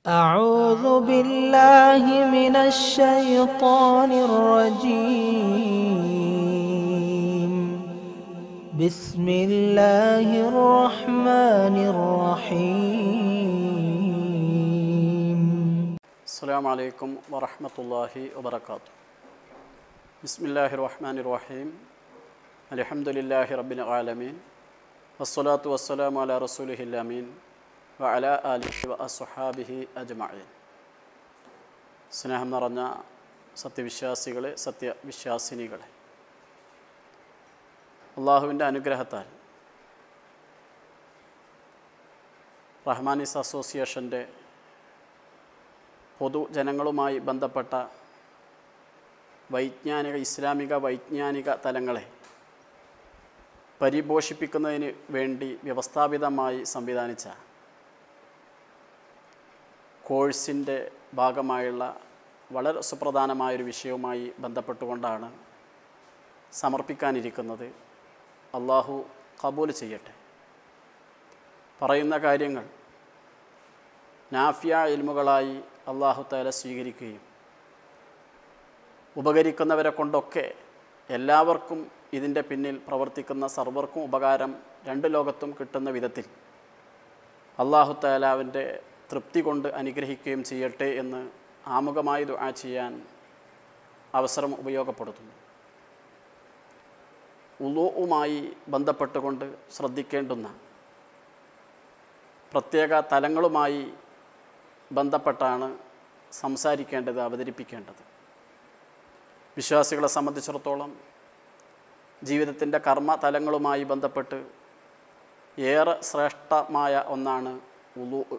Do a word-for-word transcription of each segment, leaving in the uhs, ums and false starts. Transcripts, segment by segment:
أعوذ بالله من الشيطان الرجيم بسم الله الرحمن الرحيم السلام عليكم ورحمة الله وبركاته بسم الله الرحمن الرحيم الحمد لله رب العالمين والصلاة والسلام على رسوله الأمين وعلى آله وأصحابه أجمعين സ്നേഹം നിറഞ്ഞ സത്യവിശ്വാസികളെ സത്യവിശ്വാസിനികളെ അള്ളാഹുവിൻ്റെ അനുഗ്രഹത്താൽ റഹ്മാനിസ് അസോസിയേഷൻ്റെ പൊതുജനങ്ങളുമായി ബന്ധപ്പെട്ട വൈജ്ഞാനിക ഇസ്ലാമിക വൈജ്ഞാനിക തലങ്ങളെ പരിപോഷിപ്പിക്കുന്നതിന് വേണ്ടി വ്യവസ്ഥാപിതമായി സംവിധാനിച്ച കോഴ്സിൻ്റെ ഭാഗമായുള്ള വളരെ സുപ്രധാനമായൊരു വിഷയവുമായി ബന്ധപ്പെട്ടുകൊണ്ടാണ് സമർപ്പിക്കാനിരിക്കുന്നത്. അള്ളാഹു ഖബൂൽ ചെയ്യട്ടെ. പറയുന്ന കാര്യങ്ങൾ നാഫിയ ഇൽമുകളായി അള്ളാഹു തആല സ്വീകരിക്കുകയും ഉപകരിക്കുന്നവരെ കൊണ്ടൊക്കെ എല്ലാവർക്കും ഇതിൻ്റെ പിന്നിൽ പ്രവർത്തിക്കുന്ന സർവർക്കും ഉപകാരം രണ്ട് ലോകത്തും കിട്ടുന്ന വിധത്തിൽ അള്ളാഹു തആലാവിൻ്റെ തൃപ്തി കൊണ്ട് അനുഗ്രഹിക്കുകയും ചെയ്യട്ടെ എന്ന് ആമുഖമായി ദുആ ചെയ്യാൻ അവസരം ഉപയോഗപ്പെടുത്തുന്നു. വുളൂഉമായി ബന്ധപ്പെട്ടുകൊണ്ട് ശ്രദ്ധിക്കേണ്ടുന്ന പ്രത്യേക തലങ്ങളുമായി ബന്ധപ്പെട്ടാണ് സംസാരിക്കേണ്ടത്, അവതരിപ്പിക്കേണ്ടത്. വിശ്വാസികളെ സംബന്ധിച്ചിടത്തോളം ജീവിതത്തിൻ്റെ കർമ്മ തലങ്ങളുമായി ബന്ധപ്പെട്ട് ഏറെ ശ്രേഷ്ഠമായ ഒന്നാണ് വുളൂഅ്.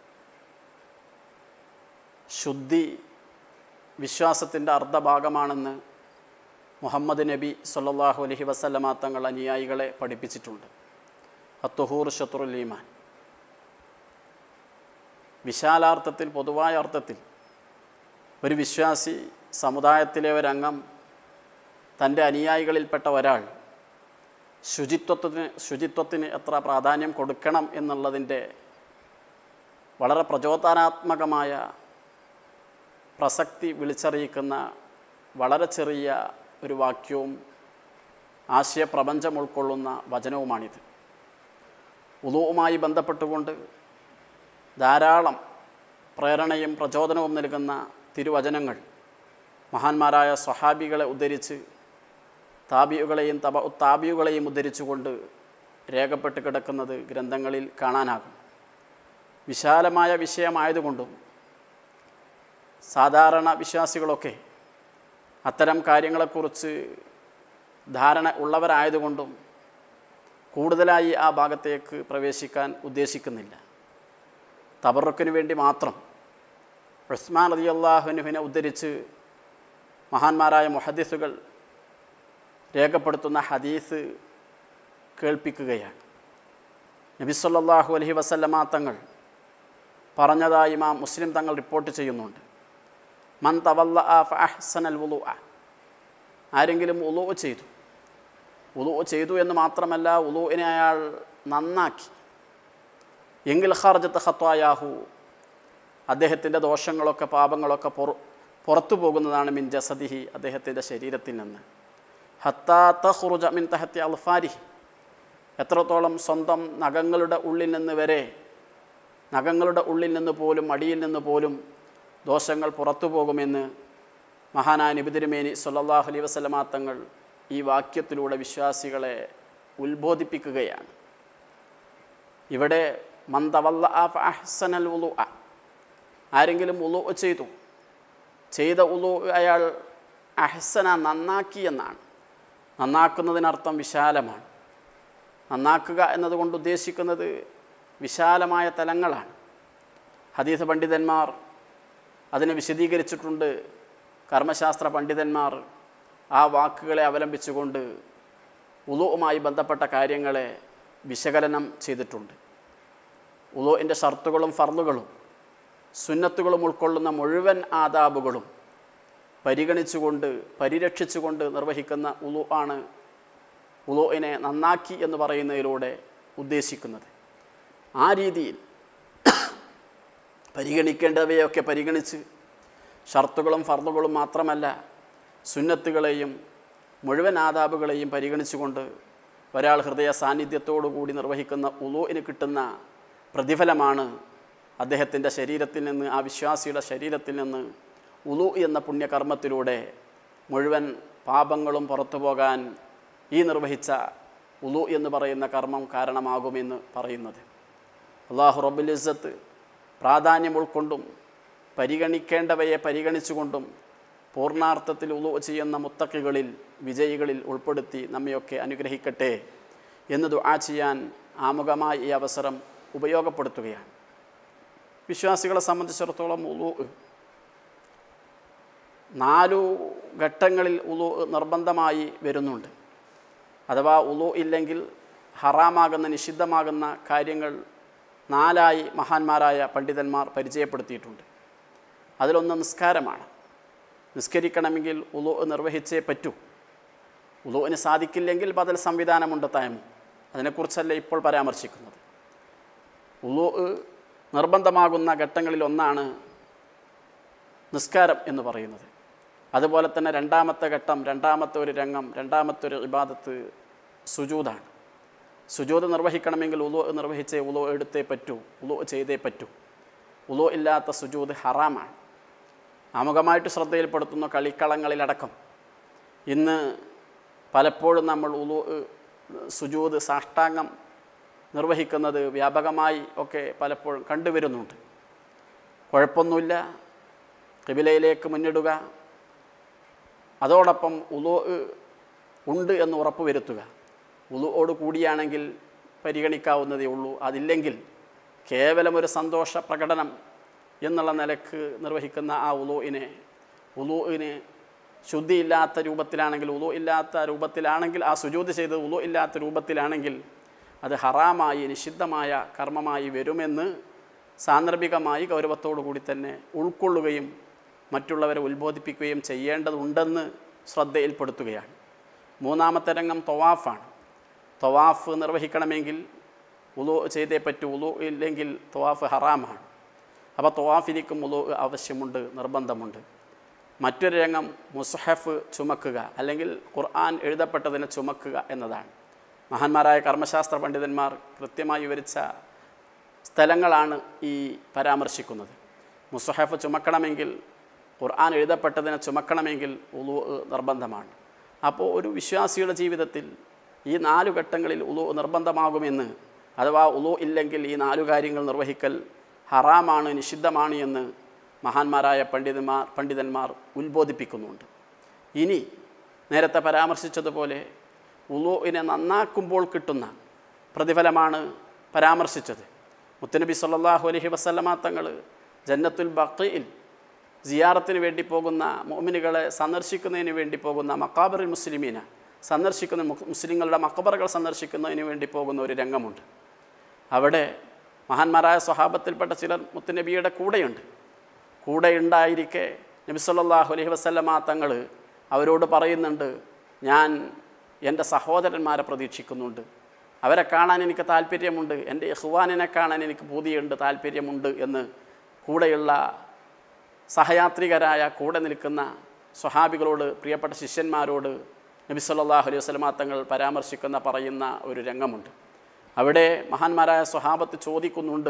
ശുദ്ധി വിശ്വാസത്തിൻ്റെ അർദ്ധഭാഗമാണെന്ന് മുഹമ്മദ് നബി സല്ലല്ലാഹു അലൈഹി വസല്ലമ തങ്ങൾ അനുയായികളെ പഠിപ്പിച്ചിട്ടുണ്ട്. അത്തുഹൂർ ശത്രുൽ ഈമാൻ. വിശാലാർത്ഥത്തിൽ, പൊതുവായ അർത്ഥത്തിൽ ഒരു വിശ്വാസി, സമുദായത്തിലെ ഒരംഗം, തൻ്റെ അനുയായികളിൽപ്പെട്ട ഒരാൾ ശുചിത്വത്തിന് ശുചിത്വത്തിന് എത്ര പ്രാധാന്യം കൊടുക്കണം എന്നുള്ളതിൻ്റെ വളരെ പ്രചോദനാത്മകമായ പ്രസക്തി വിളിച്ചറിയിക്കുന്ന വളരെ ചെറിയ ഒരു വാക്യവും ആശയപ്രപഞ്ചം ഉൾക്കൊള്ളുന്ന വചനവുമാണിത്. വുളൂഉമായി ബന്ധപ്പെട്ടുകൊണ്ട് ധാരാളം പ്രേരണയും പ്രചോദനവും നൽകുന്ന തിരുവചനങ്ങൾ മഹാന്മാരായ സ്വഹാബികളെ ഉദ്ധരിച്ച് താബിയുകളെയും തബ താബിയുകളെയും ഉദ്ധരിച്ചുകൊണ്ട് രേഖപ്പെട്ട് കിടക്കുന്നത് ഗ്രന്ഥങ്ങളിൽ കാണാനാകും. വിശാലമായ വിഷയമായതുകൊണ്ടും സാധാരണ വിശ്വാസികളൊക്കെ അത്തരം കാര്യങ്ങളെക്കുറിച്ച് ധാരണ ഉള്ളവരായതുകൊണ്ടും കൂടുതലായി ആ ഭാഗത്തേക്ക് പ്രവേശിക്കാൻ ഉദ്ദേശിക്കുന്നില്ല. തബറുക്കിന് വേണ്ടി മാത്രം ഉസ്മാൻ റളിയല്ലാഹു അൻഹുവിനെ ഉദ്ധരിച്ച് മഹാന്മാരായ മുഹദ്ദിസുകൾ രേഖപ്പെടുത്തുന്ന ഹദീസ് കേൾപ്പിക്കുകയാണ്. നബി സല്ലല്ലാഹു അലൈഹി വസല്ലമ തങ്ങൾ പറഞ്ഞതായി ഇമാം മുസ്ലിം തങ്ങൾ റിപ്പോർട്ട് ചെയ്യുന്നുണ്ട്. മൻ തവല്ലഅ ഫഅഹ്സനൽ വുളൂഅ. ആരെങ്കിലും വുളൂഅ് ചെയ്തു, വുളൂഅ് ചെയ്തു എന്ന് മാത്രമല്ല, വുളൂഇനെ അയാൾ നന്നാക്കി, എങ്കിൽ ഖർജത്ത് ഖത്വായാഹു, അദ്ദേഹത്തിൻ്റെ ദോഷങ്ങളൊക്കെ പാപങ്ങളൊക്കെ പുറ പുറത്തു പോകുന്നതാണ് മിൻ ജസദിഹി, അദ്ദേഹത്തിൻ്റെ ശരീരത്തിൽ നിന്ന്. ഹത്താ തഖ്റുജ മിൻ തഹത്തി അൽഫാരിഹി, എത്രത്തോളം സ്വന്തം നഖങ്ങളുടെ ഉള്ളിൽ നിന്ന് വരെ, നഖങ്ങളുടെ ഉള്ളിൽ നിന്ന് പോലും അടിയിൽ നിന്ന് പോലും ദോഷങ്ങൾ പുറത്തു പോകുമെന്ന് മഹാനായ നബി തിരുമേനി സല്ലല്ലാഹു അലൈഹി വസല്ലമ തങ്ങൾ ഈ വാക്യത്തിലൂടെ വിശ്വാസികളെ ഉത്ബോധിപ്പിക്കുകയാണ്. ഇവിടെ മൻ തവല്ലഅ ഫഅഹ്സനൽ വുളൂഅ, ആരെങ്കിലും വുളൂഅ് ചെയ്തു, ചെയ്ത വുളൂഅ് അയാൾ അഹ്സന, നന്നാക്കി എന്നാണ്. നന്നാക്കുന്നതിനർത്ഥം വിശാലമാണ്. നന്നാക്കുക എന്നതുകൊണ്ട് ഉദ്ദേശിക്കുന്നത് വിശാലമായ തലങ്ങളാണ്. ഹദീസ് പണ്ഡിതന്മാർ അതിനെ വിശദീകരിച്ചിട്ടുണ്ട്. കർമ്മശാസ്ത്ര പണ്ഡിതന്മാർ ആ വാക്കുകളെ അവലംബിച്ചുകൊണ്ട് വുളൂഉമായി ബന്ധപ്പെട്ട കാര്യങ്ങളെ വിശകലനം ചെയ്തിട്ടുണ്ട്. വുളൂഇൻ്റെ ഷർത്തുകളും ഫർളുകളും സുന്നത്തുകളും ഉൾക്കൊള്ളുന്ന മുഴുവൻ ആദാബുകളും പരിഗണിച്ചുകൊണ്ട് പരിരക്ഷിച്ചുകൊണ്ട് നിർവഹിക്കുന്ന വുളൂ ആണ് വുളൂഇനെ നന്നാക്കി എന്ന് പറയുന്നതിലൂടെ ഉദ്ദേശിക്കുന്നത്. ആ രീതിയിൽ പരിഗണിക്കേണ്ടവയൊക്കെ പരിഗണിച്ച് ഷർത്തുകളും ഫർളുകളും മാത്രമല്ല സുന്നത്തുകളെയും മുഴുവൻ ആദാബുകളെയും പരിഗണിച്ചുകൊണ്ട് ഒരാൾ ഹൃദയ സാന്നിധ്യത്തോടു കൂടി നിർവഹിക്കുന്ന ഉളൂഇന് കിട്ടുന്ന പ്രതിഫലമാണ് അദ്ദേഹത്തിൻ്റെ ശരീരത്തിൽ നിന്ന്, ആ വിശ്വാസിയുടെ ശരീരത്തിൽ നിന്ന് ഉളൂ എന്ന പുണ്യകർമ്മത്തിലൂടെ മുഴുവൻ പാപങ്ങളും പുറത്തു പോകാൻ ഈ നിർവഹിച്ച ഉളൂ എന്ന് പറയുന്ന കർമ്മം കാരണമാകുമെന്ന് പറയുന്നത്. അല്ലാഹു റബ്ബുൽ ഇസ്സത്ത് പ്രാധാന്യം ഉൾക്കൊണ്ടും പരിഗണിക്കേണ്ടവയെ പരിഗണിച്ചുകൊണ്ടും പൂർണ്ണാർത്ഥത്തിൽ ഉളൂ ചെയ്യുന്ന മുത്തഖികളിൽ, വിജയികളിൽ ഉൾപ്പെടുത്തി നമ്മയൊക്കെ അനുഗ്രഹിക്കട്ടെ എന്ന് ദുആ ചെയ്യാൻ ആമുഖമായി ഈ അവസരം ഉപയോഗപ്പെടുത്തുകയാണ്. വിശ്വാസികളെ സംബന്ധിച്ചിടത്തോളം ഉളൂ നാലു ഘട്ടങ്ങളിൽ ഉളൂ നിർബന്ധമായി വരുന്നുണ്ട്. അഥവാ ഉളൂ ഇല്ലെങ്കിൽ ഹറാമാകുന്ന, നിഷിദ്ധമാകുന്ന കാര്യങ്ങൾ നാലായി മഹാന്മാരായ പണ്ഡിതന്മാർ പരിചയപ്പെടുത്തിയിട്ടുണ്ട്. അതിലൊന്ന് നിസ്കാരമാണ്. നിസ്കരിക്കണമെങ്കിൽ ഉളൂ നിർവഹിച്ചേ പറ്റൂ. ഉളൂവിന് സാധിക്കില്ലെങ്കിൽ ബദൽ സംവിധാനമുണ്ട്, തയമ്മം. അതിനെക്കുറിച്ചല്ല ഇപ്പോൾ പരാമർശിക്കുന്നത്. ഉളൂ നിർബന്ധമാകുന്ന ഘട്ടങ്ങളിൽ ഒന്നാണ് നിസ്കാരം എന്ന് പറയുന്നത്. അതുപോലെ തന്നെ രണ്ടാമത്തെ ഘട്ടം, രണ്ടാമത്തെ ഒരു രംഗം, രണ്ടാമത്തെ ഒരു ഇബാദത്ത് സുജൂദാണ്. സുജൂദ് നിർവഹിക്കണമെങ്കിൽ ഉളൂ നിർവഹിച്ചേ ഉളൂ എടുത്തേ പറ്റൂ, ഉളൂ ചെയ്തേ പറ്റൂ. ഉളൂ ഇല്ലാത്ത സുജൂദ് ഹറാമാണ്. ആമുഖമായിട്ട് ശ്രദ്ധയിൽപ്പെടുത്തുന്ന കളിക്കളങ്ങളിലടക്കം ഇന്ന് പലപ്പോഴും നമ്മൾ ഉളൂ സുജൂദ് സാഷ്ടാംഗം നിർവഹിക്കുന്നത് വ്യാപകമായി ഒക്കെ പലപ്പോഴും കണ്ടുവരുന്നുണ്ട്. കുഴപ്പമൊന്നുമില്ല, ഖിബിലയിലേക്ക് മുന്നിടുക, അതോടൊപ്പം ഉളൂ ഉണ്ട് എന്ന് ഉറപ്പ് വരുത്തുക. ഉളൂയോട് കൂടിയാണെങ്കിൽ പരിഗണിക്കാവുന്നതേ ഉള്ളൂ. അതില്ലെങ്കിൽ കേവലം ഒരു സന്തോഷ പ്രകടനം എന്നുള്ള നിലക്ക് നിർവഹിക്കുന്ന ആ ഉളൂഇനെ ഉളൂഇന് ശുദ്ധിയില്ലാത്ത രൂപത്തിലാണെങ്കിൽ, ഉളൂ ഇല്ലാത്ത രൂപത്തിലാണെങ്കിൽ, ആ സുജൂദ് ചെയ്ത് ഉളൂ ഇല്ലാത്ത രൂപത്തിലാണെങ്കിൽ അത് ഹറാമായി, നിഷിദ്ധമായ കർമ്മമായി വരുമെന്ന് സാന്ദർഭികമായി ഗൗരവത്തോടു കൂടി തന്നെ ഉൾക്കൊള്ളുകയും മറ്റുള്ളവരെ ഉത്ബോധിപ്പിക്കുകയും ചെയ്യേണ്ടതുണ്ടെന്ന് ശ്രദ്ധയിൽപ്പെടുത്തുകയാണ്. മൂന്നാമത്തെ രംഗം തവാഫാണ്. തവാഫ് നിർവഹിക്കണമെങ്കിൽ ഉളൂ ചെയ്തേ പറ്റൂ. ഉളൂ ഇല്ലെങ്കിൽ തവാഫ് ഹറാമാണ്. അപ്പോൾ തവാഫിനിക്കും ഉളൂ ആവശ്യമുണ്ട്, നിർബന്ധമുണ്ട്. മറ്റൊരു രംഗം മുസ്ഹഫ് ചുമക്കുക, അല്ലെങ്കിൽ ഖുർആൻ എഴുതപ്പെട്ടതിനെ ചുമക്കുക എന്നതാണ്. മഹാന്മാരായ കർമ്മശാസ്ത്ര പണ്ഡിതന്മാർ കൃത്യമായി വിവരിച്ച സ്ഥലങ്ങളാണ് ഈ പരാമർശിക്കുന്നത്. മുസ്ഹഫ് ചുമക്കണമെങ്കിൽ, ഖുർആൻ എഴുതപ്പെട്ടതിനെ ചുമക്കണമെങ്കിൽ ഉളൂ നിർബന്ധമാണ്. അപ്പോൾ ഒരു വിശ്വാസിയുടെ ജീവിതത്തിൽ ഈ നാലു ഘട്ടങ്ങളിൽ ഉളൂ നിർബന്ധമാകുമെന്ന്, അഥവാ ഉളൂ ഇല്ലെങ്കിൽ ഈ നാലു കാര്യങ്ങൾ നിർവഹിക്കൽ ഹറാമാണ്, നിഷിദ്ധമാണ് എന്ന് മഹാന്മാരായ പണ്ഡിതന്മാർ പണ്ഡിതന്മാർ ഉത്ബോധിപ്പിക്കുന്നുണ്ട്. ഇനി നേരത്തെ പരാമർശിച്ചതുപോലെ ഉളൂഇനെ നന്നാക്കുമ്പോൾ കിട്ടുന്ന പ്രതിഫലമാണ് പരാമർശിച്ചത്. മുത്തുനബി സല്ലല്ലാഹു അലൈഹി വസല്ലമ തങ്ങൾ ജന്നത്തുൽ ബഖീൽ സിയാറത്തിന് വേണ്ടി പോകുന്ന മുഅ്മിനുകളെ സന്ദർശിക്കുന്നതിന് വേണ്ടി പോകുന്ന മഖാബറുൽ മുസ്ലിമീന സന്ദർശിക്കുന്ന മുസ്ലിങ്ങളുടെ മഖബറുകൾ സന്ദർശിക്കുന്നതിന് വേണ്ടി പോകുന്ന ഒരു രംഗമുണ്ട്. അവിടെ മഹാന്മാരായ സ്വഹാബത്തിൽപ്പെട്ട ചിലർ മുത്തുനബിയുടെ കൂടെയുണ്ട്. കൂടെ ഉണ്ടായിരിക്കെ നബി സല്ലല്ലാഹു അലൈഹി വസല്ലമ തങ്ങൾ അവരോട് പറയുന്നുണ്ട്, ഞാൻ എൻ്റെ സഹോദരന്മാരെ പ്രതീക്ഷിക്കുന്നുണ്ട്, അവരെ കാണാൻ എനിക്ക് താല്പര്യമുണ്ട്, എൻ്റെ ഇഖ്വാനിനെ കാണാൻ എനിക്ക് പൂതിയുണ്ട്, താല്പര്യമുണ്ട് എന്ന് കൂടെയുള്ള സഹയാത്രികരായ കൂടെ നിൽക്കുന്ന സ്വഹാബികളോട്, പ്രിയപ്പെട്ട ശിഷ്യന്മാരോട് നബി സല്ലല്ലാഹു അലൈഹി വസല്ലമ തങ്ങൾ പരാമർശിക്കുന്ന പറയുന്ന ഒരു രംഗമുണ്ട്. അവിടെ മഹാന്മാരായ സ്വഹാബത്ത് ചോദിക്കുന്നുണ്ട്,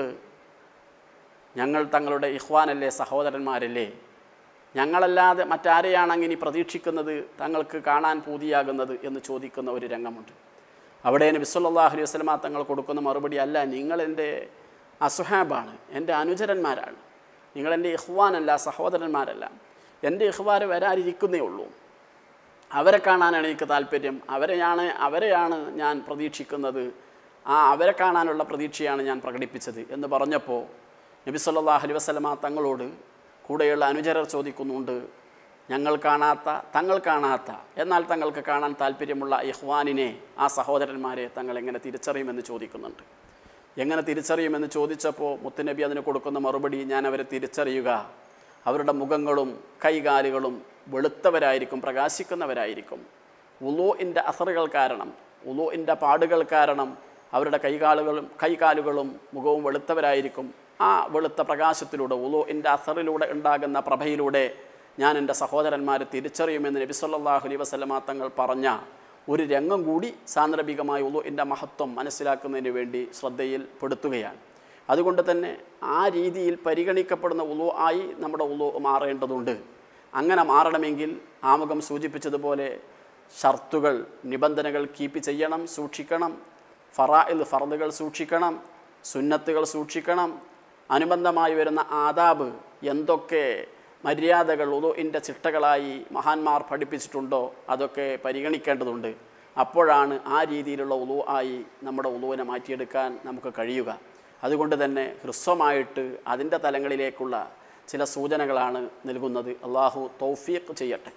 ഞങ്ങൾ തങ്ങളുടെ ഇഖ്വാനല്ലേ, സഹോദരന്മാരല്ലേ, ഞങ്ങളല്ലാതെ മറ്റാരെയാണ് അങ്ങനെ പ്രതീക്ഷിക്കുന്നത്, തങ്ങൾക്ക് കാണാൻ പൂതിയാകുന്നത് എന്ന് ചോദിക്കുന്ന ഒരു രംഗമുണ്ട്. അവിടെ നബി സല്ലല്ലാഹു അലൈഹി വസല്ലമ തങ്ങൾ കൊടുക്കുന്ന മറുപടി, അല്ല, നിങ്ങളെൻ്റെ അസ്ഹാബാണ്, എൻ്റെ അനുചരന്മാരാണ്, നിങ്ങളെൻ്റെ ഇഖ്വാനല്ല, സഹോദരന്മാരല്ല. എൻ്റെ ഇഖ്വാൻ വരാനിരിക്കുന്നേ ഉള്ളൂ, അവരെ കാണാനാണ് എനിക്ക് താല്പര്യം, അവരെയാണ് അവരെയാണ് ഞാൻ പ്രതീക്ഷിക്കുന്നത്, ആ അവരെ കാണാനുള്ള പ്രതീക്ഷയാണ് ഞാൻ പ്രകടിപ്പിച്ചത് എന്ന് പറഞ്ഞപ്പോൾ നബി സല്ലല്ലാഹു അലൈഹി വസല്ലമ തങ്ങളോട് കൂടെയുള്ള അനുചരർ ചോദിക്കുന്നുണ്ട്, ഞങ്ങൾ കാണാത്ത, തങ്ങൾ കാണാത്ത, എന്നാൽ തങ്ങൾക്ക് കാണാൻ താല്പര്യമുള്ള ഇഖ്വാനിനെ, ആ സഹോദരന്മാരെ തങ്ങൾ എങ്ങനെ തിരിച്ചറിയുമെന്ന് ചോദിക്കുന്നുണ്ട്. എങ്ങനെ തിരിച്ചറിയുമെന്ന് ചോദിച്ചപ്പോൾ മുത്തുനബി അതിന് കൊടുക്കുന്ന മറുപടി, ഞാൻ അവരെ തിരിച്ചറിയുക, അവരുടെ മുഖങ്ങളും കൈകാലുകളും വെളുത്തവരായിരിക്കും, പ്രകാശിക്കുന്നവരായിരിക്കും. ഉളൂഇൻ്റെ അസറുകൾ കാരണം, ഉളൂഇൻ്റെ പാടുകൾ കാരണം അവരുടെ കൈകാലുകളും കൈകാലുകളും മുഖവും വെളുത്തവരായിരിക്കും. ആ വെളുത്ത പ്രകാശത്തിലൂടെ വുളൂഇൻ്റെ അസറിലൂടെ ഉണ്ടാകുന്ന പ്രഭയിലൂടെ ഞാൻ എൻ്റെ സഹോദരന്മാരെ തിരിച്ചറിയുമെന്ന് നബി സല്ലല്ലാഹു അലൈഹി വസല്ലമ തങ്ങൾ പറഞ്ഞ ഒരു രംഗം കൂടി സാന്ദർഭികമായി വുളൂഇൻ്റെ മഹത്വം മനസ്സിലാക്കുന്നതിന് വേണ്ടി ശ്രദ്ധയിൽപ്പെടുത്തുകയാണ്. അതുകൊണ്ട് തന്നെ ആ രീതിയിൽ പരിഗണിക്കപ്പെടുന്ന വുളൂ ആയി നമ്മുടെ വുളൂ മാറേണ്ടതുണ്ട്. അങ്ങനെ മാറണമെങ്കിൽ ആമുഖം സൂചിപ്പിച്ചതുപോലെ ഷർത്തുകൾ, നിബന്ധനകൾ കീപ്പ് ചെയ്യണം, സൂക്ഷിക്കണം. ഫറാഇൽ ഫർദുകൾ സൂക്ഷിക്കണം, സുന്നത്തുകൾ സൂക്ഷിക്കണം. അനുബന്ധമായി വരുന്ന ആദാബ്, എന്തൊക്കെ മര്യാദകൾ വുളൂഇൻ്റെ ചിട്ടകളായി മഹാന്മാർ പഠിപ്പിച്ചിട്ടുണ്ടോ അതൊക്കെ പരിഗണിക്കേണ്ടതുണ്ട്. അപ്പോഴാണ് ആ രീതിയിലുള്ള വുളൂ ആയി നമ്മുടെ വുളൂവിനെ മാറ്റിയെടുക്കാൻ നമുക്ക് കഴിയുക. അതുകൊണ്ട് തന്നെ ഹ്രസ്വമായിട്ട് അതിൻ്റെ തലങ്ങളിലേക്കുള്ള ചില സൂചനകളാണ് നൽകുന്നത്. അള്ളാഹു തൗഫീഖ് ചെയ്യട്ടെ.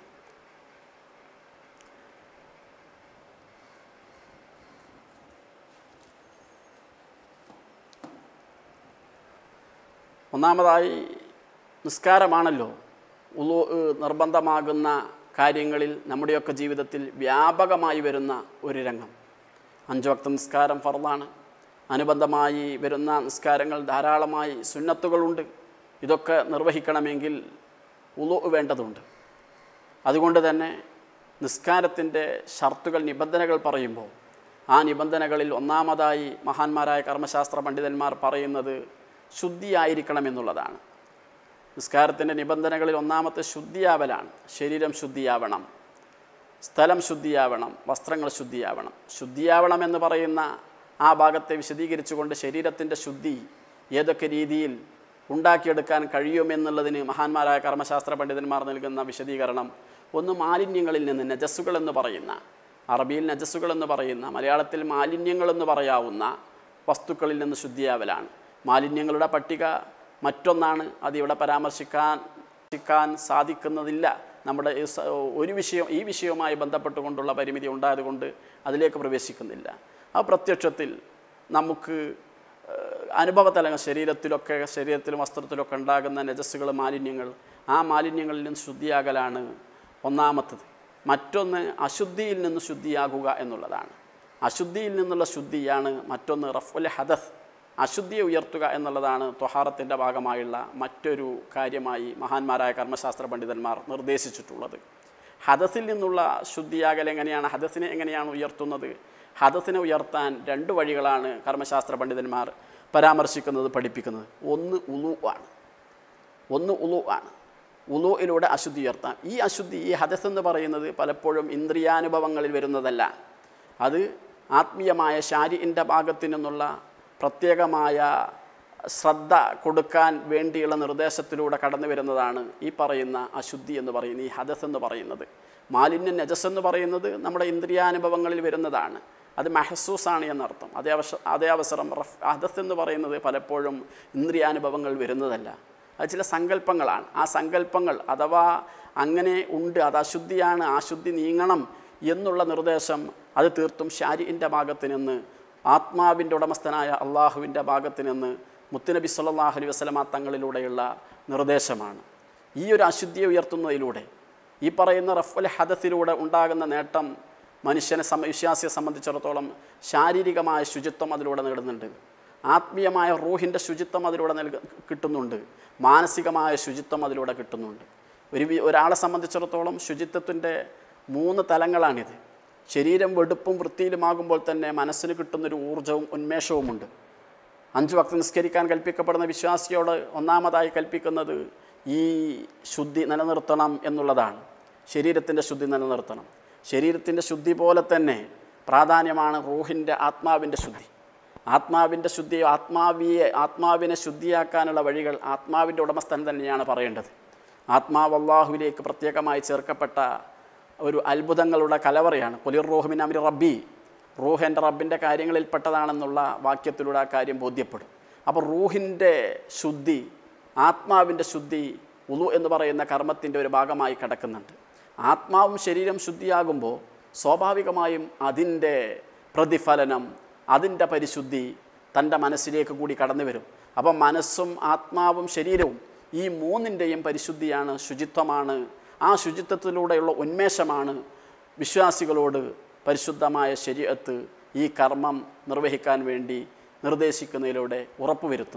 ഒന്നാമതായി നിസ്കാരമാണല്ലോ വുളൂ നിർബന്ധമാകുന്ന കാര്യങ്ങളിൽ നമ്മുടെയൊക്കെ ജീവിതത്തിൽ വ്യാപകമായി വരുന്ന ഒരു രംഗം. അഞ്ച് വക്ത നിസ്കാരം ഫർളാണ്. അനുബന്ധമായി വരുന്ന നിസ്കാരങ്ങൾ ധാരാളമായി സുന്നത്തുകളുണ്ട്. ഇതൊക്കെ നിർവഹിക്കണമെങ്കിൽ വുളൂ വേണ്ടതുണ്ട്. അതുകൊണ്ട് തന്നെ നിസ്കാരത്തിൻ്റെ ഷർത്തുകൾ, നിബന്ധനകൾ പറയുമ്പോൾ ആ നിബന്ധനകളിൽ ഒന്നാമതായി മഹാന്മാരായ കർമ്മശാസ്ത്ര പണ്ഡിതന്മാർ പറയുന്നത് ശുദ്ധിയായിരിക്കണമെന്നുള്ളതാണ്. നിസ്കാരത്തിൻ്റെ നിബന്ധനകളിൽ ഒന്നാമത്തെ ശുദ്ധിയാവലാണ്. ശരീരം ശുദ്ധിയാവണം, സ്ഥലം ശുദ്ധിയാവണം, വസ്ത്രങ്ങൾ ശുദ്ധിയാവണം. ശുദ്ധിയാവണം എന്ന് പറയുന്ന ആ ഭാഗത്തെ വിശദീകരിച്ചുകൊണ്ട് ശരീരത്തിൻ്റെ ശുദ്ധി ഏതൊക്കെ രീതിയിൽ ഉണ്ടാക്കിയെടുക്കാൻ കഴിയുമെന്നുള്ളതിന് മഹാന്മാരായ കർമ്മശാസ്ത്ര പണ്ഡിതന്മാർ നൽകുന്ന വിശദീകരണം ഒന്ന് മാലിന്യങ്ങളിൽ നിന്ന്, നജസ്സുകൾ എന്ന് പറയുന്ന, അറബിയിൽ നജസ്സുകൾ എന്ന് പറയുന്ന, മലയാളത്തിൽ മാലിന്യങ്ങളെന്ന് പറയാവുന്ന വസ്തുക്കളിൽ നിന്ന് ശുദ്ധിയാവലാണ്. മാലിന്യങ്ങളുടെ പട്ടിക മറ്റൊന്നാണ്. അതിവിടെ പരാമർശിക്കാൻ ിക്കാൻ സാധിക്കുന്നതില്ല. നമ്മുടെ ഒരു വിഷയം ഈ വിഷയവുമായി ബന്ധപ്പെട്ടുകൊണ്ടുള്ള പരിമിതി ഉണ്ടായതുകൊണ്ട് അതിലേക്ക് പ്രവേശിക്കുന്നില്ല. ആ പ്രത്യക്ഷത്തിൽ നമുക്ക് അനുഭവതലങ്ങൾ ശരീരത്തിലൊക്കെ ശരീരത്തിലും വസ്ത്രത്തിലൊക്കെ ഉണ്ടാകുന്ന നജസ്സുകൾ, മാലിന്യങ്ങൾ, ആ മാലിന്യങ്ങളിൽ നിന്ന് ശുദ്ധിയാകലാണ് ഒന്നാമത്തത്. മറ്റൊന്ന് അശുദ്ധിയിൽ നിന്ന് ശുദ്ധിയാകുക എന്നുള്ളതാണ്. അശുദ്ധിയിൽ നിന്നുള്ള ശുദ്ധിയാണ് മറ്റൊന്ന് റഫ്ഉൽ ഹദസ്, അശുദ്ധിയെ ഉയർത്തുക എന്നുള്ളതാണ് ത്വഹാറത്തിൻ്റെ ഭാഗമായുള്ള മറ്റൊരു കാര്യമായി മഹാന്മാരായ കർമ്മശാസ്ത്ര പണ്ഡിതന്മാർ നിർദ്ദേശിച്ചിട്ടുള്ളത്. ഹദസിൽ നിന്നുള്ള ശുദ്ധിയാകൽ എങ്ങനെയാണ്, ഹദസിനെ എങ്ങനെയാണ് ഉയർത്തുന്നത്? ഹദസിനെ ഉയർത്താൻ രണ്ട് വഴികളാണ് കർമ്മശാസ്ത്ര പണ്ഡിതന്മാർ പരാമർശിക്കുന്നത്, പഠിപ്പിക്കുന്നത്. ഒന്ന് ഉളൂ ആണ്. ഒന്ന് ഉളൂ ആണ്. ഉളൂയിലൂടെ അശുദ്ധി ഉയർത്താം. ഈ അശുദ്ധി, ഈ ഹദസ് എന്ന് പറയുന്നത് പലപ്പോഴും ഇന്ദ്രിയാനുഭവങ്ങളിൽ വരുന്നതല്ല. അത് ആത്മീയമായ ശാരീരിൻ്റെ ഭാഗത്തു നിന്നുള്ള പ്രത്യേകമായ ശ്രദ്ധ കൊടുക്കാൻ വേണ്ടിയുള്ള നിർദ്ദേശത്തിലൂടെ കടന്നു വരുന്നതാണ് ഈ പറയുന്ന അശുദ്ധി എന്ന് പറയുന്നത്, ഈ ഹദസ് എന്ന് പറയുന്നത്. മാലിന്യം, നജസ് എന്ന് പറയുന്നത് നമ്മുടെ ഇന്ദ്രിയാനുഭവങ്ങളിൽ വരുന്നതാണ്. അത് മഹസൂസാണ് എന്നർത്ഥം. അതേ അവസ അതേ അവസരം റഫ് ഹദസ് എന്ന് പറയുന്നത് പലപ്പോഴും ഇന്ദ്രിയാനുഭവങ്ങൾ വരുന്നതല്ല. അത് ചില സങ്കല്പങ്ങളാണ്. ആ സങ്കല്പങ്ങൾ അഥവാ അങ്ങനെ ഉണ്ട്, അത് അശുദ്ധിയാണ്, ആ ശുദ്ധി നീങ്ങണം എന്നുള്ള നിർദ്ദേശം അത് തീർത്തും ശാരീരിൻ്റെ ഭാഗത്ത് നിന്ന്, ആത്മാവിൻ്റെ ഉടമസ്ഥനായ അള്ളാഹുവിൻ്റെ ഭാഗത്ത് നിന്ന് മുത്തുനബി സല്ലല്ലാഹു അലൈഹി വസല്ലമ തങ്ങളിലൂടെയുള്ള നിർദ്ദേശമാണ്. ഈ ഒരു അശുദ്ധിയെ ഉയർത്തുന്നതിലൂടെ, ഈ പറയുന്ന റഫ്ഉൽ ഹദസിലൂടെ ഉണ്ടാകുന്ന നേട്ടം മനുഷ്യനെ സമ വിശ്വാസിയെ സംബന്ധിച്ചിടത്തോളം ശാരീരികമായ ശുചിത്വം അതിലൂടെ നേടുന്നുണ്ട്, ആത്മീയമായ റൂഹിൻ്റെ ശുചിത്വം അതിലൂടെ നൽക കിട്ടുന്നുണ്ട്, മാനസികമായ ശുചിത്വം അതിലൂടെ കിട്ടുന്നുണ്ട്. ഒരു ഒരാളെ സംബന്ധിച്ചിടത്തോളം ശുചിത്വത്തിൻ്റെ മൂന്ന് തലങ്ങളാണിത്. ശരീരം വെടുപ്പും വൃത്തിയിലുമാകുമ്പോൾ തന്നെ മനസ്സിന് കിട്ടുന്നൊരു ഊർജ്ജവും ഉന്മേഷവുമുണ്ട്. അഞ്ച് വക്ത് നിസ്കരിക്കാൻ കൽപ്പിക്കപ്പെടുന്ന വിശ്വാസിയോട് ഒന്നാമതായി കൽപ്പിക്കുന്നത് ഈ ശുദ്ധി നിലനിർത്തണം എന്നുള്ളതാണ്. ശരീരത്തിൻ്റെ ശുദ്ധി നിലനിർത്തണം. ശരീരത്തിൻ്റെ ശുദ്ധി പോലെ തന്നെ പ്രാധാന്യമാണ് റൂഹിൻ്റെ, ആത്മാവിൻ്റെ ശുദ്ധി. ആത്മാവിൻ്റെ ശുദ്ധി, ആത്മാവിയെ ആത്മാവിനെ ശുദ്ധിയാക്കാനുള്ള വഴികൾ ആത്മാവിൻ്റെ ഉടമസ്ഥൻ തന്നെയാണ് പറയേണ്ടത്. ആത്മാവ് അല്ലാഹുവിലേക്ക് പ്രത്യേകമായി ചേർക്കപ്പെട്ട ഒരു അത്ഭുതങ്ങളുടെ കലവറയാണ്. ഖുലിർ റൂഹ് മിൻ അംരി റബ്ബി, റൂഹ് എൻ്റെ റബ്ബിൻ്റെ കാര്യങ്ങളിൽപ്പെട്ടതാണെന്നുള്ള വാക്യത്തിലൂടെ ആ കാര്യം ബോധ്യപ്പെടും. അപ്പോൾ റൂഹിൻ്റെ ശുദ്ധി, ആത്മാവിൻ്റെ ശുദ്ധി വുളു എന്ന് പറയുന്ന കർമ്മത്തിൻ്റെ ഒരു ഭാഗമായി കിടക്കുന്നുണ്ട്. ആത്മാവും ശരീരം ശുദ്ധിയാകുമ്പോൾ സ്വാഭാവികമായും അതിൻ്റെ പ്രതിഫലനം, അതിൻ്റെ പരിശുദ്ധി തൻ്റെ മനസ്സിലേക്ക് കൂടി കടന്നു വരും. അപ്പം മനസ്സും ആത്മാവും ശരീരവും ഈ മൂന്നിൻ്റെയും പരിശുദ്ധിയാണ്, ശുചിത്വമാണ്. ആ ശുചിത്വത്തിലൂടെയുള്ള ഉന്മേഷമാണ് വിശ്വാസികളോട് പരിശുദ്ധമായ ശരീഅത്ത് ഈ കർമ്മം നിർവഹിക്കാൻ വേണ്ടി നിർദ്ദേശിക്കുന്നതിലൂടെ ഉറപ്പുവരുത്തുന്നത്.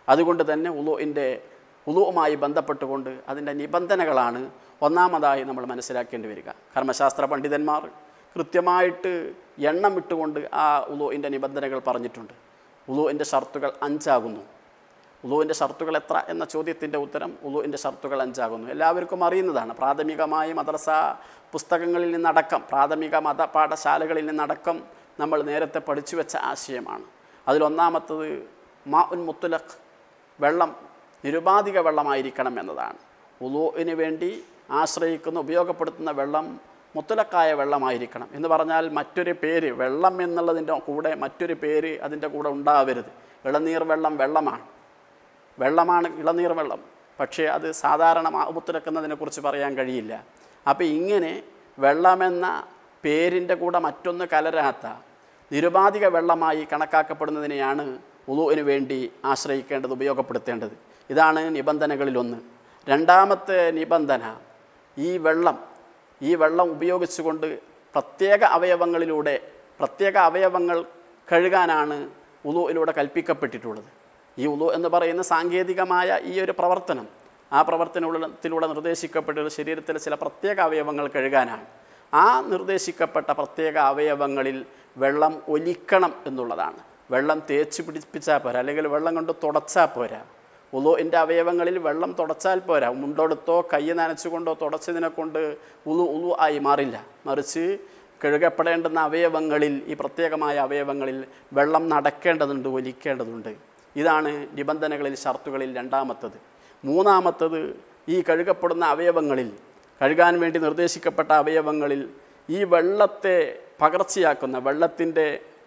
അതുകൊണ്ട് തന്നെ ഉളുഇൻ്റെ ഉളുവുമായി ബന്ധപ്പെട്ടുകൊണ്ട് അതിൻ്റെ നിബന്ധനകളാണ് ഒന്നാമതായി നമ്മൾ മനസ്സിലാക്കേണ്ടി വരിക. കർമ്മശാസ്ത്ര പണ്ഡിതന്മാർ കൃത്യമായിട്ട് എണ്ണം ഇട്ടുകൊണ്ട് ആ ഉളുഇൻ്റെ നിബന്ധനകൾ പറഞ്ഞിട്ടുണ്ട്. ഉളുഇൻ്റെ ഷർത്തുകൾ അഞ്ചാകുന്നു. ഉളുവിൻ്റെ ഷർത്തുകൾ എത്ര എന്ന ചോദ്യത്തിൻ്റെ ഉത്തരം ഉളുവിൻ്റെ ഷർത്തുകൾ അഞ്ചാകുന്നു. എല്ലാവർക്കും അറിയുന്നതാണ്. പ്രാഥമികമായി മദ്രസ പുസ്തകങ്ങളിൽ നിന്നടക്കം, പ്രാഥമിക മത പാഠശാലകളിൽ നിന്നടക്കം നമ്മൾ നേരത്തെ പഠിച്ചു വെച്ച ആശയമാണ്. അതിലൊന്നാമത്തത് മാ ഉൻ മുത്തുലഖ്, വെള്ളം നിരുപാധിക വെള്ളമായിരിക്കണം എന്നതാണ്. ഉളുവിന് വേണ്ടി ആശ്രയിക്കുന്ന ഉപയോഗപ്പെടുത്തുന്ന വെള്ളം മുത്തുലക്കായ വെള്ളമായിരിക്കണം. എന്ന് പറഞ്ഞാൽ മറ്റൊരു പേര് വെള്ളം എന്നുള്ളതിൻ്റെ കൂടെ മറ്റൊരു പേര് അതിൻ്റെ കൂടെ ഉണ്ടാവരുത്. ഇളനീർ വെള്ളം വെള്ളമാണ്, വെള്ളമാണ് ഇളനീർ വെള്ളം. പക്ഷേ അത് സാധാരണ മുത്തുലക്കുന്നതിനെക്കുറിച്ച് പറയാൻ കഴിയില്ല. അപ്പോൾ ഇങ്ങനെ വെള്ളമെന്ന പേരിൻ്റെ കൂടെ മറ്റൊന്ന് കലരാത്ത നിരുപാധിക വെള്ളമായി കണക്കാക്കപ്പെടുന്നതിനെയാണ് ഉളുവിന് വേണ്ടി ആശ്രയിക്കേണ്ടത്, ഉപയോഗപ്പെടുത്തേണ്ടത്. ഇതാണ് നിബന്ധനകളിലൊന്ന്. രണ്ടാമത്തെ നിബന്ധന, ഈ വെള്ളം ഈ വെള്ളം ഉപയോഗിച്ചുകൊണ്ട് പ്രത്യേക അവയവങ്ങളിലൂടെ പ്രത്യേക അവയവങ്ങൾ കഴുകാനാണ് ഉളുവിലൂടെ കൽപ്പിക്കപ്പെട്ടിട്ടുള്ളത്. ഈ ഉളു എന്ന് പറയുന്ന സാങ്കേതികമായ ഈ ഒരു പ്രവർത്തനം, ആ പ്രവർത്തനത്തിലൂടെ നിർദ്ദേശിക്കപ്പെട്ടത് ശരീരത്തിലെ ചില പ്രത്യേക അവയവങ്ങൾ കഴുകാനാണ്. ആ നിർദ്ദേശിക്കപ്പെട്ട പ്രത്യേക അവയവങ്ങളിൽ വെള്ളം ഒലിക്കണം എന്നുള്ളതാണ്. വെള്ളം തേച്ച് പിടിപ്പിച്ചാൽ പോരാ, അല്ലെങ്കിൽ വെള്ളം കൊണ്ട് തുടച്ചാൽ പോരാ. ഉളുവിൻ്റെ അവയവങ്ങളിൽ വെള്ളം തുടച്ചാൽ പോരാ. മുണ്ടൊടുത്തോ കൈ നനച്ചുകൊണ്ടോ തുടച്ചതിനെ കൊണ്ട് ഉളു ഉളു ആയി മാറില്ല. മറിച്ച് കഴുകപ്പെടേണ്ടുന്ന അവയവങ്ങളിൽ, ഈ പ്രത്യേകമായ അവയവങ്ങളിൽ വെള്ളം നടക്കേണ്ടതുണ്ട്, ഒലിക്കേണ്ടതുണ്ട്. ഇതാണ് നിബന്ധനകളിൽ, ഷർത്തുകളിൽ രണ്ടാമത്തത്. മൂന്നാമത്തത്, ഈ കഴുകപ്പെടുന്ന അവയവങ്ങളിൽ, കഴുകാൻ വേണ്ടി നിർദ്ദേശിക്കപ്പെട്ട അവയവങ്ങളിൽ ഈ വെള്ളത്തെ പകർച്ചയാക്കുന്ന, വെള്ളത്തിൻ്റെ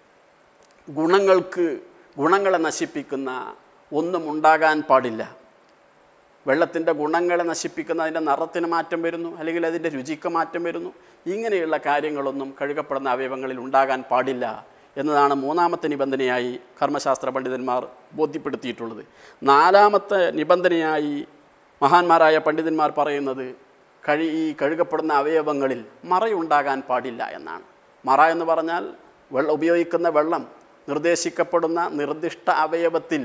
ഗുണങ്ങൾക്ക് ഗുണങ്ങളെ നശിപ്പിക്കുന്ന ഒന്നും ഉണ്ടാകാൻ പാടില്ല. വെള്ളത്തിൻ്റെ ഗുണങ്ങളെ നശിപ്പിക്കുന്ന, അതിൻ്റെ നിറത്തിന് മാറ്റം വരുന്നു, അല്ലെങ്കിൽ അതിൻ്റെ രുചിക്ക് മാറ്റം വരുന്നു, ഇങ്ങനെയുള്ള കാര്യങ്ങളൊന്നും കഴുകപ്പെടുന്ന അവയവങ്ങളിൽ ഉണ്ടാകാൻ പാടില്ല എന്നതാണ് മൂന്നാമത്തെ നിബന്ധനയായി കർമ്മശാസ്ത്ര പണ്ഡിതന്മാർ ബോധ്യപ്പെടുത്തിയിട്ടുള്ളത്. നാലാമത്തെ നിബന്ധനയായി മഹാന്മാരായ പണ്ഡിതന്മാർ പറയുന്നത്, കഴി ഈ കഴുകപ്പെടുന്ന അവയവങ്ങളിൽ മറയുണ്ടാകാൻ പാടില്ല എന്നാണ്. മറ എന്ന് പറഞ്ഞാൽ വെള്ളം ഉപയോഗിക്കുന്ന വെള്ളം നിർദ്ദേശിക്കപ്പെടുന്ന നിർദ്ദിഷ്ട അവയവത്തിൽ,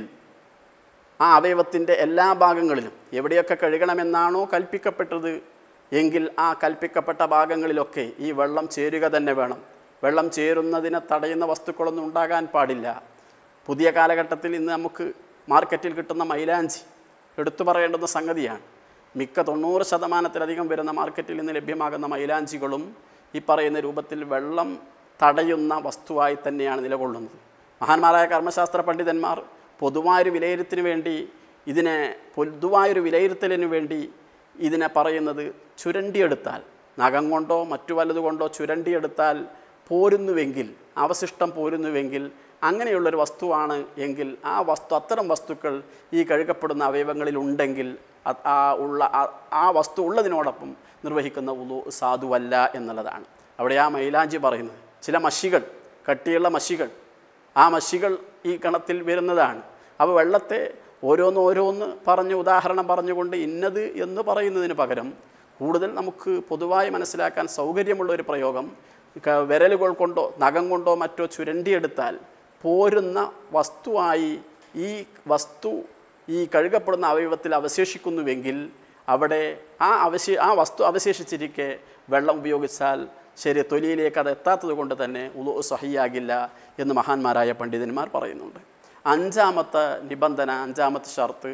ആ അവയവത്തിൻ്റെ എല്ലാ ഭാഗങ്ങളിലും എവിടെയൊക്കെ കഴുകണമെന്നാണോ കൽപ്പിക്കപ്പെട്ടത് എങ്കിൽ ആ കൽപ്പിക്കപ്പെട്ട ഭാഗങ്ങളിലൊക്കെ ഈ വെള്ളം ചേരുക തന്നെ വേണം. വെള്ളം ചേരുന്നതിനെ തടയുന്ന വസ്തുക്കളൊന്നും ഉണ്ടാകാൻ പാടില്ല. പുതിയ കാലഘട്ടത്തിൽ ഇന്ന് നമുക്ക് മാർക്കറ്റിൽ കിട്ടുന്ന മൈലാഞ്ചി എടുത്തു പറയേണ്ടുന്ന സംഗതിയാണ്. മിക്ക തൊണ്ണൂറ് ശതമാനത്തിലധികം വരുന്ന മാർക്കറ്റിൽ നിന്ന് ലഭ്യമാകുന്ന മൈലാഞ്ചികളും ഈ പറയുന്ന രൂപത്തിൽ വെള്ളം തടയുന്ന വസ്തുവായി തന്നെയാണ് നിലകൊള്ളുന്നത്. മഹാന്മാരായ കർമ്മശാസ്ത്ര പണ്ഡിതന്മാർ പൊതുവായൊരു വിലയിരുത്തലിന് വേണ്ടി ഇതിനെ പൊതുവായൊരു വിലയിരുത്തലിന് വേണ്ടി ഇതിനെ പറയുന്നത്, ചുരണ്ടിയെടുത്താൽ, നഖം കൊണ്ടോ മറ്റു വല്ലതുകൊണ്ടോ ചുരണ്ടിയെടുത്താൽ പോരുന്നുവെങ്കിൽ, അവശിഷ്ടം പോരുന്നുവെങ്കിൽ, അങ്ങനെയുള്ളൊരു വസ്തുവാണ് എങ്കിൽ ആ വസ്തു, അത്തരം വസ്തുക്കൾ ഈ കഴുകപ്പെടുന്ന അവയവങ്ങളിൽ ഉണ്ടെങ്കിൽ ആ ഉള്ള ആ വസ്തു ഉള്ളതിനോടൊപ്പം നിർവഹിക്കുന്ന ഉളു സാധുവല്ല എന്നുള്ളതാണ്. അവിടെ ആ മൈലാഞ്ചി പറയുന്നത്. ചില മഷികൾ, കട്ടിയുള്ള മഷികൾ, ആ മഷികൾ ഈ കണത്തിൽ വരുന്നതാണ്. അപ്പോൾ വെള്ളത്തെ ഓരോന്ന് ഓരോന്ന് പറഞ്ഞ് ഉദാഹരണം പറഞ്ഞുകൊണ്ട് ഇന്നത് എന്ന് പറയുന്നതിന് പകരം കൂടുതൽ നമുക്ക് പൊതുവായി മനസ്സിലാക്കാൻ സൗകര്യമുള്ള ഒരു പ്രയോഗം, വിരലുകൾ കൊണ്ടോ നഖം കൊണ്ടോ മറ്റോ ചുരണ്ടിയെടുത്താൽ പോരുന്ന വസ്തുവായി ഈ വസ്തു ഈ കഴുകപ്പെടുന്ന അവയവത്തിൽ അവശേഷിക്കുന്നുവെങ്കിൽ അവിടെ ആ അവശേ ആ വസ്തു അവശേഷിച്ചിരിക്കെ വെള്ളം ഉപയോഗിച്ചാൽ ശരി തൊലിയിലേക്ക് അത് എത്താത്തത് കൊണ്ട് തന്നെ ഉളു സഹിയാകില്ല എന്ന് മഹാന്മാരായ പണ്ഡിതന്മാർ പറയുന്നുണ്ട്. അഞ്ചാമത്തെ നിബന്ധന, അഞ്ചാമത്തെ ഷർത്ത്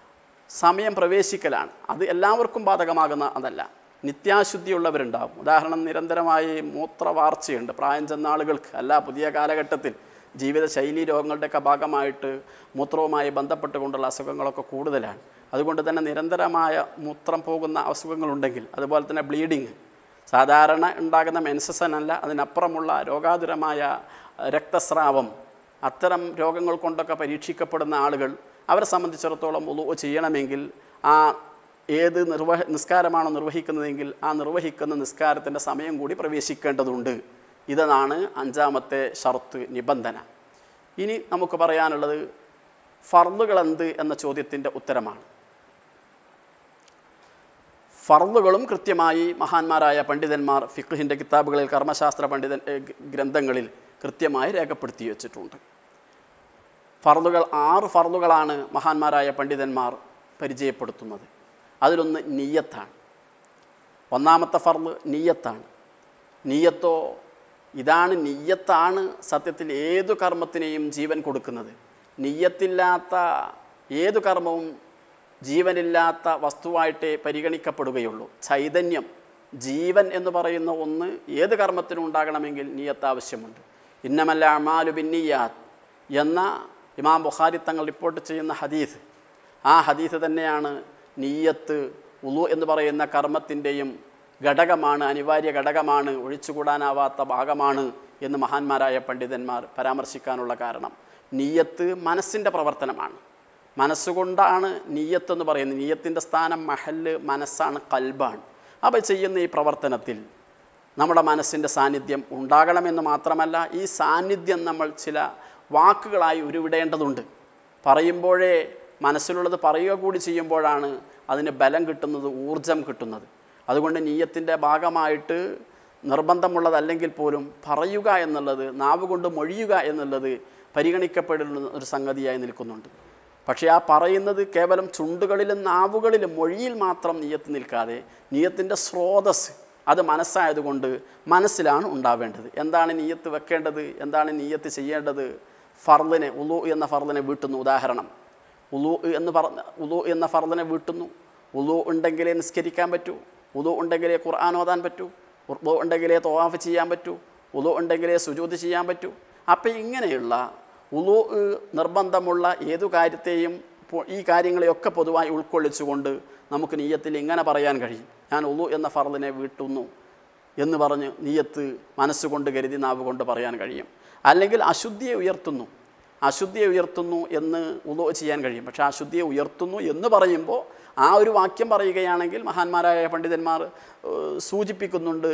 സമയം പ്രവേശിക്കലാണ്. അത് എല്ലാവർക്കും ബാധകമാകുന്ന അതല്ല. നിത്യാശുദ്ധിയുള്ളവരുണ്ടാകും. ഉദാഹരണം, നിരന്തരമായി മൂത്രവാർച്ചയുണ്ട് പ്രായം ചെന്ന ആളുകൾക്ക്. അല്ല, പുതിയ കാലഘട്ടത്തിൽ ജീവിതശൈലി രോഗങ്ങളുടെയൊക്കെ ഭാഗമായിട്ട് മൂത്രവുമായി ബന്ധപ്പെട്ടുകൊണ്ടുള്ള അസുഖങ്ങളൊക്കെ കൂടുതലാണ്. അതുകൊണ്ട് തന്നെ നിരന്തരമായ മൂത്രം പോകുന്ന അസുഖങ്ങളുണ്ടെങ്കിൽ, അതുപോലെ തന്നെ ബ്ലീഡിങ്, സാധാരണ ഉണ്ടാകുന്ന മെൻസസനല്ല, അതിനപ്പുറമുള്ള രോഗാതുരമായ രക്തസ്രാവം, അത്തരം രോഗങ്ങൾ കൊണ്ടൊക്കെ പരീക്ഷിക്കപ്പെടുന്ന ആളുകൾ, അവരെ സംബന്ധിച്ചിടത്തോളം ഉളു ചെയ്യണമെങ്കിൽ ആ ഏത് നിർവഹ നിസ്കാരമാണോ നിർവഹിക്കുന്നതെങ്കിൽ ആ നിർവഹിക്കുന്ന നിസ്കാരത്തിൻ്റെ സമയം കൂടി പ്രവേശിക്കേണ്ടതുണ്ട്. ഇതാണ് അഞ്ചാമത്തെ ഷർത്ത്, നിബന്ധന. ഇനി നമുക്ക് പറയാനുള്ളത് ഫർളുകളെന്ത് എന്ന ചോദ്യത്തിൻ്റെ ഉത്തരമാണ്. ഫർളുകളും കൃത്യമായി മഹാന്മാരായ പണ്ഡിതന്മാർ ഫിഖ്ഹിൻ്റെ കിതാബുകളിൽ, കർമ്മശാസ്ത്ര പണ്ഡിതൻ ഗ്രന്ഥങ്ങളിൽ കൃത്യമായി രേഖപ്പെടുത്തി വച്ചിട്ടുണ്ട്. ഫർളുകൾ ആറ് ഫർളുകളാണ് മഹാന്മാരായ പണ്ഡിതന്മാർ പരിചയപ്പെടുത്തുന്നത്. അതിലൊന്ന് നിയ്യത്താണ്. ഒന്നാമത്തെ ഫർള് നിയ്യത്താണ്. നിയ്യത്തോ, ഇതാണ് നിയ്യത്താണ് സത്യത്തിൽ ഏതു കർമ്മത്തിനെയും ജീവൻ കൊടുക്കുന്നത്. നിയ്യത്തില്ലാത്ത ഏതു കർമ്മവും ജീവനില്ലാത്ത വസ്തുവായിട്ടേ പരിഗണിക്കപ്പെടുകയുള്ളൂ. ചൈതന്യം, ജീവൻ എന്ന് പറയുന്ന ഒന്ന് ഏത് കർമ്മത്തിനും ഉണ്ടാകണമെങ്കിൽ നിയ്യത്ത് ആവശ്യമുണ്ട്. ഇന്നമൽ അഅ്മാലു ബിന്നിയ്യാത്ത് എന്ന ഇമാം ബുഖാരി തങ്ങൾ റിപ്പോർട്ട് ചെയ്യുന്ന ഹദീസ്, ആ ഹദീസ് തന്നെയാണ് നിയ്യത്ത് വുളു എന്ന് പറയുന്ന കർമ്മത്തിൻ്റെയും ഘടകമാണ്, അനിവാര്യ ഘടകമാണ്, ഒഴിച്ചുകൂടാനാവാത്ത ഭാഗമാണ് എന്ന് മഹാന്മാരായ പണ്ഡിതന്മാർ പരാമർശിക്കാനുള്ള കാരണം. നിയ്യത്ത് മനസ്സിൻ്റെ പ്രവർത്തനമാണ്. മനസ്സുകൊണ്ടാണ് നിയ്യത്ത് എന്ന് പറയുന്നത്. നിയ്യത്തിൻ്റെ സ്ഥാനം, മഹല്ല് മനസ്സാണ്, കൽബാണ്. അപ്പോൾ ചെയ്യുന്ന ഈ പ്രവർത്തനത്തിൽ നമ്മുടെ മനസ്സിൻ്റെ സാന്നിധ്യം ഉണ്ടാകണമെന്ന് മാത്രമല്ല, ഈ സാന്നിധ്യം നമ്മൾ ചില വാക്കുകളായി ഉരുവിടേണ്ടതുണ്ട്. പറയുമ്പോഴേ മനസ്സിലുള്ളത് പറയുക കൂടി ചെയ്യുമ്പോഴാണ് അതിന് ബലം കിട്ടുന്നത്, ഊർജം കിട്ടുന്നത്. അതുകൊണ്ട് നിയ്യത്തിൻ്റെ ഭാഗമായിട്ട് നിർബന്ധമുള്ളതല്ലെങ്കിൽ പോലും പറയുക എന്നുള്ളത്, നാവ് കൊണ്ട് മൊഴിയുക എന്നുള്ളത് പരിഗണിക്കപ്പെടുന്ന ഒരു സംഗതിയായി നിൽക്കുന്നുണ്ട്. പക്ഷേ ആ പറയുന്നത് കേവലം ചുണ്ടുകളിലും നാവുകളിലും മൊഴിയിൽ മാത്രം നിയ്യത്ത് നിൽക്കാതെ നിയ്യത്തിൻ്റെ സ്രോതസ് അത് മനസ്സായതുകൊണ്ട് മനസ്സിലാണ് ഉണ്ടാവേണ്ടത്. എന്താണ് നിയ്യത്ത് വെക്കേണ്ടത്, എന്താണ് നിയ്യത്ത് ചെയ്യേണ്ടത്? ഫർളിനെ, വുളു എന്ന ഫർളിനെ വീട്ടുന്നു. ഉദാഹരണം, വുളു എന്ന് പറഞ്ഞ വുളു എന്ന ഫർളിനെ വീട്ടുന്നു. വുളു ഉണ്ടെങ്കിലേ നിസ്കരിക്കാൻ പറ്റൂ, വുളു ഉണ്ടെങ്കിലേ ഖുർആൻ ഓതാൻ പറ്റൂ, വുളു ഉണ്ടെങ്കിലേ തവാഫ് ചെയ്യാൻ പറ്റൂ, വുളു ഉണ്ടെങ്കിലേ സുജൂദ് ചെയ്യാൻ പറ്റൂ. അപ്പം ഇങ്ങനെയുള്ള വുളു നിർബന്ധമുള്ള ഏതു കാര്യത്തെയും ഈ കാര്യങ്ങളെയൊക്കെ പൊതുവായി ഉൾക്കൊള്ളിച്ചുകൊണ്ട് നമുക്ക് നിയ്യത്തിൽ ഇങ്ങനെ പറയാൻ കഴിയും: ഞാൻ വുളു എന്ന ഫർളിനെ വീട്ടുന്നു എന്ന് പറഞ്ഞ് നിയ്യത്ത് മനസ്സുകൊണ്ട് കരുതി നാവ് കൊണ്ട് പറയാൻ കഴിയും. അല്ലെങ്കിൽ അശുദ്ധിയെ ഉയർത്തുന്നു, അശുദ്ധിയെ ഉയർത്തുന്നു എന്ന് വുളു ചെയ്യാൻ കഴിയും. പക്ഷേ അശുദ്ധിയെ ഉയർത്തുന്നു എന്ന് പറയുമ്പോൾ ആ ഒരു വാക്യം പറയുകയാണെങ്കിൽ മഹാന്മാരായ പണ്ഡിതന്മാർ സൂചിപ്പിക്കുന്നുണ്ട്,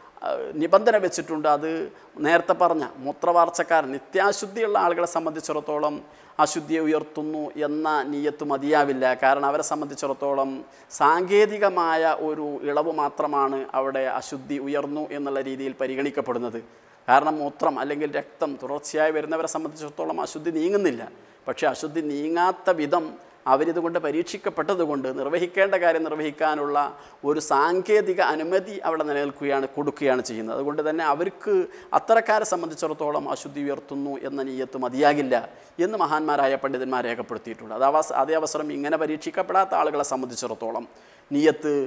നിബന്ധന വെച്ചിട്ടുണ്ട്. അത് നേരത്തെ പറഞ്ഞ മൂത്രവാർച്ചക്കാരൻ, നിത്യാശുദ്ധിയുള്ള ആളുകളെ സംബന്ധിച്ചിടത്തോളം അശുദ്ധിയെ ഉയർത്തുന്നു എന്ന നിയ്യത്ത് മതിയാവില്ല. കാരണം അവരെ സംബന്ധിച്ചിടത്തോളം സാങ്കേതികമായ ഒരു ഇളവ് മാത്രമാണ് അവിടെ അശുദ്ധി ഉയർന്നു എന്നുള്ള രീതിയിൽ പരിഗണിക്കപ്പെടുന്നത്. കാരണം മൂത്രം അല്ലെങ്കിൽ രക്തം തുടർച്ചയായി വരുന്നവരെ സംബന്ധിച്ചിടത്തോളം അശുദ്ധി നീങ്ങുന്നില്ല. പക്ഷേ അശുദ്ധി നീങ്ങാത്ത വിധം അവരിതുകൊണ്ട് പരീക്ഷിക്കപ്പെട്ടതുകൊണ്ട് നിർവഹിക്കേണ്ട കാര്യം നിർവഹിക്കാനുള്ള ഒരു സാങ്കേതിക അനുമതി അവിടെ നിലനിൽക്കുകയാണ്, കൊടുക്കുകയാണ് ചെയ്യുന്നത്. അതുകൊണ്ട് തന്നെ അവർക്ക് അത്തരക്കാരെ സംബന്ധിച്ചിടത്തോളം അശുദ്ധി ഉയർത്തുന്നു എന്ന നിയ്യത്ത് മതിയാകില്ല എന്ന് മഹാന്മാരായ പണ്ഡിതന്മാർ രേഖപ്പെടുത്തിയിട്ടുണ്ട്. അത് അവസ് അതേ അവസരം ഇങ്ങനെ പരീക്ഷിക്കപ്പെടാത്ത ആളുകളെ സംബന്ധിച്ചിടത്തോളം നിയ്യത്ത്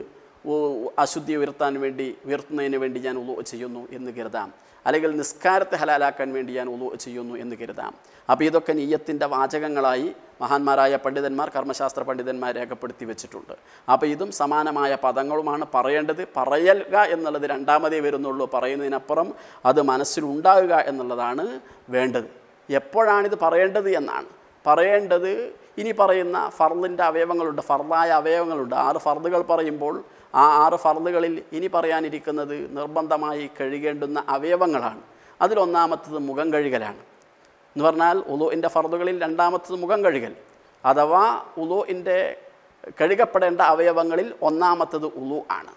അശുദ്ധി ഉയർത്താൻ വേണ്ടി ഉയർത്തുന്നതിന് വേണ്ടി ഞാൻ വുളു ചെയ്യുന്നു എന്ന് കരുതാം, അല്ലെങ്കിൽ നിസ്കാരത്തെ ഹലാലാക്കാൻ വേണ്ടി ഞാൻ വുളു ചെയ്യുന്നു എന്ന് കരുതാം. അപ്പോൾ ഇതൊക്കെ നിയ്യത്തിൻ്റെ വാചകങ്ങളായി മഹാന്മാരായ പണ്ഡിതന്മാർ, കർമ്മശാസ്ത്ര പണ്ഡിതന്മാർ രേഖപ്പെടുത്തി വെച്ചിട്ടുണ്ട്. അപ്പോൾ ഇതും സമാനമായ പദങ്ങളുമാണ് പറയേണ്ടത്. പറയുക എന്നുള്ളത് രണ്ടാമതേ വരുന്നുള്ളൂ, പറയുന്നതിനപ്പുറം അത് മനസ്സിലുണ്ടാവുക എന്നുള്ളതാണ് വേണ്ടത്. എപ്പോഴാണിത് പറയേണ്ടത് എന്നാണ് പറയേണ്ടത്. ഇനി പറയുന്ന ഫർളിൻ്റെ അവയവങ്ങളുണ്ട്, ഫർളായ അവയവങ്ങളുണ്ട്. ആറ് ഫർളുകൾ പറയുമ്പോൾ ആ ആറ് ഫർളുകളിൽ ഇനി പറയാനിരിക്കുന്നത് നിർബന്ധമായി കഴുകേണ്ടുന്ന അവയവങ്ങളാണ്. അതിലൊന്നാമത്തത് മുഖം കഴുകലാണ്. എന്ന് പറഞ്ഞാൽ വുളുഇൻ്റെ ഫർളുകളിൽ രണ്ടാമത്തത് മുഖം കഴുകൽ, അഥവാ വുളുഇൻ്റെ കഴുകപ്പെടേണ്ട അവയവങ്ങളിൽ ഒന്നാമത്തത് വുളു ആണ്.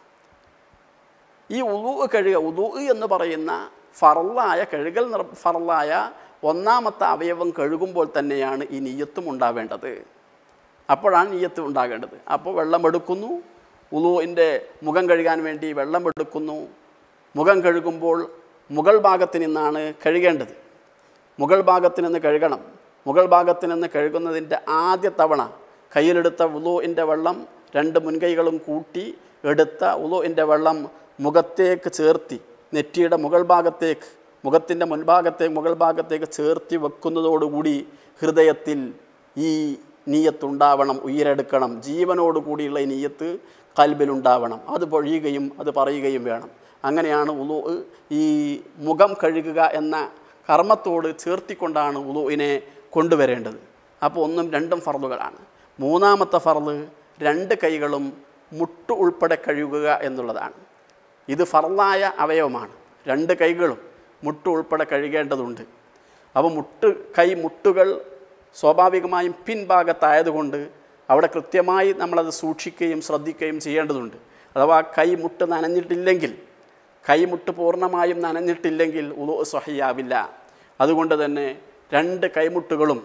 ഈ വുളു കഴുക, വുളു എന്ന് പറയുന്ന ഫർളായ കഴുകൽ നിർ ഫർളായ ഒന്നാമത്തെ അവയവം കഴുകുമ്പോൾ തന്നെയാണ് ഈ നിയ്യത്തും ഉണ്ടാവേണ്ടത്. അപ്പോഴാണ് നിയ്യത്ത് ഉണ്ടാകേണ്ടത്. അപ്പോൾ വെള്ളമെടുക്കുന്നു, വുളുഇൻ്റെ മുഖം കഴുകാൻ വേണ്ടി വെള്ളമെടുക്കുന്നു. മുഖം കഴുകുമ്പോൾ മുകൾ ഭാഗത്ത് നിന്നാണ് കഴുകേണ്ടത്. മുകൾ ഭാഗത്ത് നിന്ന് കഴുകണം. മുകൾ ഭാഗത്ത് നിന്ന് കഴുകുന്നതിൻ്റെ ആദ്യ തവണ കയ്യിലെടുത്ത വുളുഇൻ്റെ വെള്ളം രണ്ട് മുൻകൈകളും കൂട്ടി എടുത്ത വുളുഇൻ്റെ വെള്ളം മുഖത്തേക്ക് ചേർത്തി, നെറ്റിയുടെ മുകൾ ഭാഗത്തേക്ക്, മുഖത്തിൻ്റെ മുൻഭാഗത്തേക്ക് മുകൾ ഭാഗത്തേക്ക് ചേർത്തി വെക്കുന്നതോടുകൂടി ഹൃദയത്തിൽ ഈ നിയ്യത്തുണ്ടാവണം, ഉയരെടുക്കണം. ജീവനോടുകൂടിയുള്ള ഈ നിയ്യത്ത് കൽബിലുണ്ടാവണം. അത് പൊഴിയുകയും അത് പറയുകയും വേണം. അങ്ങനെയാണ് വുളു ഈ മുഖം കഴുകുക എന്ന കർമ്മത്തോട് ചേർത്തിക്കൊണ്ടാണ് വുളുഇനെ കൊണ്ടുവരേണ്ടത്. അപ്പോൾ ഒന്നും രണ്ടും ഫർളുകളാണ്. മൂന്നാമത്തെ ഫർള് രണ്ട് കൈകളും മുട്ട് ഉൾപ്പെടെ കഴുകുക എന്നുള്ളതാണ്. ഇത് ഫർളായ അവയവമാണ്. രണ്ട് കൈകളും മുട്ട് ഉൾപ്പെടെ കഴുകേണ്ടതുണ്ട്. അപ്പോൾ മുട്ട് കൈ മുട്ടുകൾ സ്വാഭാവികമായും പിൻഭാഗത്തായതുകൊണ്ട് അവിടെ കൃത്യമായി നമ്മളത് സൂക്ഷിക്കുകയും ശ്രദ്ധിക്കുകയും ചെയ്യേണ്ടതുണ്ട്. അഥവാ കൈ മുട്ട് നനഞ്ഞിട്ടില്ലെങ്കിൽ, കൈമുട്ട് പൂർണ്ണമായും നനഞ്ഞിട്ടില്ലെങ്കിൽ വുളു സ്വഹിയാവില്ല. അതുകൊണ്ട് തന്നെ രണ്ട് കൈമുട്ടുകളും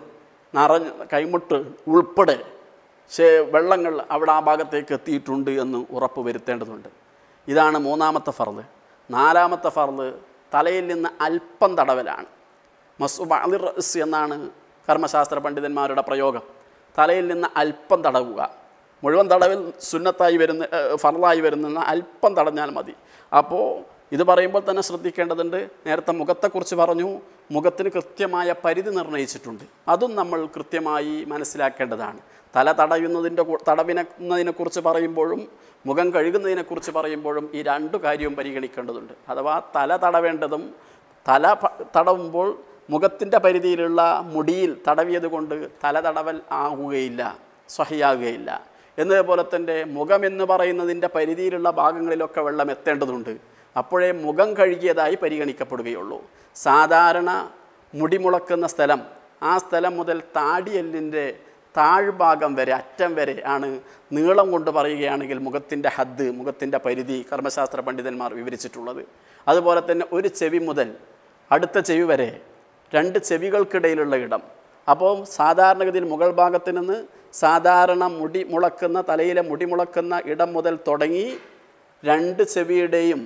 നിറഞ്ഞ കൈമുട്ട് ഉൾപ്പെടെ വെള്ളങ്ങൾ അവിടെ ആ ഭാഗത്തേക്ക് എത്തിയിട്ടുണ്ട് എന്ന് ഉറപ്പ് വരുത്തേണ്ടതുണ്ട്. ഇതാണ് മൂന്നാമത്തെ ഫർള്. നാലാമത്തെ ഫർള് തലയിൽ നിന്ന് അല്പം തടവലാണ്. മസ്ഉ ബഅദി റഅസ് എന്നാണ് കർമ്മശാസ്ത്ര പണ്ഡിതന്മാരുടെ പ്രയോഗം. തലയിൽ നിന്ന് അല്പം തടവുക. മുഴുവൻ തടവിൽ സുന്നത്തായി വരുന്ന ഫർളായി വരുന്ന അല്പം തടഞ്ഞാൽ മതി. അപ്പോൾ ഇത് പറയുമ്പോൾ തന്നെ ശ്രദ്ധിക്കേണ്ടതുണ്ട്. നേരത്തെ മുഖത്തെക്കുറിച്ച് പറഞ്ഞു, മുഖത്തിന് കൃത്യമായ പരിധി നിർണ്ണയിച്ചിട്ടുണ്ട്. അതും നമ്മൾ കൃത്യമായി മനസ്സിലാക്കേണ്ടതാണ്. തല തടയുന്നതിൻ്റെ തടവിനതിനെക്കുറിച്ച് പറയുമ്പോഴും മുഖം കഴുകുന്നതിനെക്കുറിച്ച് പറയുമ്പോഴും ഈ രണ്ടു കാര്യവും പരിഗണിക്കേണ്ടതുണ്ട്. അഥവാ തല തടവേണ്ടതും തല തടവുമ്പോൾ മുഖത്തിൻ്റെ പരിധിയിലുള്ള മുടിയിൽ തടവിയത് കൊണ്ട് തല തടവൽ ആകുകയില്ല, സ്വഹിയാകുകയില്ല. എന്നതുപോലെ തന്നെ മുഖമെന്ന് പറയുന്നതിൻ്റെ പരിധിയിലുള്ള ഭാഗങ്ങളിലൊക്കെ വെള്ളം എത്തേണ്ടതുണ്ട്. അപ്പോഴേ മുഖം കഴുകിയതായി പരിഗണിക്കപ്പെടുകയുള്ളൂ. സാധാരണ മുടിമുളക്കുന്ന സ്ഥലം, ആ സ്ഥലം മുതൽ താടിയെല്ലിൻ്റെ താഴ്ഭാഗം വരെ, അറ്റം വരെ ആണ് നീളം കൊണ്ട് പറയുകയാണെങ്കിൽ മുഖത്തിൻ്റെ ഹദ്ദ്, മുഖത്തിൻ്റെ പരിധി കർമ്മശാസ്ത്ര പണ്ഡിതന്മാർ വിവരിച്ചിട്ടുള്ളത്. അതുപോലെ തന്നെ ഒരു ചെവി മുതൽ അടുത്ത ചെവി വരെ രണ്ട് ചെവികൾക്കിടയിലുള്ള ഇടം. അപ്പോൾ സാധാരണഗതിയിൽ മുകൾ ഭാഗത്ത് നിന്ന് സാധാരണ മുടി മുളക്കുന്ന തലയിലെ മുടി മുളക്കുന്ന ഇടം മുതൽ തുടങ്ങി രണ്ട് ചെവിയുടെയും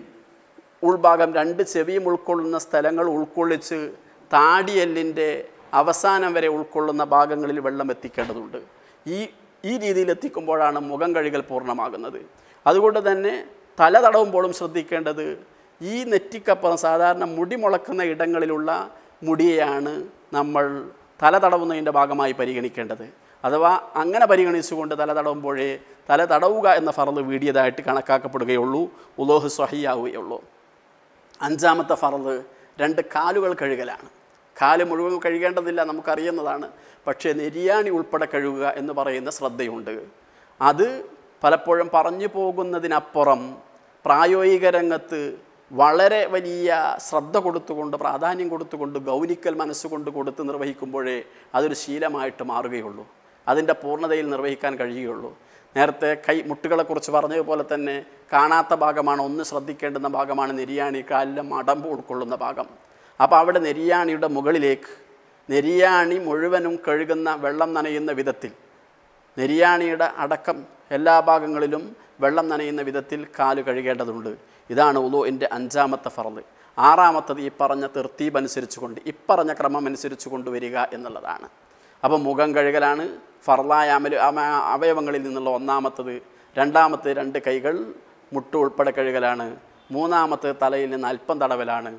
ഉൾഭാഗം, രണ്ട് ചെവിയും ഉൾക്കൊള്ളുന്ന സ്ഥലങ്ങൾ ഉൾക്കൊള്ളിച്ച് താടിയെല്ലിൻ്റെ അവസാനം വരെ ഉൾക്കൊള്ളുന്ന ഭാഗങ്ങളിൽ വെള്ളം എത്തിക്കേണ്ടതുണ്ട്. ഈ ഈ രീതിയിൽ എത്തിക്കുമ്പോഴാണ് മുഖം കഴുകൽ പൂർണ്ണമാകുന്നത്. അതുകൊണ്ട് തന്നെ തല തടവുമ്പോഴും ശ്രദ്ധിക്കേണ്ടത് ഈ നെറ്റിക്കപ്പുറം സാധാരണ മുടി മുളക്കുന്ന ഇടങ്ങളിലുള്ള മുടിയെയാണ് നമ്മൾ തല തടവുന്നതിൻ്റെ ഭാഗമായി പരിഗണിക്കേണ്ടത്. അഥവാ അങ്ങനെ പരിഗണിച്ചുകൊണ്ട് തല തടവുമ്പോഴേ തല തടവുക എന്ന ഫർള് വീടിയതായിട്ട് കണക്കാക്കപ്പെടുകയുള്ളൂ, ഉളൂഹ് സ്വഹിയാവുകയുള്ളൂ. അഞ്ചാമത്തെ ഫർള് രണ്ട് കാലുകൾ കഴുകലാണ്. കാല് മുഴുവൻ കഴുകേണ്ടതില്ല, നമുക്കറിയുന്നതാണ്. പക്ഷേ നെരിയാണി ഉൾപ്പെടെ കഴുകുക എന്ന് പറയുന്ന ശ്രദ്ധയുണ്ട്. അത് പലപ്പോഴും പറഞ്ഞു പോകുന്നതിനപ്പുറം പ്രായോഗിക രംഗത്ത് വളരെ വലിയ ശ്രദ്ധ കൊടുത്തുകൊണ്ട്, പ്രാധാന്യം കൊടുത്തുകൊണ്ട്, ഗൗനിക്കൽ മനസ്സുകൊണ്ട് കൊടുത്ത് നിർവഹിക്കുമ്പോഴേ അതൊരു ശീലമായിട്ട് മാറുകയുള്ളൂ, അതിൻ്റെ പൂർണ്ണതയിൽ നിർവഹിക്കാൻ കഴിയുകയുള്ളൂ. നേരത്തെ കൈ മുട്ടുകളെക്കുറിച്ച് പറഞ്ഞതുപോലെ തന്നെ കാണാത്ത ഭാഗമാണ്, ഒന്ന് ശ്രദ്ധിക്കേണ്ടുന്ന ഭാഗമാണ് നെരിയാണി, കാലിലെ മടമ്പ് ഉൾക്കൊള്ളുന്ന ഭാഗം. അപ്പോൾ അവിടെ നെരിയാണിയുടെ മുകളിലേക്ക് നെരിയാണി മുഴുവനും കഴുകുന്ന വെള്ളം നനയുന്ന വിധത്തിൽ, നെരിയാണിയുടെ അടക്കം എല്ലാ ഭാഗങ്ങളിലും വെള്ളം നനയുന്ന വിധത്തിൽ കാല് കഴുകേണ്ടതുണ്ട്. ഇതാണ് വുളൂഇൻ്റെ അഞ്ചാമത്തെ ഫർള്. ആറാമത്തത് ഈ പറഞ്ഞ തെർത്തീബ് അനുസരിച്ച് കൊണ്ട്, ഇപ്പറഞ്ഞ ക്രമം അനുസരിച്ച് കൊണ്ടുവരിക എന്നുള്ളതാണ്. അപ്പോൾ മുഖം കഴുകലാണ് ഫർളായ അമൽ അവയവങ്ങളിൽ നിന്നുള്ള ഒന്നാമത്തത്. രണ്ടാമത്തെ രണ്ട് കൈകൾ മുട്ട് ഉൾപ്പെടെ കഴുകലാണ്. മൂന്നാമത്തെ തലയിൽ നിന്ന് അല്പം തടവലാണ്.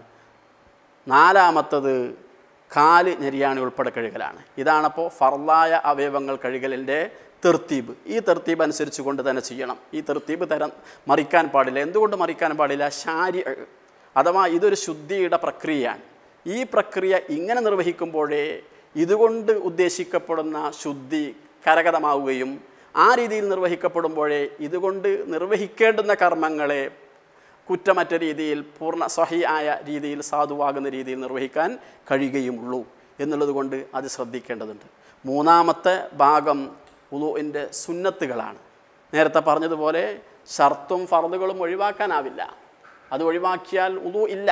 നാലാമത്തത് കാല് നെരിയാണി ഉൾപ്പെടെ കഴുകലാണ്. ഇതാണപ്പോൾ ഫർളായ അവയവങ്ങൾ കഴുകലിൻ്റെ തെർത്തീബ്. ഈ തെർത്തീബ് അനുസരിച്ച് കൊണ്ട് തന്നെ ചെയ്യണം. ഈ തെർത്തീബ് തരം മറിക്കാൻ പാടില്ല. എന്തുകൊണ്ട് മറിക്കാൻ പാടില്ല? ശാരി അഥവാ ഇതൊരു ശുദ്ധിയുടെ പ്രക്രിയയാണ്. ഈ പ്രക്രിയ ഇങ്ങനെ നിർവഹിക്കുമ്പോഴേ ഇതുകൊണ്ട് ഉദ്ദേശിക്കപ്പെടുന്ന ശുദ്ധി കരഗതമാവുകയും ആ രീതിയിൽ നിർവഹിക്കപ്പെടുമ്പോഴേ ഇതുകൊണ്ട് നിർവഹിക്കേണ്ടുന്ന കർമ്മങ്ങളെ കുറ്റമറ്റ രീതിയിൽ പൂർണ്ണ സ്വഹിയായ രീതിയിൽ സാധുവാകുന്ന രീതിയിൽ നിർവഹിക്കാൻ കഴിയുകയുമുള്ളൂ എന്നുള്ളത് കൊണ്ട് അത് ശ്രദ്ധിക്കേണ്ടതുണ്ട്. മൂന്നാമത്തെ ഭാഗം വുളൂഇൻ്റെ സുന്നത്തുകളാണ്. നേരത്തെ പറഞ്ഞതുപോലെ ഷർത്തും ഫർളുകളും ഒഴിവാക്കാനാവില്ല. അത് ഒഴിവാക്കിയാൽ വുളൂ ഇല്ല,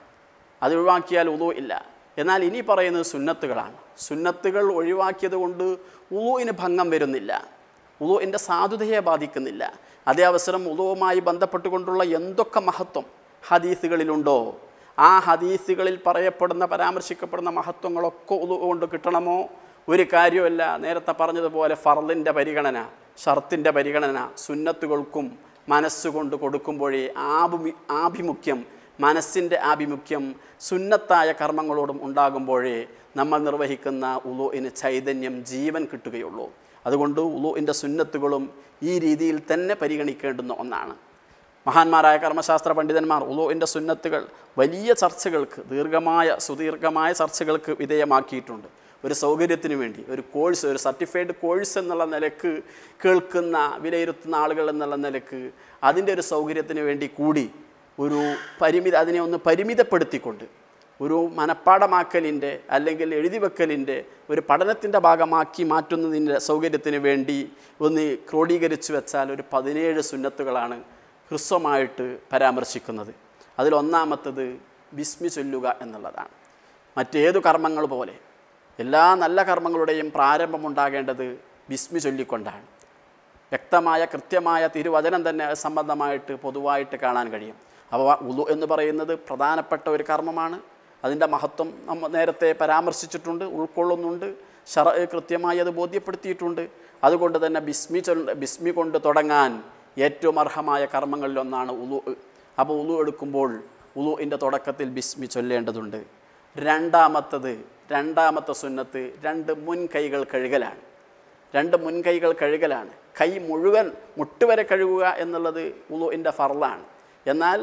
അത് ഒഴിവാക്കിയാൽ വുളൂ ഇല്ല. എന്നാൽ ഇനി പറയുന്നത് സുന്നത്തുകളാണ്. സുന്നത്തുകൾ ഒഴിവാക്കിയത് കൊണ്ട് വുളൂഇന് ഭംഗം വരുന്നില്ല, വുളൂഇൻ്റെ സാധുതയെ ബാധിക്കുന്നില്ല. അതേ അവസരം വുളൂവുമായി ബന്ധപ്പെട്ടുകൊണ്ടുള്ള എന്തൊക്കെ മഹത്വം ഹദീസുകളിലുണ്ടോ ആ ഹദീസുകളിൽ പറയപ്പെടുന്ന പരാമർശിക്കപ്പെടുന്ന മഹത്വങ്ങളൊക്കെ വുളൂ കൊണ്ട് കിട്ടണമോ? ഒരു കാര്യമല്ല. നേരത്തെ പറഞ്ഞതുപോലെ ഫർളിൻ്റെ പരിഗണന, ഷർത്തിൻ്റെ പരിഗണന സുന്നത്തുകൾക്കും മനസ്സുകൊണ്ട് കൊടുക്കുമ്പോഴേ ആഭി ആഭിമുഖ്യം മനസ്സിൻ്റെ ആഭിമുഖ്യം സുന്നത്തായ കർമ്മങ്ങളോടും ഉണ്ടാകുമ്പോഴേ നമ്മൾ നിർവഹിക്കുന്ന വുളൂഇന് ചൈതന്യം, ജീവൻ കിട്ടുകയുള്ളൂ. അതുകൊണ്ട് വുളൂഇൻ്റെ സുന്നത്തുകളും ഈ രീതിയിൽ തന്നെ പരിഗണിക്കേണ്ടുന്ന ഒന്നാണ്. മഹാന്മാരായ കർമ്മശാസ്ത്ര പണ്ഡിതന്മാർ വുളൂഇൻ്റെ സുന്നത്തുകൾ വലിയ ചർച്ചകൾക്ക്, ദീർഘമായ സുദീർഘമായ ചർച്ചകൾക്ക് വിധേയമാക്കിയിട്ടുണ്ട്. ഒരു സൗകര്യത്തിന് വേണ്ടി, ഒരു കോഴ്സ്, ഒരു സർട്ടിഫൈഡ് കോഴ്സ് എന്നുള്ള നിലക്ക് കേൾക്കുന്ന വിലയിരുത്തുന്ന ആളുകൾ എന്നുള്ള നിലക്ക് അതിൻ്റെ ഒരു സൗകര്യത്തിന് വേണ്ടി കൂടി ഒരു പരിമിതി, അതിനെ ഒന്ന് പരിമിതപ്പെടുത്തിക്കൊണ്ട് ഒരു മനപ്പാടമാക്കലിൻ്റെ അല്ലെങ്കിൽ എഴുതി വെക്കലിൻ്റെ ഒരു പഠനത്തിൻ്റെ ഭാഗമാക്കി മാറ്റുന്നതിൻ്റെ സൗകര്യത്തിന് വേണ്ടി ഒന്ന് ക്രോഡീകരിച്ചു വെച്ചാൽ ഒരു പതിനേഴ് സുന്നത്തുകളാണ് ഹ്രസ്വമായിട്ട് പരാമർശിക്കുന്നത്. അതിലൊന്നാമത്തത് ബിസ്മി ചൊല്ലുക എന്നുള്ളതാണ്. മറ്റേതു കർമ്മങ്ങൾ പോലെ എല്ലാ നല്ല കർമ്മങ്ങളുടെയും പ്രാരംഭമുണ്ടാകേണ്ടത് ബിസ്മി ചൊല്ലിക്കൊണ്ടാണ്. വ്യക്തമായ കൃത്യമായ തിരുവചനം തന്നെ അത് സംബന്ധമായിട്ട് പൊതുവായിട്ട് കാണാൻ കഴിയും. അപ്പോൾ ഉളു എന്ന് പറയുന്നത് പ്രധാനപ്പെട്ട ഒരു കർമ്മമാണ്. അതിൻ്റെ മഹത്വം നമ്മൾ നേരത്തെ പരാമർശിച്ചിട്ടുണ്ട്, ഉൾക്കൊള്ളുന്നുണ്ട്, ശറ കൃത്യമായി അത് ബോധ്യപ്പെടുത്തിയിട്ടുണ്ട്. അതുകൊണ്ട് തന്നെ ബിസ്മി ചൊല്ല ബിസ്മി കൊണ്ട് തുടങ്ങാൻ ഏറ്റവും അർഹമായ കർമ്മങ്ങളിലൊന്നാണ് ഉളു. അപ്പോൾ ഉളു എടുക്കുമ്പോൾ ഉളുവിൻ്റെ തുടക്കത്തിൽ ബിസ്മി ചൊല്ലേണ്ടതുണ്ട്. രണ്ടാമത്തത് രണ്ടാമത്തെ സുന്നത്ത് രണ്ട് മുൻകൈകൾ കഴുകലാണ്. രണ്ട് മുൻകൈകൾ കഴുകലാണ്. കൈ മുഴുവൻ മുട്ടുവരെ കഴുകുക എന്നുള്ളത് ഉളുവിൻ്റെ ഫർളാണ്. എന്നാൽ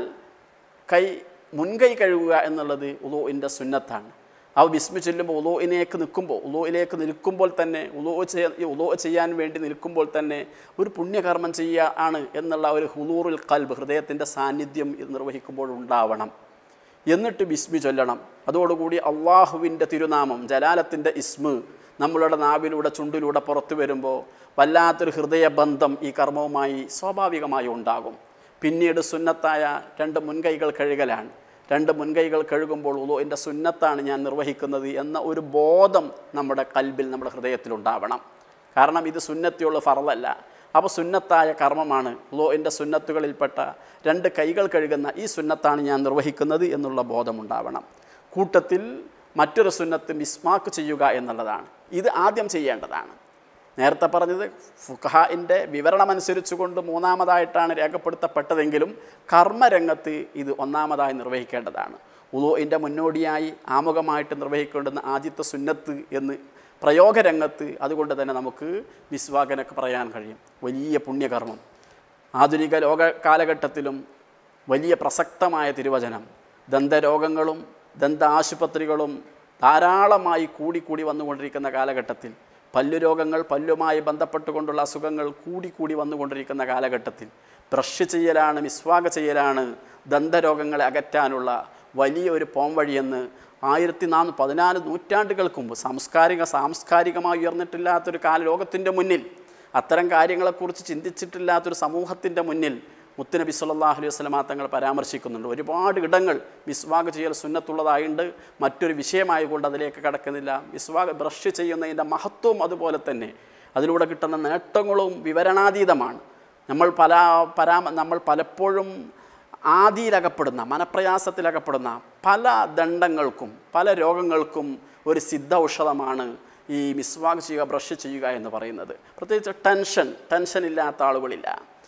കൈ മുൻകൈ കഴുകുക എന്നുള്ളത് ഉളുവിൻ്റെ സുന്നത്താണ്. അവ ബിസ്മി ചൊല്ലുമ്പോൾ ഉളുവിലേക്ക് നിൽക്കുമ്പോൾ ഉളുവിലേക്ക് നിൽക്കുമ്പോൾ തന്നെ ഉളു ചെയ്യ ഉളു ചെയ്യാൻ വേണ്ടി നിൽക്കുമ്പോൾ തന്നെ ഒരു പുണ്യകർമ്മം ചെയ്യുക ആണ് എന്നുള്ള ഒരു ഹുളൂറുൽ ഖൽബ്, ഹൃദയത്തിൻ്റെ സാന്നിധ്യം നിർവഹിക്കുമ്പോൾ ഉണ്ടാവണം. എന്നിട്ട് ബിസ്മി ചൊല്ലണം. അതോടുകൂടി അള്ളാഹുവിൻ്റെ തിരുനാമം, ജലാലത്തിൻ്റെ ഇസ്മ് നമ്മളുടെ നാവിലൂടെ ചുണ്ടിലൂടെ പുറത്തു വരുമ്പോൾ വല്ലാത്തൊരു ഹൃദയബന്ധം ഈ കർമ്മവുമായി സ്വാഭാവികമായി ഉണ്ടാകും. പിന്നീട് സുന്നത്തായ രണ്ട് മുൻകൈകൾ കഴുകലാണ്. രണ്ട് മുൻകൈകൾ കഴുകുമ്പോൾ ഉളുവിൻ്റെ സുന്നത്താണ് ഞാൻ നിർവഹിക്കുന്നത് എന്ന ഒരു ബോധം നമ്മുടെ കൽബിൽ, നമ്മുടെ ഹൃദയത്തിലുണ്ടാവണം. കാരണം ഇത് സുന്നത്തിയുള്ള ഫർളല്ല. അപ്പോൾ സുന്നത്തായ കർമ്മമാണ്. ഉളുവിൻ്റെ സുന്നത്തുകളിൽപ്പെട്ട രണ്ട് കൈകൾ കഴുകുന്ന ഈ സുന്നത്താണ് ഞാൻ നിർവഹിക്കുന്നത് എന്നുള്ള ബോധമുണ്ടാവണം. കൂട്ടത്തിൽ മറ്റൊരു സുന്നത്ത് മിസ്വാക്ക് ചെയ്യുക എന്നുള്ളതാണ്. ഇത് ആദ്യം ചെയ്യേണ്ടതാണ്. നേരത്തെ പറഞ്ഞത് ഫുഖഹാഇൻ്റെ വിവരണമനുസരിച്ച് കൊണ്ട് മൂന്നാമതായിട്ടാണ് രേഖപ്പെടുത്തപ്പെട്ടതെങ്കിലും കർമ്മരംഗത്ത് ഇത് ഒന്നാമതായി നിർവഹിക്കേണ്ടതാണ്. ഉളുവിൻ്റെ മുന്നോടിയായി ആമുഖമായിട്ട് നിർവഹിക്കേണ്ടുന്ന ആദ്യത്തെ സുന്നത്ത് എന്ന് പ്രയോഗരംഗത്ത് അതുകൊണ്ട് തന്നെ നമുക്ക് മിസ്വാക്കിനൊക്കെ പറയാൻ കഴിയും. വലിയ പുണ്യകർമ്മം. ആധുനിക ലോക കാലഘട്ടത്തിലും വലിയ പ്രസക്തമായ തിരുവചനം. ദന്തരോഗങ്ങളും ദന്ത ആശുപത്രികളും ധാരാളമായി കൂടിക്കൂടി വന്നുകൊണ്ടിരിക്കുന്ന കാലഘട്ടത്തിൽ, പല്ലുരോഗങ്ങൾ, പല്ലുമായി ബന്ധപ്പെട്ടുകൊണ്ടുള്ള അസുഖങ്ങൾ കൂടിക്കൂടി വന്നുകൊണ്ടിരിക്കുന്ന കാലഘട്ടത്തിൽ ബ്രഷ് ചെയ്യലാണ്, മിസ്വാക്ക് ചെയ്യലാണ് ദന്തരോഗങ്ങളെ അകറ്റാനുള്ള വലിയ ഒരു പോംവഴിയെന്ന് ആയിരത്തി നാനൂറ് പതിനാല് നൂറ്റാണ്ടുകൾക്ക് മുമ്പ് സാംസ്കാരിക സാംസ്കാരികമായി ഉയർന്നിട്ടില്ലാത്തൊരു കാല ലോകത്തിൻ്റെ മുന്നിൽ, അത്തരം കാര്യങ്ങളെക്കുറിച്ച് ചിന്തിച്ചിട്ടില്ലാത്തൊരു സമൂഹത്തിൻ്റെ മുന്നിൽ മുത്തുനബി സല്ലല്ലാഹു അലൈഹി വസല്ലമ തങ്ങൾ പരാമർശിക്കുന്നുണ്ട്. ഒരുപാട് ഇടങ്ങൾ മിസ്വാക്ക് ചെയ്യൽ സുന്നത്തുള്ളതായുണ്ട്. മറ്റൊരു വിഷയമായതുകൊണ്ട് അതിലേക്ക് കടക്കുന്നില്ല. മിസ്വാക്ക് ബ്രഷ് ചെയ്യുന്നതിൻ്റെ മഹത്വവും അതുപോലെ തന്നെ അതിലൂടെ കിട്ടുന്ന നേട്ടങ്ങളും വിവരണാതീതമാണ്. നമ്മൾ പല പരാമ നമ്മൾ പലപ്പോഴും ആദിയിലകപ്പെടുന്ന, മനപ്രയാസത്തിലകപ്പെടുന്ന പല ദണ്ഡങ്ങൾക്കും പല രോഗങ്ങൾക്കും ഒരു സിദ്ധ ഔഷധമാണ് ഈ മിസ്വാക്ക് ചെയ്യുക, ബ്രഷ് ചെയ്യുക എന്ന് പറയുന്നത്. പ്രത്യേകിച്ച് ടെൻഷൻ ടെൻഷൻ ഇല്ലാത്ത ആളുകളില്ല.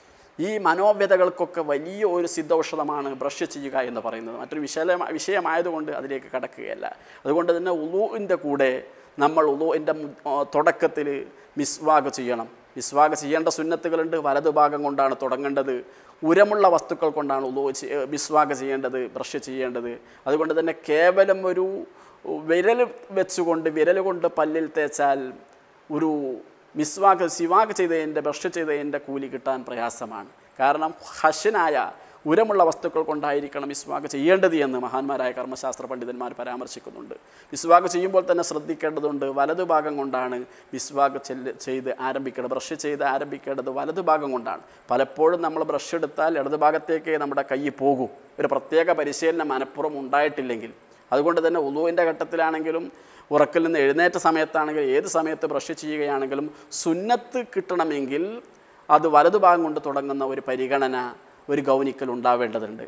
ഈ മനോവ്യതകൾക്കൊക്കെ വലിയ ഒരു സിദ്ധൌഷധമാണ് ബ്രഷ് ചെയ്യുക എന്ന് പറയുന്നത്. മറ്റൊരു വിഷയ വിഷയമായതുകൊണ്ട് അതിലേക്ക് കടക്കുകയല്ല. അതുകൊണ്ട് തന്നെ ഉളുവിൻ്റെ കൂടെ നമ്മൾ ഉളുവിൻ്റെ തുടക്കത്തിൽ മിസ്വാക്ക് ചെയ്യണം. മിസ്വാക്ക് ചെയ്യേണ്ട സുന്നത്തുകളുണ്ട്. വലതുഭാഗം കൊണ്ടാണ് തുടങ്ങേണ്ടത്. ഉരമുള്ള വസ്തുക്കൾ കൊണ്ടാണ് ഉളു മിസ്വാക്ക് ചെയ്യേണ്ടത്, ബ്രഷ് ചെയ്യേണ്ടത്. അതുകൊണ്ട് തന്നെ കേവലം ഒരു വിരൽ വെച്ചുകൊണ്ട് വിരൽ കൊണ്ട് പല്ലിൽ തേച്ചാൽ ഒരു മിസ്വാക്ക് സിവാക്ക് ചെയ്തതിൻ്റെ ബ്രഷ് ചെയ്തതിൻ്റെ കൂലി കിട്ടാൻ പ്രയാസമാണ്. കാരണം ഹഷനായ ഉരമുള്ള വസ്തുക്കൾ കൊണ്ടായിരിക്കണം മിസ്വാക്ക് ചെയ്യേണ്ടത് എന്ന് മഹാന്മാരായ കർമ്മശാസ്ത്ര പണ്ഡിതന്മാർ പരാമർശിക്കുന്നുണ്ട്. മിസ്വാക്ക് ചെയ്യുമ്പോൾ തന്നെ ശ്രദ്ധിക്കേണ്ടതുണ്ട്, വലതുഭാഗം കൊണ്ടാണ് മിസ്വാക്ക് ചെയ്ത് ആരംഭിക്കേണ്ടത്, ബ്രഷ് ചെയ്ത് ആരംഭിക്കേണ്ടത് വലതുഭാഗം കൊണ്ടാണ്. പലപ്പോഴും നമ്മൾ ബ്രഷ് എടുത്താൽ ഇടതുഭാഗത്തേക്ക് നമ്മുടെ കൈ പോകും, ഒരു പ്രത്യേക പരിശീലനം മനഃപൂർവ്വം ഉണ്ടായിട്ടില്ലെങ്കിൽ. അതുകൊണ്ട് തന്നെ ഉളുവിൻ്റെ ഘട്ടത്തിലാണെങ്കിലും ഉറക്കിൽ നിന്ന് എഴുന്നേറ്റ സമയത്താണെങ്കിലും ഏത് സമയത്ത് ബ്രഷ് ചെയ്യുകയാണെങ്കിലും സുന്നത്ത് കിട്ടണമെങ്കിൽ അത് വലതുഭാഗം കൊണ്ട് തുടങ്ങുന്ന ഒരു പരിഗണന, ഒരു ഗൗനിക്കൽ ഉണ്ടാവേണ്ടതുണ്ട്.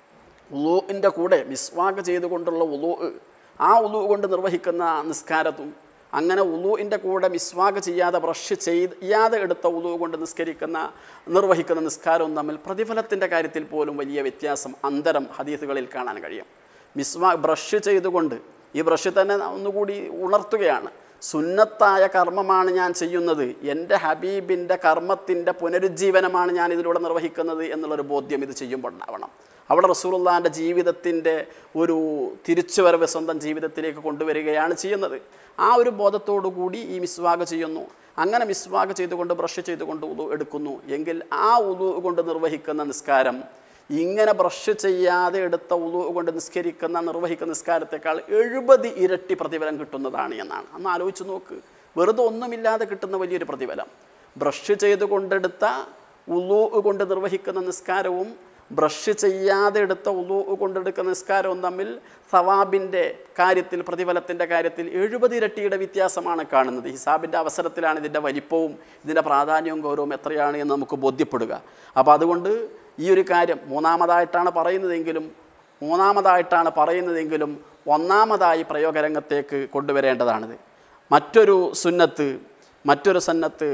ഉളുവിൻ്റെ കൂടെ മിസ്വാക്ക് ചെയ്തുകൊണ്ടുള്ള ഉളു, ആ ഉളു കൊണ്ട് നിർവഹിക്കുന്ന നിസ്കാരത്തും അങ്ങനെ ഉളുവിൻ്റെ കൂടെ മിസ്വാക്ക് ചെയ്യാതെ ബ്രഷ് ചെയ്യാതെ എടുത്ത ഉളു കൊണ്ട് നിസ്കരിക്കുന്ന നിർവഹിക്കുന്ന നിസ്കാരവും തമ്മിൽ പ്രതിഫലത്തിൻ്റെ കാര്യത്തിൽ പോലും വലിയ വ്യത്യാസം, അന്തരം ഹദീസുകളിൽ കാണാൻ കഴിയും. മിസ്വാ ബ്രഷ് ചെയ്തുകൊണ്ട്, ഈ ബ്രഷ് തന്നെ ഒന്നുകൂടി ഉണർത്തുകയാണ്, സുന്നത്തായ കർമ്മമാണ് ഞാൻ ചെയ്യുന്നത്, എൻ്റെ ഹബീബിൻ്റെ കർമ്മത്തിൻ്റെ പുനരുജ്ജീവനമാണ് ഞാൻ ഇതിലൂടെ നിർവഹിക്കുന്നത് എന്നുള്ളൊരു ബോധ്യം ഇത് ചെയ്യുമ്പോൾ ഉണ്ടാവണം. അവിടെ റസൂലുള്ളാഹിൻ്റെ ജീവിതത്തിൻ്റെ ഒരു തിരിച്ചുവരവ് സ്വന്തം ജീവിതത്തിലേക്ക് കൊണ്ടുവരികയാണ് ചെയ്യുന്നത്. ആ ഒരു ബോധത്തോടു കൂടി ഈ മിസ്വാക്ക് ചെയ്യുന്നു. അങ്ങനെ മിസ്വാക്ക് ചെയ്തുകൊണ്ട് ബ്രഷ് ചെയ്തുകൊണ്ട് ഉളു എടുക്കുന്നു എങ്കിൽ ആ ഉളു കൊണ്ട് നിർവഹിക്കുന്ന നിസ്കാരം ഇങ്ങനെ ബ്രഷ് ചെയ്യാതെ എടുത്ത ഉളു കൊണ്ട് നിസ്കരിക്കുന്ന നിർവഹിക്കുന്ന നിസ്കാരത്തെക്കാൾ എഴുപത് ഇരട്ടി പ്രതിഫലം കിട്ടുന്നതാണ് എന്നാണ്. അന്ന് ആലോചിച്ച് നോക്ക്, വെറുതെ ഒന്നുമില്ലാതെ കിട്ടുന്ന വലിയൊരു പ്രതിഫലം. ബ്രഷ് ചെയ്തുകൊണ്ടെടുത്ത ഉളു കൊണ്ട് നിർവഹിക്കുന്ന നിസ്കാരവും ബ്രഷ് ചെയ്യാതെ എടുത്ത ഉളു കൊണ്ടെടുക്കുന്ന നിസ്കാരവും തമ്മിൽ സവാബിൻ്റെ കാര്യത്തിൽ, പ്രതിഫലത്തിൻ്റെ കാര്യത്തിൽ എഴുപത് ഇരട്ടിയുടെ വ്യത്യാസമാണ് കാണുന്നത്. ഹിസാബിൻ്റെ അവസരത്തിലാണ് ഇതിൻ്റെ വലിപ്പവും ഇതിൻ്റെ പ്രാധാന്യവും ഗൗരവവും എത്രയാണ് എന്ന് നമുക്ക് ബോധ്യപ്പെടുക. അപ്പോൾ അതുകൊണ്ട് ഈ ഒരു കാര്യം മൂന്നാമതായിട്ടാണ് പറയുന്നതെങ്കിലും മൂന്നാമതായിട്ടാണ് പറയുന്നതെങ്കിലും ഒന്നാമതായി പ്രയോഗരംഗത്തേക്ക് കൊണ്ടുവരേണ്ടതാണിത്. മറ്റൊരു സുന്നത്ത് മറ്റൊരു സുന്നത്ത്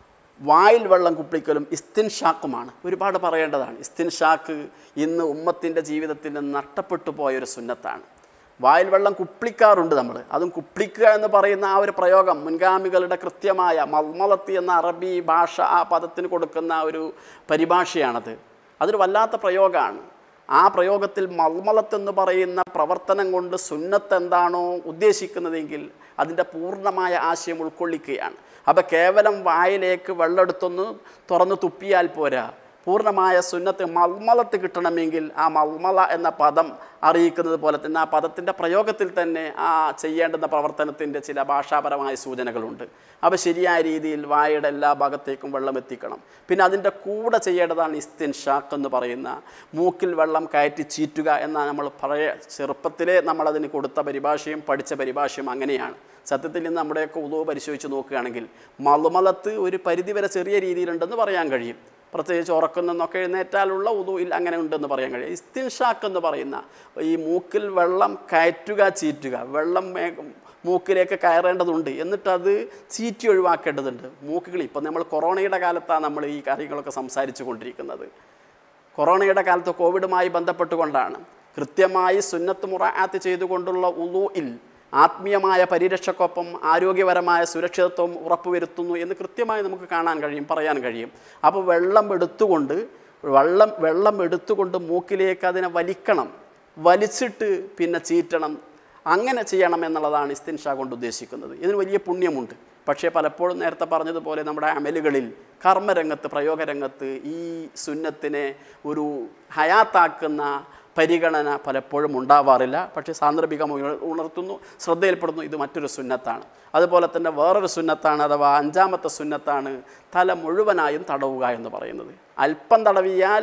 വായിൽ വെള്ളം കുപ്പിക്കലും ഇസ്തിൻഷാക്കുമാണ്. ഒരുപാട് പറയേണ്ടതാണ്. ഇസ്തിൻഷാക്ക് ഇന്ന് ഉമ്മത്തിൻ്റെ ജീവിതത്തിൽ നിന്ന് നഷ്ടപ്പെട്ടു പോയൊരു സുന്നത്താണ്. വായിൽ വെള്ളം കുപ്പിക്കാറുണ്ട് നമ്മൾ. അതും കുപ്പിക്കുക എന്ന് പറയുന്ന ആ ഒരു പ്രയോഗം മുൻഗാമികളുടെ കൃത്യമായ മൽമലത്തി എന്ന അറബി ഭാഷ ആ പദത്തിന് കൊടുക്കുന്ന ഒരു പരിഭാഷയാണത്. അതൊരു വല്ലാത്ത പ്രയോഗമാണ്. ആ പ്രയോഗത്തിൽ മൽമലത്തെന്ന് പറയുന്ന പ്രവർത്തനം കൊണ്ട് സുന്നത്ത് എന്താണോ ഉദ്ദേശിക്കുന്നതെങ്കിൽ അതിൻ്റെ പൂർണ്ണമായ ആശയം ഉൾക്കൊള്ളിക്കുകയാണ്. അപ്പോൾ കേവലം വായിലേക്ക് വെള്ളമെടുത്തൊന്ന് തുറന്ന് തുപ്പിയാൽ പോരാ. പൂർണ്ണമായ സുന്നത്ത് മൽമലത്ത് കിട്ടണമെങ്കിൽ ആ മൽമല എന്ന പദം അറിയിക്കുന്നത് പോലെ തന്നെ ആ പദത്തിൻ്റെ പ്രയോഗത്തിൽ തന്നെ ആ ചെയ്യേണ്ടുന്ന പ്രവർത്തനത്തിൻ്റെ ചില ഭാഷാപരമായ സൂചനകളുണ്ട്. അപ്പോൾ ശരിയായ രീതിയിൽ വായുടെ എല്ലാ ഭാഗത്തേക്കും വെള്ളം എത്തിക്കണം. പിന്നെ അതിൻ്റെ കൂടെ ചെയ്യേണ്ടതാണ് ഇസ്തിൻഷാക്ക് എന്ന് പറയുന്ന മൂക്കിൽ വെള്ളം കയറ്റി ചീറ്റുക എന്ന നമ്മൾ പഴയ ചെറുപ്പത്തിലെ നമ്മളതിന് കൊടുത്ത പരിഭാഷയും പഠിച്ച പരിഭാഷയും അങ്ങനെയാണ്. സത്യത്തിൽ നിന്ന് നമ്മുടെയൊക്കെ ഉളു പരിശോധിച്ച് നോക്കുകയാണെങ്കിൽ മൽമലത്ത് ഒരു പരിധിവരെ ചെറിയ രീതിയിലുണ്ടെന്ന് പറയാൻ കഴിയും. പ്രത്യേകിച്ച് ഉറക്കുന്നൊക്കെ എഴുന്നേറ്റാലുള്ള ഉളുവിൽ അങ്ങനെ ഉണ്ടെന്ന് പറയാൻ കഴിയും. ഇസ്തിൻഷാക്ക് എന്ന് പറയുന്ന ഈ മൂക്കിൽ വെള്ളം കയറ്റുക ചീറ്റുക, വെള്ളം മൂക്കിലേക്ക് കയറേണ്ടതുണ്ട്, എന്നിട്ടത് ചീറ്റി ഒഴിവാക്കേണ്ടതുണ്ട്. മൂക്കുകൾ ഇപ്പം നമ്മൾ കൊറോണയുടെ കാലത്താണ് നമ്മൾ ഈ കാര്യങ്ങളൊക്കെ സംസാരിച്ചു കൊണ്ടിരിക്കുന്നത്. കൊറോണയുടെ കാലത്ത് കോവിഡുമായി ബന്ധപ്പെട്ടുകൊണ്ടാണ്. കൃത്യമായി സുന്നത്ത് മുറാഅത്ത് ചെയ്തുകൊണ്ടുള്ള ഉളുഇൽ ആത്മീയമായ പരിരക്ഷയ്ക്കൊപ്പം ആരോഗ്യപരമായ സുരക്ഷിതത്വം ഉറപ്പുവരുത്തുന്നു എന്ന് കൃത്യമായി നമുക്ക് കാണാൻ കഴിയും, പറയാൻ കഴിയും. അപ്പോൾ വെള്ളം എടുത്തുകൊണ്ട് വെള്ളം വെള്ളം എടുത്തുകൊണ്ട് മൂക്കിലേക്ക് അതിനെ വലിക്കണം, വലിച്ചിട്ട് പിന്നെ ചീറ്റണം, അങ്ങനെ ചെയ്യണം എന്നുള്ളതാണ് ഇസ്തിൻഷാ കൊണ്ട് ഉദ്ദേശിക്കുന്നത്. ഇതിന് വലിയ പുണ്യമുണ്ട്. പക്ഷേ പലപ്പോഴും നേരത്തെ പറഞ്ഞതുപോലെ നമ്മുടെ അമലുകളിൽ കർമ്മരംഗത്ത് പ്രയോഗരംഗത്ത് ഈ സുന്നത്തിനെ ഒരു ഹയാത്താക്കുന്ന പരിഗണന പലപ്പോഴും ഉണ്ടാവാറില്ല. പക്ഷേ സാന്ദർഭികം ഉണർത്തുന്നു, ശ്രദ്ധയിൽപ്പെടുന്നു, ഇത് മറ്റൊരു സുന്നത്താണ്. അതുപോലെ തന്നെ വേറൊരു സുന്നത്താണ്, അഥവാ അഞ്ചാമത്തെ സുന്നത്താണ് തല മുഴുവനായും തടവുക എന്ന് പറയുന്നത്. അല്പം തടവിയാൽ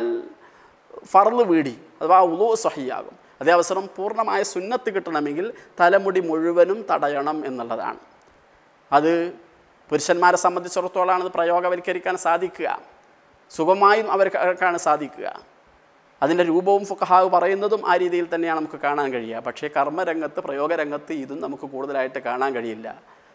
ഫർള് വീടി അഥവാ ഉളു സഹിയാകും. അതേ അവസരം പൂർണ്ണമായ സുന്നത്ത് കിട്ടണമെങ്കിൽ തലമുടി മുഴുവനും തടയണം എന്നുള്ളതാണ്. അത് പുരുഷന്മാരെ സംബന്ധിച്ചിടത്തോളമാണ് അത് പ്രയോഗവൽക്കരിക്കാൻ സാധിക്കുക, സുഖമായും അവർക്കാണ് സാധിക്കുക. അതിൻ്റെ രൂപവും ഫുഖഹാവ് പറയുന്നതും ആ രീതിയിൽ തന്നെയാണ് നമുക്ക് കാണാൻ കഴിയുക. പക്ഷേ കർമ്മരംഗത്ത് പ്രയോഗരംഗത്ത് ഇതും നമുക്ക് കൂടുതലായിട്ട് കാണാൻ കഴിയില്ല.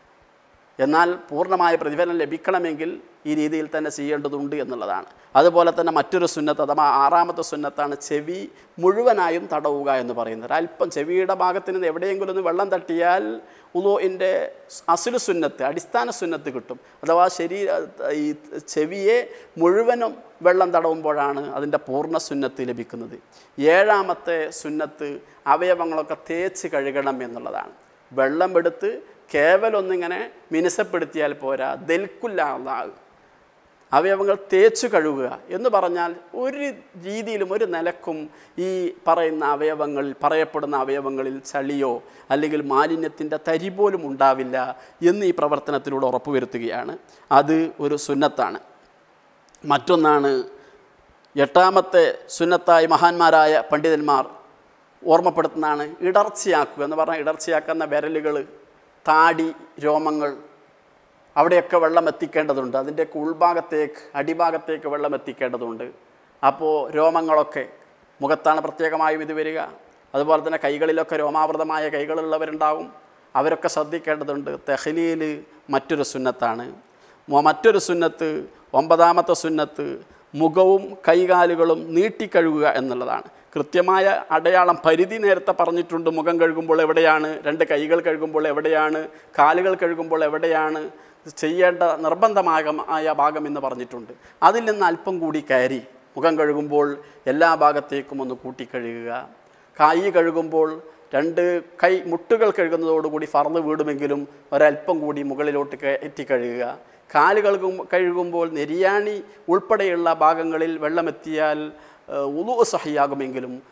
എന്നാൽ പൂർണ്ണമായ പ്രതിഫലം ലഭിക്കണമെങ്കിൽ ഈ രീതിയിൽ തന്നെ ചെയ്യേണ്ടതുണ്ട് എന്നുള്ളതാണ്. അതുപോലെ തന്നെ മറ്റൊരു സുന്നത്ത് അഥവാ ആറാമത്തെ സുന്നത്താണ് ചെവി മുഴുവനായും തടവുക എന്ന് പറയുന്നത്. അല്പം ചെവിയുടെ ഭാഗത്ത് നിന്ന് എവിടെയെങ്കിലും ഒന്ന് വെള്ളം തട്ടിയാൽ ഉളുഇൻ്റെ അസ്ലു സുന്നത്ത്, അടിസ്ഥാന സുന്നത്ത് കിട്ടും. അഥവാ ശരീര ഈ ചെവിയെ മുഴുവനും വെള്ളം തടവുമ്പോഴാണ് അതിൻ്റെ പൂർണ്ണ സുന്നത്ത് ലഭിക്കുന്നത്. ഏഴാമത്തെ സുന്നത്ത് അവയവങ്ങളൊക്കെ തേച്ച് കഴുകണം എന്നുള്ളതാണ്. വെള്ളം എടുത്ത് കേവലം ഒന്നിങ്ങനെ മിനുസപ്പെടുത്തിയാൽ പോരാ, ദൽക്കുല്ലാഹ് അവയവങ്ങൾ തേച്ചു കഴുകുക എന്ന് പറഞ്ഞാൽ ഒരു രീതിയിലും ഒരു നിലക്കും ഈ പറയുന്ന അവയവങ്ങളിൽ പറയപ്പെടുന്ന അവയവങ്ങളിൽ ചളിയോ അല്ലെങ്കിൽ മാലിന്യത്തിൻ്റെ തരി പോലും ഉണ്ടാവില്ല എന്ന് ഈ പ്രവർത്തനത്തിലൂടെ ഉറപ്പുവരുത്തുകയാണ്. അത് ഒരു സുന്നത്താണ്. മറ്റൊന്നാണ് എട്ടാമത്തെ സുന്നത്തായി മഹാന്മാരായ പണ്ഡിതന്മാർ ഓർമ്മപ്പെടുത്തുന്നതാണ് ഇടർച്ചയാക്കുക എന്ന് പറഞ്ഞാൽ ഇടർച്ചയാക്കുന്ന വിരലുകൾ, താടി, രോമങ്ങൾ, അവിടെയൊക്കെ വെള്ളം എത്തിക്കേണ്ടതുണ്ട്. അതിൻ്റെയൊക്കെ ഉൾഭാഗത്തേക്ക് അടിഭാഗത്തേക്ക് വെള്ളം എത്തിക്കേണ്ടതുണ്ട്. അപ്പോൾ രോമങ്ങളൊക്കെ മുഖത്താണ് പ്രത്യേകമായും ഇത് വരിക. അതുപോലെ തന്നെ കൈകളിലൊക്കെ രോമാവൃതമായ കൈകളുള്ളവരുണ്ടാവും, അവരൊക്കെ ശ്രദ്ധിക്കേണ്ടതുണ്ട്. തെഹ്ലീൽ മറ്റൊരു സുന്നത്താണ്. മറ്റൊരു സുന്നത്ത്, ഒമ്പതാമത്തെ സുന്നത്ത് മുഖവും കൈകാലുകളും നീട്ടിക്കഴുകുക എന്നുള്ളതാണ്. കൃത്യമായ അടയാളം പരിധി നേരത്തെ പറഞ്ഞിട്ടുണ്ട്. മുഖം കഴുകുമ്പോൾ എവിടെയാണ്, രണ്ട് കൈകൾ കഴുകുമ്പോൾ എവിടെയാണ്, കാലുകൾ കഴുകുമ്പോൾ എവിടെയാണ് ചെയ്യേണ്ട നിർബന്ധമായ ഭാഗം എന്ന് പറഞ്ഞിട്ടുണ്ട്. അതിൽ നിന്ന് അല്പം കൂടി കയറി മുഖം കഴുകുമ്പോൾ എല്ലാ ഭാഗത്തേക്കും ഒന്ന് കൂട്ടിക്കഴുകുക. കൈ കഴുകുമ്പോൾ രണ്ട് കൈ മുട്ടുകൾ കഴുകുന്നതോടുകൂടി ഫർള് വീടുമെങ്കിലും ഒരല്പം കൂടി മുകളിലോട്ട് കയറ്റി കഴുകുക. കാലുകൾ കഴുകുമ്പോൾ നെരിയാണി ഉൾപ്പെടെയുള്ള ഭാഗങ്ങളിൽ വെള്ളമെത്തിയാൽ ഉളു സഹിയാകുമെങ്കിലും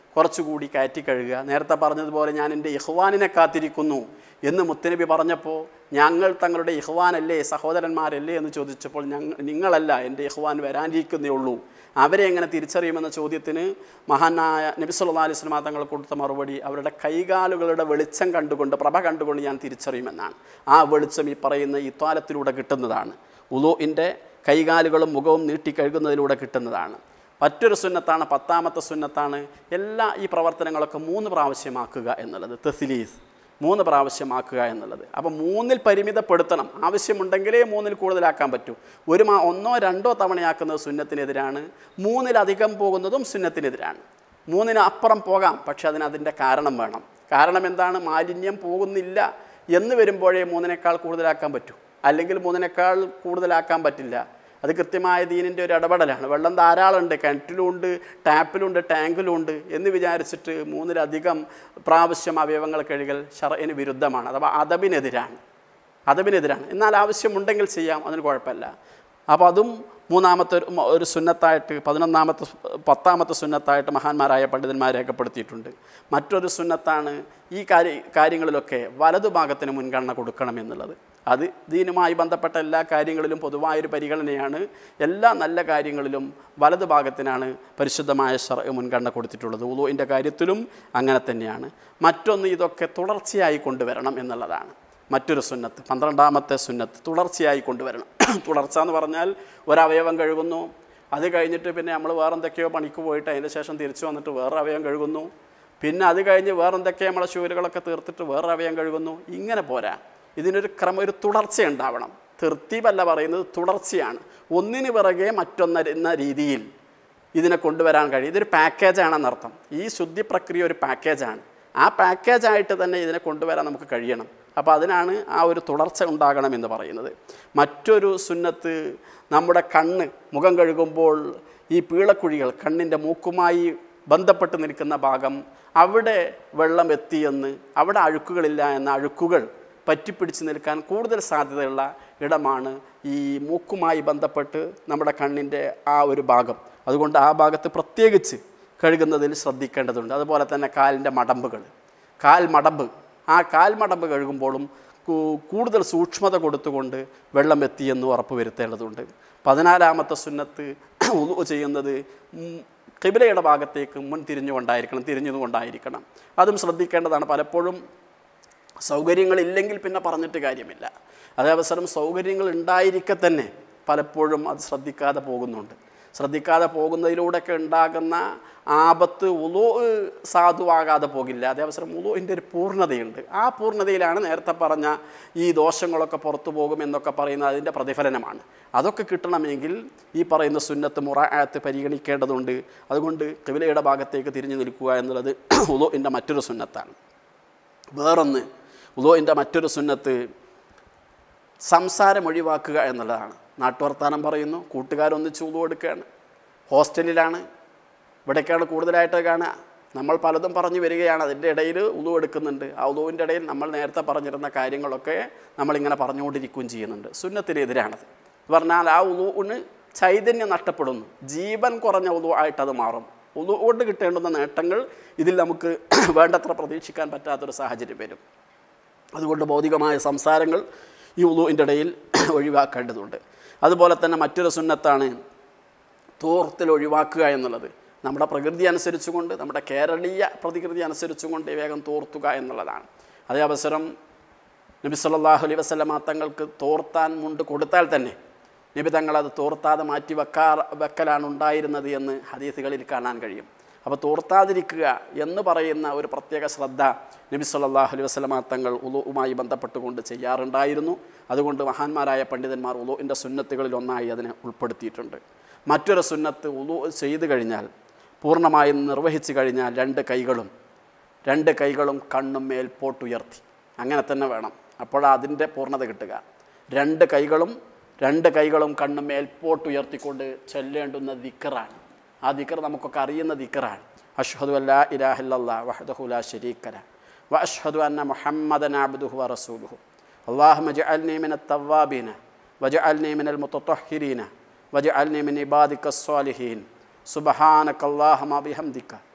കുറച്ചുകൂടി കയറ്റി കഴുകുക. നേരത്തെ പറഞ്ഞതുപോലെ ഞാൻ എൻ്റെ ഇഹ്വാനിനെ കാത്തിരിക്കുന്നു എന്ന് മുത്തനബി പറഞ്ഞപ്പോൾ ഞങ്ങൾ തങ്ങളുടെ ഇഹ്വാനല്ലേ, സഹോദരന്മാരല്ലേ എന്ന് ചോദിച്ചപ്പോൾ ഞങ്ങൾ നിങ്ങളല്ല, എൻ്റെ ഇഹ്വാൻ വരാനിരിക്കുന്നേ ഉള്ളൂ, അവരെ എങ്ങനെ തിരിച്ചറിയുമെന്ന ചോദ്യത്തിന് മഹാനായ നബി സല്ലല്ലാഹു അലൈഹി വസല്ലം തങ്ങൾ കൊടുത്ത മറുപടി അവരുടെ കൈകാലുകളുടെ വെളിച്ചം കണ്ടുകൊണ്ട്, പ്രഭ കണ്ടുകൊണ്ട് ഞാൻ തിരിച്ചറിയുമെന്നാണ്. ആ വെളിച്ചം ഈ പറയുന്ന ഈ ത്വാലത്തിലൂടെ കിട്ടുന്നതാണ്. വുളൂഇൻ്റെ കൈകാലുകളും മുഖവും നീട്ടി കഴുകുന്നതിലൂടെ കിട്ടുന്നതാണ്. മറ്റൊരു സുന്നത്താണ്, പത്താമത്തെ സുന്നത്താണ് എല്ലാ ഈ പ്രവർത്തനങ്ങളൊക്കെ മൂന്ന് പ്രാവശ്യമാക്കുക എന്നുള്ളത്. തസ്ലീസ്, മൂന്ന് പ്രാവശ്യമാക്കുക എന്നുള്ളത്. അപ്പോൾ മൂന്നിൽ പരിമിതപ്പെടുത്തണം. ആവശ്യമുണ്ടെങ്കിലേ മൂന്നിൽ കൂടുതലാക്കാൻ പറ്റൂ. ഒരു മാ ഒന്നോ രണ്ടോ തവണയാക്കുന്നത് സുന്നത്തിനെതിരാണ്. മൂന്നിലധികം പോകുന്നതും സുന്നത്തിനെതിരാണ്. മൂന്നിന് അപ്പുറം പോകാം, പക്ഷെ അതിന് അതിൻ്റെ കാരണം വേണം. കാരണം എന്താണ്? മാലിന്യം പോകുന്നില്ല എന്ന് വരുമ്പോഴേ മൂന്നിനേക്കാൾ കൂടുതലാക്കാൻ പറ്റൂ, അല്ലെങ്കിൽ മൂന്നിനേക്കാൾ കൂടുതലാക്കാൻ പറ്റില്ല. അത് കൃത്യമായ ദീനിൻ്റെ ഒരു ഇടപെടലാണ്. വെള്ളം ധാരാളമുണ്ട്, കിണറ്റിലുണ്ട്, ടാപ്പിലുണ്ട്, ടാങ്കിലുണ്ട് എന്ന് വിചാരിച്ചിട്ട് മൂന്നിലധികം പ്രാവശ്യം അവയവങ്ങൾ കഴുകൽ ശർഇന് വിരുദ്ധമാണ്, അഥവാ അദബിനെതിരാണ്. അദബിനെതിരാണ്. എന്നാൽ ആവശ്യമുണ്ടെങ്കിൽ ചെയ്യാം, അതിന് കുഴപ്പമില്ല. അപ്പോൾ അതും മൂന്നാമത്തെ ഒരു സുന്നത്തായിട്ട്, പതിനൊന്നാമത്തെ പത്താമത്തെ സുന്നത്തായിട്ട് മഹാന്മാരായ പണ്ഡിതന്മാർ രേഖപ്പെടുത്തിയിട്ടുണ്ട്. മറ്റൊരു സുന്നത്താണ് ഈ കാര്യ കാര്യങ്ങളിലൊക്കെ വലതുഭാഗത്തിന് മുൻഗണന കൊടുക്കണം എന്നുള്ളത്. അത് ദീനുമായി ബന്ധപ്പെട്ട എല്ലാ കാര്യങ്ങളിലും പൊതുവായൊരു പരിഗണനയാണ്. എല്ലാ നല്ല കാര്യങ്ങളിലും വലതു ഭാഗത്തിനാണ് പരിശുദ്ധമായ ശർഅ് മുൻഗണന കൊടുത്തിട്ടുള്ളത്. വുളൂഇൻ്റെ കാര്യത്തിലും അങ്ങനെ തന്നെയാണ്. മറ്റൊന്ന് ഇതൊക്കെ തുടർച്ചയായി കൊണ്ടുവരണം എന്നുള്ളതാണ്. മറ്റൊരു സുന്നത്ത്, പന്ത്രണ്ടാമത്തെ സുന്നത്ത്, തുടർച്ചയായി കൊണ്ടുവരണം. തുടർച്ച എന്ന് പറഞ്ഞാൽ ഒരവയവം കഴുകുന്നു, അത് കഴിഞ്ഞിട്ട് പിന്നെ നമ്മൾ വേറെന്തൊക്കെയോ പണിക്ക് പോയിട്ട് അതിന് ശേഷം തിരിച്ചു വന്നിട്ട് വേറെ അവയവം കഴുകുന്നു, പിന്നെ അത് കഴിഞ്ഞ് വേറെന്തൊക്കെ നമ്മളെ ശൂലുകളൊക്കെ തീർത്തിട്ട് വേറെ അവയവം കഴുകുന്നു. ഇങ്ങനെ പോരാ. ഇതിനൊരു ക്രമം, ഒരു തുടർച്ച ഉണ്ടാവണം. തൃത്തീബല്ല പറയുന്നത്, തുടർച്ചയാണ്. ഒന്നിന് പിറകെ മറ്റൊന്നെന്ന രീതിയിൽ ഇതിനെ കൊണ്ടുവരാൻ കഴിയും. ഇതൊരു പാക്കേജാണെന്നർത്ഥം. ഈ ശുദ്ധി പ്രക്രിയ ഒരു പാക്കേജാണ്. ആ പാക്കേജായിട്ട് തന്നെ ഇതിനെ കൊണ്ടുവരാൻ നമുക്ക് കഴിയണം. അപ്പോൾ അതിനാണ് ആ ഒരു തുടർച്ച ഉണ്ടാകണം എന്ന് പറയുന്നത്. മറ്റൊരു സുന്നത്ത്, നമ്മുടെ കണ്ണ്, മുഖം കഴുകുമ്പോൾ ഈ പീളക്കുഴികൾ, കണ്ണിൻ്റെ മൂക്കുമായി ബന്ധപ്പെട്ട് നിൽക്കുന്ന ഭാഗം, അവിടെ വെള്ളം എത്തിയെന്ന്, അവിടെ അഴുക്കുകളില്ല എന്ന, അഴുക്കുകൾ പറ്റിപ്പിടിച്ച് നിൽക്കാൻ കൂടുതൽ സാധ്യതയുള്ള ഇടമാണ് ഈ മൂക്കുമായി ബന്ധപ്പെട്ട് നമ്മുടെ കണ്ണിൻ്റെ ആ ഒരു ഭാഗം. അതുകൊണ്ട് ആ ഭാഗത്ത് പ്രത്യേകിച്ച് കഴുകുന്നതിൽ ശ്രദ്ധിക്കേണ്ടതുണ്ട്. അതുപോലെ തന്നെ കാലിൻ്റെ മടമ്പുകൾ, കാൽ മടമ്പ്, ആ കാൽ മടമ്പ് കഴുകുമ്പോഴും കൂടുതൽ സൂക്ഷ്മത കൊടുത്തുകൊണ്ട് വെള്ളം എത്തിയെന്ന് ഉറപ്പ് വരുത്തേണ്ടതുണ്ട്. പതിനാലാമത്തെ സുന്നത്ത്, വുളൂ ചെയ്യുന്നത് ഖിബ്ലയുടെ ഭാഗത്തേക്ക് മുൻ തിരിഞ്ഞുകൊണ്ടായിരിക്കണം, തിരിഞ്ഞുകൊണ്ടായിരിക്കണം. അതും ശ്രദ്ധിക്കേണ്ടതാണ്. പലപ്പോഴും സൗകര്യങ്ങളില്ലെങ്കിൽ പിന്നെ പറഞ്ഞിട്ട് കാര്യമില്ല. അതേ അവസരം സൗകര്യങ്ങൾ ഉണ്ടായിരിക്കെ തന്നെ പലപ്പോഴും അത് ശ്രദ്ധിക്കാതെ പോകുന്നുണ്ട്. ശ്രദ്ധിക്കാതെ പോകുന്നതിലൂടെയൊക്കെ ഉണ്ടാകുന്ന ആപത്ത് വുളൂ സാധുവാകാതെ പോകില്ല. അതേ അവസരം വുളൂഇൻ്റെ ഒരു പൂർണ്ണതയുണ്ട്. ആ പൂർണ്ണതയിലാണ് നേരത്തെ പറഞ്ഞ ഈ ദോഷങ്ങളൊക്കെ പുറത്തു പോകും എന്നൊക്കെ പറയുന്നത് അതിൻ്റെ പ്രതിഫലനമാണ്. അതൊക്കെ കിട്ടണമെങ്കിൽ ഈ പറയുന്ന സുന്നത്ത് മുറാഅത്ത് പരിഗണിക്കേണ്ടതുണ്ട്. അതുകൊണ്ട് ഖിബ്ലയുടെ ഭാഗത്തേക്ക് തിരിഞ്ഞു നിൽക്കുക എന്നുള്ളത് വുളൂഇൻ്റെ മറ്റൊരു സുന്നത്താണ്. വേറൊന്ന്, വുളൂഇൻ്റെ മറ്റൊരു സുന്നത്ത് സംസാരം ഒഴിവാക്കുക എന്നുള്ളതാണ്. നാട്ടുവർത്താനം പറയുന്നു, കൂട്ടുകാരൊന്നിച്ച് വുളൂ എടുക്കുകയാണ്, ഹോസ്റ്റലിലാണ്, ഇവിടേക്കാണ് കൂടുതലായിട്ട് കാണുക. നമ്മൾ പലതും പറഞ്ഞു വരികയാണ്, അതിൻ്റെ ഇടയിൽ വുളൂ എടുക്കുന്നുണ്ട്. ആ വുളൂവിൻ്റെ ഇടയിൽ നമ്മൾ നേരത്തെ പറഞ്ഞിരുന്ന കാര്യങ്ങളൊക്കെ നമ്മളിങ്ങനെ പറഞ്ഞുകൊണ്ടിരിക്കുകയും ചെയ്യുന്നുണ്ട്. സുന്നത്തിനെതിരാണത്. പറഞ്ഞാൽ ആ വുളൂവിന് ചൈതന്യം നഷ്ടപ്പെടുന്നു, ജീവൻ കുറഞ്ഞ വുളൂ ആയിട്ടത് മാറും. വുളൂ കൊണ്ട് കിട്ടേണ്ടുന്ന നേട്ടങ്ങൾ ഇതിൽ നമുക്ക് വേണ്ടത്ര പ്രതീക്ഷിക്കാൻ പറ്റാത്തൊരു സാഹചര്യം വരും. അതുകൊണ്ട് ഭൗതികമായ സംസാരങ്ങൾ ഈ വുളൂവിൻ്റെ ഇടയിൽ ഒഴിവാക്കേണ്ടതുണ്ട്. അതുപോലെ തന്നെ മറ്റൊരു സുന്നത്താണ് തൂർത്തിൽ ഒഴിവാക്കുക എന്നുള്ളത്. നമ്മുടെ പ്രകൃതി അനുസരിച്ചുകൊണ്ട്, നമ്മുടെ കേരളീയ പ്രതികൃതി അനുസരിച്ചുകൊണ്ട് വേഗം തോർത്തുക എന്നുള്ളതാണ്. അതേ അവസരം നബി സല്ലല്ലാഹു അലൈഹി വസല്ലമ തങ്ങൾക്ക് തോർത്താൻ മുണ്ട് കൊടുത്താൽ തന്നെ നബി തങ്ങളത് തോർത്താതെ മാറ്റി വെക്കാ വെക്കലാണ് ഉണ്ടായിരുന്നത് എന്ന് ഹദീസുകളിൽ കാണാൻ കഴിയും. അപ്പോൾ തോർത്താതിരിക്കുക എന്ന് പറയുന്ന ഒരു പ്രത്യേക ശ്രദ്ധ നബി സല്ലല്ലാഹു അലൈഹി വസല്ലമ തങ്ങൾ വുളൂഉമായി ബന്ധപ്പെട്ടുകൊണ്ട് ചെയ്യാറുണ്ടായിരുന്നു. അതുകൊണ്ട് മഹാന്മാരായ പണ്ഡിതന്മാർ വുളൂഇൻ്റെ സുന്നത്തുകളിൽ ഒന്നായി അതിനെ ഉൾപ്പെടുത്തിയിട്ടുണ്ട്. മറ്റൊരു സുന്നത്ത്, വുളൂ ചെയ്തു കഴിഞ്ഞാൽ, പൂർണ്ണമായും നിർവഹിച്ചു കഴിഞ്ഞാൽ രണ്ട് കൈകളും രണ്ട് കൈകളും കണ്ണും മേൽപോട്ടുയർത്തി, അങ്ങനെ തന്നെ വേണം. അപ്പോഴാണ് അതിൻ്റെ പൂർണ്ണത കിട്ടുക. രണ്ട് കൈകളും രണ്ട് കൈകളും കണ്ണും മേൽപോട്ടുയർത്തിക്കൊണ്ട് ചൊല്ലേണ്ടുന്ന ദിക്റാണ്. ആ ദിക്ർ നമുക്കൊക്കെ അറിയുന്ന ദിക്റാണ്. അഷ്ഹദു അല്ലാ ഇലാഹ ഇല്ലല്ലാഹ് വഹ്ദഹു ലാ ശരീക ലഹു വ അഷ്ഹദു അന്ന മുഹമ്മദൻ അബ്ദുഹു വ റസൂലുഹു അല്ലാഹുമ്മ ജഅൽനി മിനത് തവ്വാബീന വജഅൽനി മിനൽ മുതത്വഹിരീന വജഅൽനി മിൻ ഇബാദിക്കസ് സ്വാലിഹീൻ സുബ്ഹാനക അല്ലാഹുമ്മ ബിഹംദിക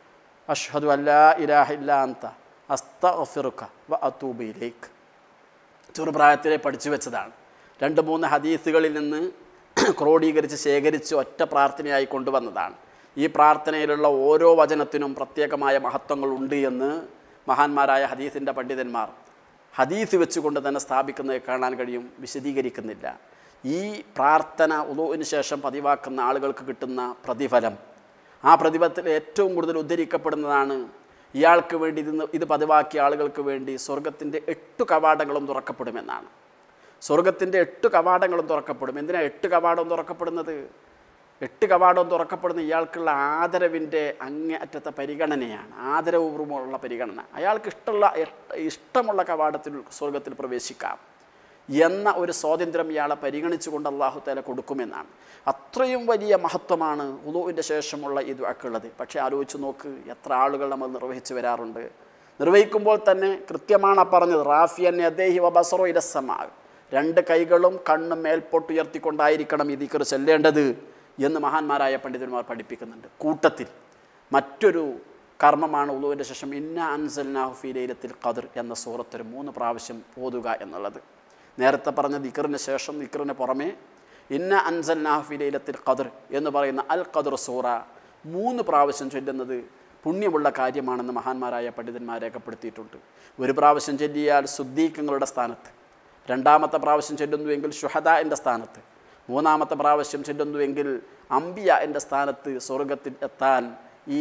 അഷ്ഹദു അല്ലാ ഇലാഹ ഇല്ലാ അൻത അസ്തഗ്ഫിറുക വ അതൂബു ഇലൈക്. ചെറുപ്രായത്തിലെ പഠിച്ചു വെച്ചതാണ്. രണ്ട് മൂന്ന് ഹദീസുകളിൽ നിന്ന് ക്രോഡീകരിച്ച് ശേഖരിച്ച് ഒറ്റ പ്രാർത്ഥനയായി കൊണ്ടുവന്നതാണ്. ഈ പ്രാർത്ഥനയിലുള്ള ഓരോ വചനത്തിനും പ്രത്യേകമായ മഹത്വങ്ങളുണ്ട് എന്ന് മഹാന്മാരായ ഹദീസിൻ്റെ പണ്ഡിതന്മാർ ഹദീസ് വെച്ചുകൊണ്ട് തന്നെ സ്ഥാപിക്കുന്നത് കാണാൻ കഴിയും, വിശദീകരിക്കുന്നില്ല. ഈ പ്രാർത്ഥന ഉളൂഇന് ശേഷം പതിവാക്കുന്ന ആളുകൾക്ക് കിട്ടുന്ന പ്രതിഫലം, ആ പ്രതിഫലത്തിൽ ഏറ്റവും കൂടുതൽ ഉദ്ധരിക്കപ്പെടുന്നതാണ് ഇയാൾക്ക് വേണ്ടി ഇത് ഇത് പതിവാക്കിയ ആളുകൾക്ക് വേണ്ടി സ്വർഗത്തിൻ്റെ എട്ട് കവാടങ്ങളും തുറക്കപ്പെടുമെന്നാണ്. സ്വർഗത്തിൻ്റെ എട്ട് കവാടങ്ങളും തുറക്കപ്പെടും. എന്തിനാണ് എട്ട് കവാടവും തുറക്കപ്പെടുന്നത്? എട്ട് കവാടവും തുറക്കപ്പെടുന്ന ഇയാൾക്കുള്ള ആദരവിൻ്റെ അങ്ങേയറ്റത്തെ പരിഗണനയാണ്, ആദരവുപൂർവ്വമുള്ള പരിഗണന. അയാൾക്ക് ഇഷ്ടമുള്ള ഇഷ്ടമുള്ള കവാടത്തിൽ സ്വർഗത്തിൽ പ്രവേശിക്കാം എന്ന ഒരു സ്വാതന്ത്ര്യം ഇയാളെ പരിഗണിച്ചുകൊണ്ട് അല്ലാഹു തആല കൊടുക്കുമെന്നാണ്. അത്രയും വലിയ മഹത്വമാണ് വുളൂഇൻ്റെ ശേഷമുള്ള ഈ ദുആക്കുള്ളത്. പക്ഷേ ആലോചിച്ച് നോക്ക്, എത്ര ആളുകൾ നമ്മൾ നിർവഹിച്ചു വരാറുണ്ട്. നിർവഹിക്കുമ്പോൾ തന്നെ കൃത്യമാണ് പറഞ്ഞത്, റാഫിയൻ യദൈഹി വബസറു ഇലസ്സമാ, രണ്ട് കൈകളും കണ്ണും മേൽപോട്ടുയർത്തിക്കൊണ്ടായിരിക്കണം ഈ ദിക്ർ ചൊല്ലേണ്ടത് എന്ന് മഹാന്മാരായ പണ്ഡിതന്മാർ പഠിപ്പിക്കുന്നുണ്ട്. കൂട്ടത്തിൽ മറ്റൊരു കർമ്മമാണ് വുളൂഇൻ്റെ ശേഷം ഇന്ന അൻസൽനാഹു ഫീ ലൈലത്തിൽ ഖദ്ർ എന്ന സൂറത്തിൽ മൂന്ന് പ്രാവശ്യം ഓതുക എന്നുള്ളത്. നേരത്തെ പറഞ്ഞ ദിക്റിന് ശേഷം ദിക്റിന് പുറമെ ഇന്ന അൻസൽനാഹു ഫീ ലൈലത്തിൽ ഖദ്ർ എന്ന് പറയുന്ന അൽ ഖദ്ർ സൂറ മൂന്ന് പ്രാവശ്യം ചൊല്ലുന്നത് പുണ്യമുള്ള കാര്യമാണെന്ന് മഹാന്മാരായ പണ്ഡിതന്മാർ രേഖപ്പെടുത്തിയിട്ടുണ്ട്. ഒരു പ്രാവശ്യം ചൊല്ലിയാൽ സുദ്ദീഖുകളുടെ സ്ഥാനത്ത്, രണ്ടാമത്തെ പ്രാവശ്യം ചൊല്ലുന്നുവെങ്കിൽ ശുഹദാഇൻ്റെ സ്ഥാനത്ത്, മൂന്നാമത്തെ പ്രാവശ്യം ചൊല്ലുന്നുവെങ്കിൽ അംബിയാഇൻ്റെ സ്ഥാനത്ത് സ്വർഗത്തിൽ എത്താൻ ഈ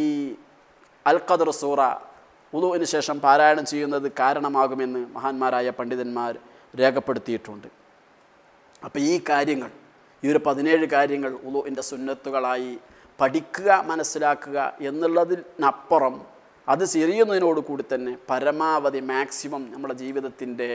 അൽ ഖദ്ർ സൂറ വുളൂഇന് ശേഷം പാരായണം ചെയ്യുന്നത് കാരണമാകുമെന്ന് മഹാന്മാരായ പണ്ഡിതന്മാർ രേഖപ്പെടുത്തിയിട്ടുണ്ട്. അപ്പോൾ ഈ കാര്യങ്ങൾ, ഈ ഒരു പതിനേഴ് കാര്യങ്ങൾ വുളൂഇൻ്റെ സുന്നത്തുകളായി പഠിക്കുക, മനസ്സിലാക്കുക എന്നുള്ളതിനപ്പുറം അത് ചെയ്യുന്നതിനോട് കൂടി തന്നെ പരമാവധി മാക്സിമം നമ്മുടെ ജീവിതത്തിൻ്റെ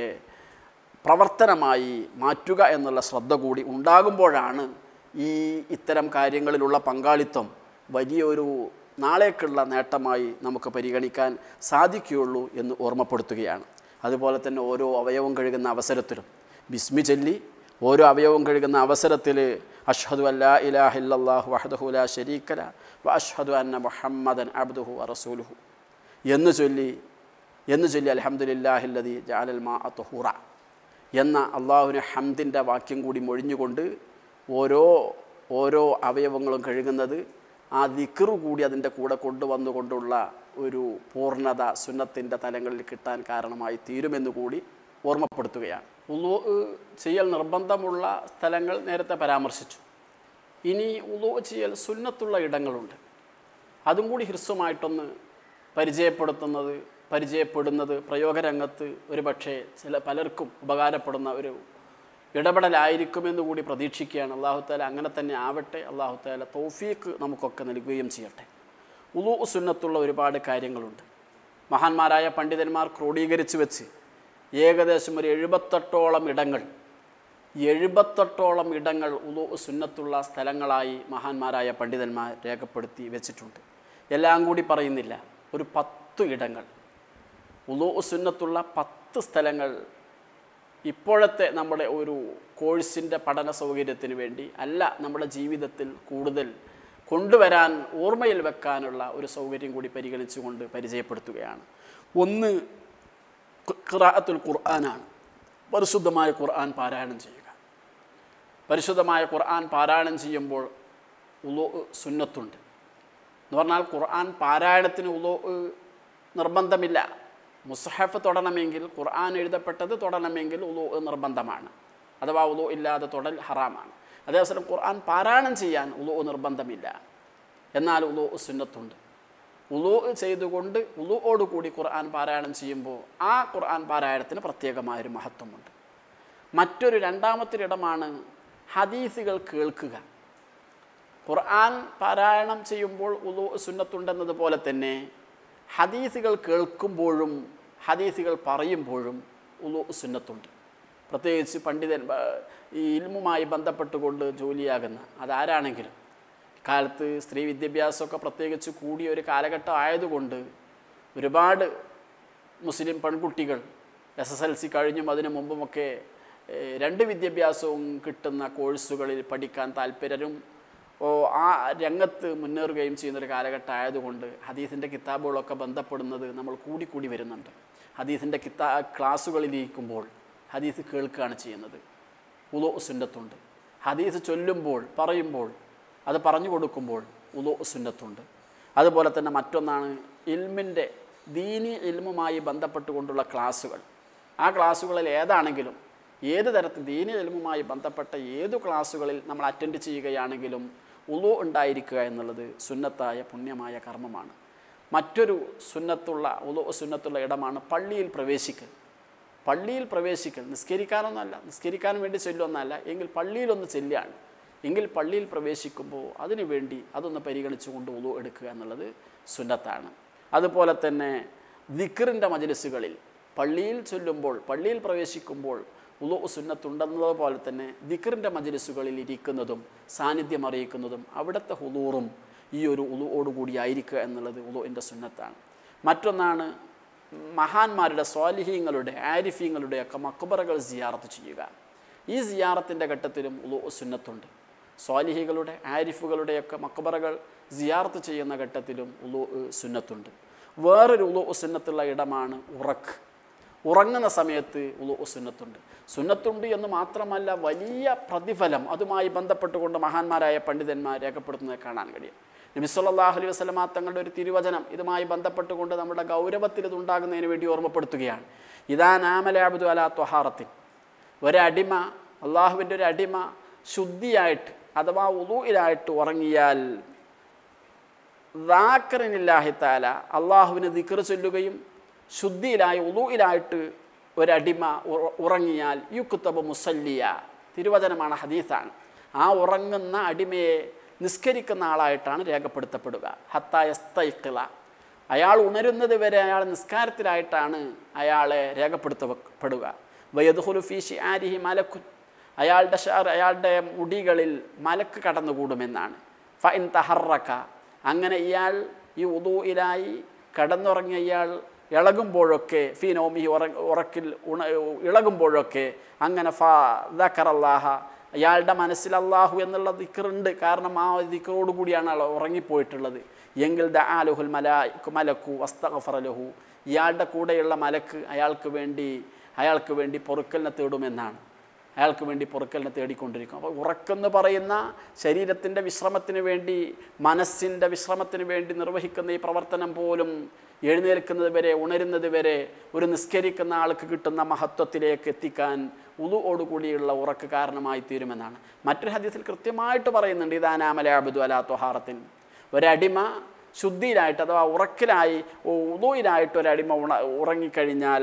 പ്രവർത്തനമായി മാറ്റുക എന്നുള്ള ശ്രദ്ധ കൂടി ഉണ്ടാകുമ്പോഴാണ് ഈ ഇത്തരം കാര്യങ്ങളിലുള്ള പങ്കാളിത്തം വലിയൊരു നാളേക്കുള്ള നേട്ടമായി നമുക്ക് പരിഗണിക്കാൻ സാധിക്കുകയുള്ളൂ എന്ന് ഓർമ്മപ്പെടുത്തുകയാണ്. അതുപോലെ തന്നെ ഓരോ അവയവം കഴുകുന്ന അവസരത്തിലും ബിസ്മി ചൊല്ലി ഓരോ അവയവം കഴുകുന്ന അവസരത്തിൽ അഷ്ഹദു അല്ലാ ഇലാഹ ഇല്ലല്ലാഹു വഹ്ദഹു ലാ ശരീക ലഹു വ അഷ്ഹദു അന്ന മുഹമ്മദൻ അബ്ദുഹു വറസൂലുഹു എന്ന് ചൊല്ലി എന്ന് ചൊല്ലി അൽഹംദുലില്ലാഹില്ലദീ ജഅലൽ മാഅ തുഹൂറ എന്ന അള്ളാഹുവിന് ഹംദിൻ്റെ വാക്യം കൂടി മൊഴിഞ്ഞുകൊണ്ട് ഓരോ ഓരോ അവയവങ്ങളും കഴുകുന്നത് ആ ദിക്റ് കൂടി അതിൻ്റെ കൂടെ കൊണ്ടുവന്നുകൊണ്ടുള്ള ഒരു പൂർണ്ണത സുന്നത്തിൻ്റെ തലങ്ങളിൽ കിട്ടാൻ കാരണമായി തീരുമെന്ന് കൂടി ഓർമ്മപ്പെടുത്തുകയാണ്. വുളൂ ചെയ്യൽ നിർബന്ധമുള്ള സ്ഥലങ്ങൾ നേരത്തെ പരാമർശിച്ചു. ഇനി വുളൂ ചെയ്യൽ സുന്നത്തുള്ള ഇടങ്ങളുണ്ട്. അതും കൂടി ഹ്രസ്വമായിട്ടൊന്ന് പരിചയപ്പെടുത്തുന്നത് പരിചയപ്പെടുന്നത് പ്രയോഗരംഗത്ത് ഒരു പക്ഷേ ചില പലർക്കും ഉപകാരപ്പെടുന്ന ഒരു ഇടപെടലായിരിക്കുമെന്ന് കൂടി പ്രതീക്ഷിക്കുകയാണ്. അല്ലാഹു തആല അങ്ങനെ തന്നെ ആവട്ടെ. അല്ലാഹു തആല തൗഫീഖ് നമുക്കൊക്കെ നൽകുകയും ചെയ്യട്ടെ. വുളൂ സുന്നത്തുള്ള ഒരുപാട് കാര്യങ്ങളുണ്ട്. മഹാന്മാരായ പണ്ഡിതന്മാർ ക്രോഡീകരിച്ച് വെച്ച് ഏകദേശം ഒരു എഴുപത്തെട്ടോളം ഇടങ്ങൾ എഴുപത്തെട്ടോളം ഇടങ്ങൾ വുളൂ സുന്നത്തുള്ള സ്ഥലങ്ങളായി മഹാന്മാരായ പണ്ഡിതന്മാർ രേഖപ്പെടുത്തി വെച്ചിട്ടുണ്ട്. എല്ലാം കൂടി പറയുന്നില്ല, ഒരു പത്ത് ഇടങ്ങൾ വുളൂ സുന്നത്തുള്ള പത്ത് സ്ഥലങ്ങൾ ഇപ്പോഴത്തെ നമ്മുടെ ഒരു കോഴ്സിൻ്റെ പഠന സൗകര്യത്തിന് വേണ്ടി അല്ല, നമ്മുടെ ജീവിതത്തിൽ കൂടുതൽ കൊണ്ടുവരാൻ ഓർമ്മയിൽ വെക്കാനുള്ള ഒരു സൗകര്യം കൂടി പരിഗണിച്ചുകൊണ്ട് പരിചയപ്പെടുത്തുകയാണ്. ഒന്ന് ഖിറാഅത്തുൽ ഖുർആനാണ്. പരിശുദ്ധമായ ഖുർആൻ പാരായണം ചെയ്യുക. പരിശുദ്ധമായ ഖുർആൻ പാരായണം ചെയ്യുമ്പോൾ വുളൂ സുന്നത്തുണ്ട് എന്ന് പറഞ്ഞാൽ ഖുർആൻ പാരായണത്തിന് വുളൂ നിർബന്ധമില്ല. മുസ്ഹഫ് തൊടണമെങ്കിൽ, ഖുർആൻ എഴുതപ്പെട്ടത് തൊടണമെങ്കിൽ വുളൂ നിർബന്ധമാണ്, അഥവാ വുളൂ ഇല്ലാതെ തൊടൽ ഹറാമാണ്. അതേസമയം ഖുർആൻ പാരായണം ചെയ്യാൻ വുളൂ നിർബന്ധമില്ല, എന്നാൽ വുളൂ സുന്നത്തുണ്ട്. വുളൂ ചെയ്തുകൊണ്ട് വുളൂഓട് കൂടി ഖുർആൻ പാരായണം ചെയ്യുമ്പോൾ ആ ഖുർആൻ പാരായണത്തിന് പ്രത്യേകമായൊരു മഹത്വമുണ്ട്. മറ്റൊരു രണ്ടാമത്തൊരിടമാണ് ഹദീസുകൾ കേൾക്കുക. ഖുർആൻ പാരായണം ചെയ്യുമ്പോൾ വുളൂ സുന്നത്തുണ്ടെന്നതുപോലെ തന്നെ ഹദീസുകൾ കേൾക്കുമ്പോഴും ഹദീസുകൾ പറയുമ്പോഴും വുളൂ സുന്നത്തുണ്ട്. പ്രത്യേകിച്ച് പണ്ഡിതൻ ഈ ഇൽമുമായി ബന്ധപ്പെട്ടുകൊണ്ട് ജോലിയാകുന്ന അതാരാണെങ്കിലും, കാലത്ത് സ്ത്രീ വിദ്യാഭ്യാസമൊക്കെ പ്രത്യേകിച്ച് കൂടിയ ഒരു കാലഘട്ടം ആയതുകൊണ്ട് ഒരുപാട് മുസ്ലിം പെൺകുട്ടികൾ എസ് എസ് എൽ സി കഴിഞ്ഞും അതിനു മുമ്പുമൊക്കെ രണ്ട് വിദ്യാഭ്യാസവും കിട്ടുന്ന കോഴ്സുകളിൽ പഠിക്കാൻ താല്പര്യരും ആ രംഗത്ത് മുന്നേറുകയും ചെയ്യുന്നൊരു കാലഘട്ടം ആയതുകൊണ്ട് ഹദീസിൻ്റെ കിതാബുകളൊക്കെ ബന്ധപ്പെടുന്നത് നമ്മൾ കൂടിക്കൂടി വരുന്നുണ്ട്. ഹദീസിൻ്റെ കിതാ ക്ലാസ്സുകളിലിരിക്കുമ്പോൾ ഹദീസ് കേൾക്കുകയാണ് ചെയ്യുന്നത്. ഉളൂ സുന്നത്തുണ്ട്. ഹദീസ് ചൊല്ലുമ്പോൾ പറയുമ്പോൾ അത് പറഞ്ഞു കൊടുക്കുമ്പോൾ ഉളൂ സുന്നത്തുണ്ട്. അതുപോലെ തന്നെ മറ്റൊന്നാണ് ഇൽമിൻ്റെ ദീനി ഇൽമുമായി ബന്ധപ്പെട്ടുകൊണ്ടുള്ള ക്ലാസ്സുകൾ. ആ ക്ലാസ്സുകളിൽ ഏതാണെങ്കിലും ഏത് തരത്തിൽ ദീനി ഇൽമുമായി ബന്ധപ്പെട്ട ഏതു ക്ലാസ്സുകളിൽ നമ്മൾ അറ്റൻഡ് ചെയ്യുകയാണെങ്കിലും ഉളൂ ഉണ്ടായിരിക്കുക എന്നുള്ളത് സുന്നത്തായ പുണ്യമായ കർമ്മമാണ്. മറ്റൊരു സുന്നത്തുള്ള ഉളൂ സുന്നത്തുള്ള ഇടമാണ് പള്ളിയിൽ പ്രവേശിക്കൽ. പള്ളിയിൽ പ്രവേശിക്കൽ നിസ്കരിക്കാനൊന്നല്ല, നിസ്കരിക്കാൻ വേണ്ടി ചൊല്ലുമെന്നല്ല, എങ്കിൽ പള്ളിയിലൊന്ന് ചെല്ലുകയാണ് എങ്കിൽ പള്ളിയിൽ പ്രവേശിക്കുമ്പോൾ അതിനു വേണ്ടി അതൊന്ന് പരിഗണിച്ചുകൊണ്ട് ഉളൂ എടുക്കുക എന്നുള്ളത് സുന്നത്താണ്. അതുപോലെ തന്നെ ദിക്റിൻ്റെ മജ്‌ലിസുകളിൽ പള്ളിയിൽ ചൊല്ലുമ്പോൾ പള്ളിയിൽ പ്രവേശിക്കുമ്പോൾ ഉളൂ സുന്നത്തുണ്ടെന്നതുപോലെ തന്നെ ദിക്റിൻ്റെ മജ്‌ലിസുകളിൽ ഇരിക്കുന്നതും സാന്നിധ്യം അറിയിക്കുന്നതും അവിടുത്തെ ഹുളൂറും ഈ ഒരു ഉളുവോടുകൂടി ആയിരിക്കുക എന്നുള്ളത് ഉളുവിൻ്റെ സുന്നത്താണ്. മറ്റൊന്നാണ് മഹാന്മാരുടെ സ്വാലിഹീങ്ങളുടെ ആരിഫീങ്ങളുടെയൊക്കെ മക്ബറകൾ സിയാറത്ത് ചെയ്യുക. ഈ സിയാറത്തിൻ്റെ ഘട്ടത്തിലും ഉളു സുന്നത്തുണ്ട്. സ്വാലിഹികളുടെ ആരിഫുകളുടെയൊക്കെ മക്ബറകൾ സിയാറത്ത് ചെയ്യുന്ന ഘട്ടത്തിലും ഉളു സുന്നത്തുണ്ട്. വേറൊരു ഉളു സുന്നത്തുള്ള ഇടമാണ് ഉറക്ക്. ഉറങ്ങുന്ന സമയത്ത് ഉളു സുന്നത്തുണ്ട്. സുന്നത്തുണ്ട് എന്ന് മാത്രമല്ല, വലിയ പ്രതിഫലം അതുമായി ബന്ധപ്പെട്ടുകൊണ്ട് മഹാന്മാരായ പണ്ഡിതന്മാർ രേഖപ്പെടുത്തുന്നത് കാണാൻ കഴിയും. നബി സല്ലല്ലാഹു അലൈഹി വസല്ലമ തങ്ങളുടെ ഒരു തിരുവചനം ഇതുമായി ബന്ധപ്പെട്ടുകൊണ്ട് നമ്മുടെ ഗൗരവത്തിൽ ഇതുണ്ടാകുന്നതിന് വേണ്ടി ഓർമ്മപ്പെടുത്തുകയാണ്. ഇദാ നാമൽ അബ്ദു അലാ ത്വഹാറത്തിൻ, ഒരടിമ അള്ളാഹുവിൻ്റെ ഒരു അടിമ ശുദ്ധിയായിട്ട് അഥവാ ഉളൂഇലായിട്ട് ഉറങ്ങിയാൽ ദാക്കറിനില്ലാഹി തആല അള്ളാഹുവിന് ദിക്ർ ചൊല്ലുകയും ശുദ്ധിയിലായി ഉളൂഇലായിട്ട് ഒരടിമ ഉറങ്ങിയാൽ യുക്തബു മുസല്ലിയ, തിരുവചനമാണ്, ഹദീസാണ്. ആ ഉറങ്ങുന്ന അടിമയെ നിസ്കരിക്കുന്ന ആളായിട്ടാണ് രേഖപ്പെടുത്തപ്പെടുക. ഹത്താ യസ്തൈഖിള, അയാൾ ഉണരുന്നത് വരെ അയാൾ നിസ്കാരത്തിലായിട്ടാണ് അയാളെ രേഖപ്പെടുത്തപ്പെടുക. വയദ്ഖുലു ഫീ ശിആരിഹി മലക്കുൻ, അയാളുടെ ഷാർ അയാളുടെ മുടികളിൽ മലക്ക് കടന്നുകൂടുമെന്നാണ്. ഫഇൻ തഹറക, അങ്ങനെ ഇയാൾ ഈ ഉളൂഇലായി കടന്നുറങ്ങിയ ഇയാൾ ഇളകുമ്പോഴൊക്കെ ഫീ നൗമിഹി ഉറക്കിൽ ഉണ ഇളകുമ്പോഴൊക്കെ അങ്ങനെ ഫ ദക്കറല്ലാഹ, അയാളുടെ മനസ്സിൽ അള്ളാഹു എന്നുള്ള ദിക്റുണ്ട്, കാരണം ആ ദിക്റോട് കൂടിയാണ് അയാൾ ഉറങ്ങിപ്പോയിട്ടുള്ളത്. എങ്കിൽ ദഅാലഹുൽ മലായികു മലക്കു വസ്തഗ്ഫറ ലഹു, ഇയാളുടെ കൂടെയുള്ള മലക്ക് അയാൾക്ക് വേണ്ടി അയാൾക്ക് വേണ്ടി പൊറുക്കലിനെ തേടുമെന്നാണ്. അയാൾക്ക് വേണ്ടി പൊറുക്കലിനെ തേടിക്കൊണ്ടിരിക്കും. അപ്പോൾ ഉറക്കെന്ന് പറയുന്ന ശരീരത്തിൻ്റെ വിശ്രമത്തിന് വേണ്ടി, മനസ്സിൻ്റെ വിശ്രമത്തിന് വേണ്ടി നിർവഹിക്കുന്ന ഈ പ്രവർത്തനം പോലും എഴുന്നേൽക്കുന്നത് വരെ, ഉണരുന്നത് വരെ ഒരു നിസ്കരിക്കുന്ന ആൾക്ക് കിട്ടുന്ന മഹത്വത്തിലേക്ക് എത്തിക്കാൻ ഉളുവോടുകൂടിയുള്ള ഉറക്ക് കാരണമായി തീരുമെന്നാണ്. മറ്റൊരു ഹദീസിൽ കൃത്യമായിട്ട് പറയുന്നുണ്ട്, ഇദാ നാമൽ അബ്ദു അലാ ത്വഹാറത്തിൻ, ഒരടിമ ശുദ്ധിയിലായിട്ട് അഥവാ ഉറക്കിലായി ഉളുവിലായിട്ട് ഒരടിമ ഉണ ഉറങ്ങിക്കഴിഞ്ഞാൽ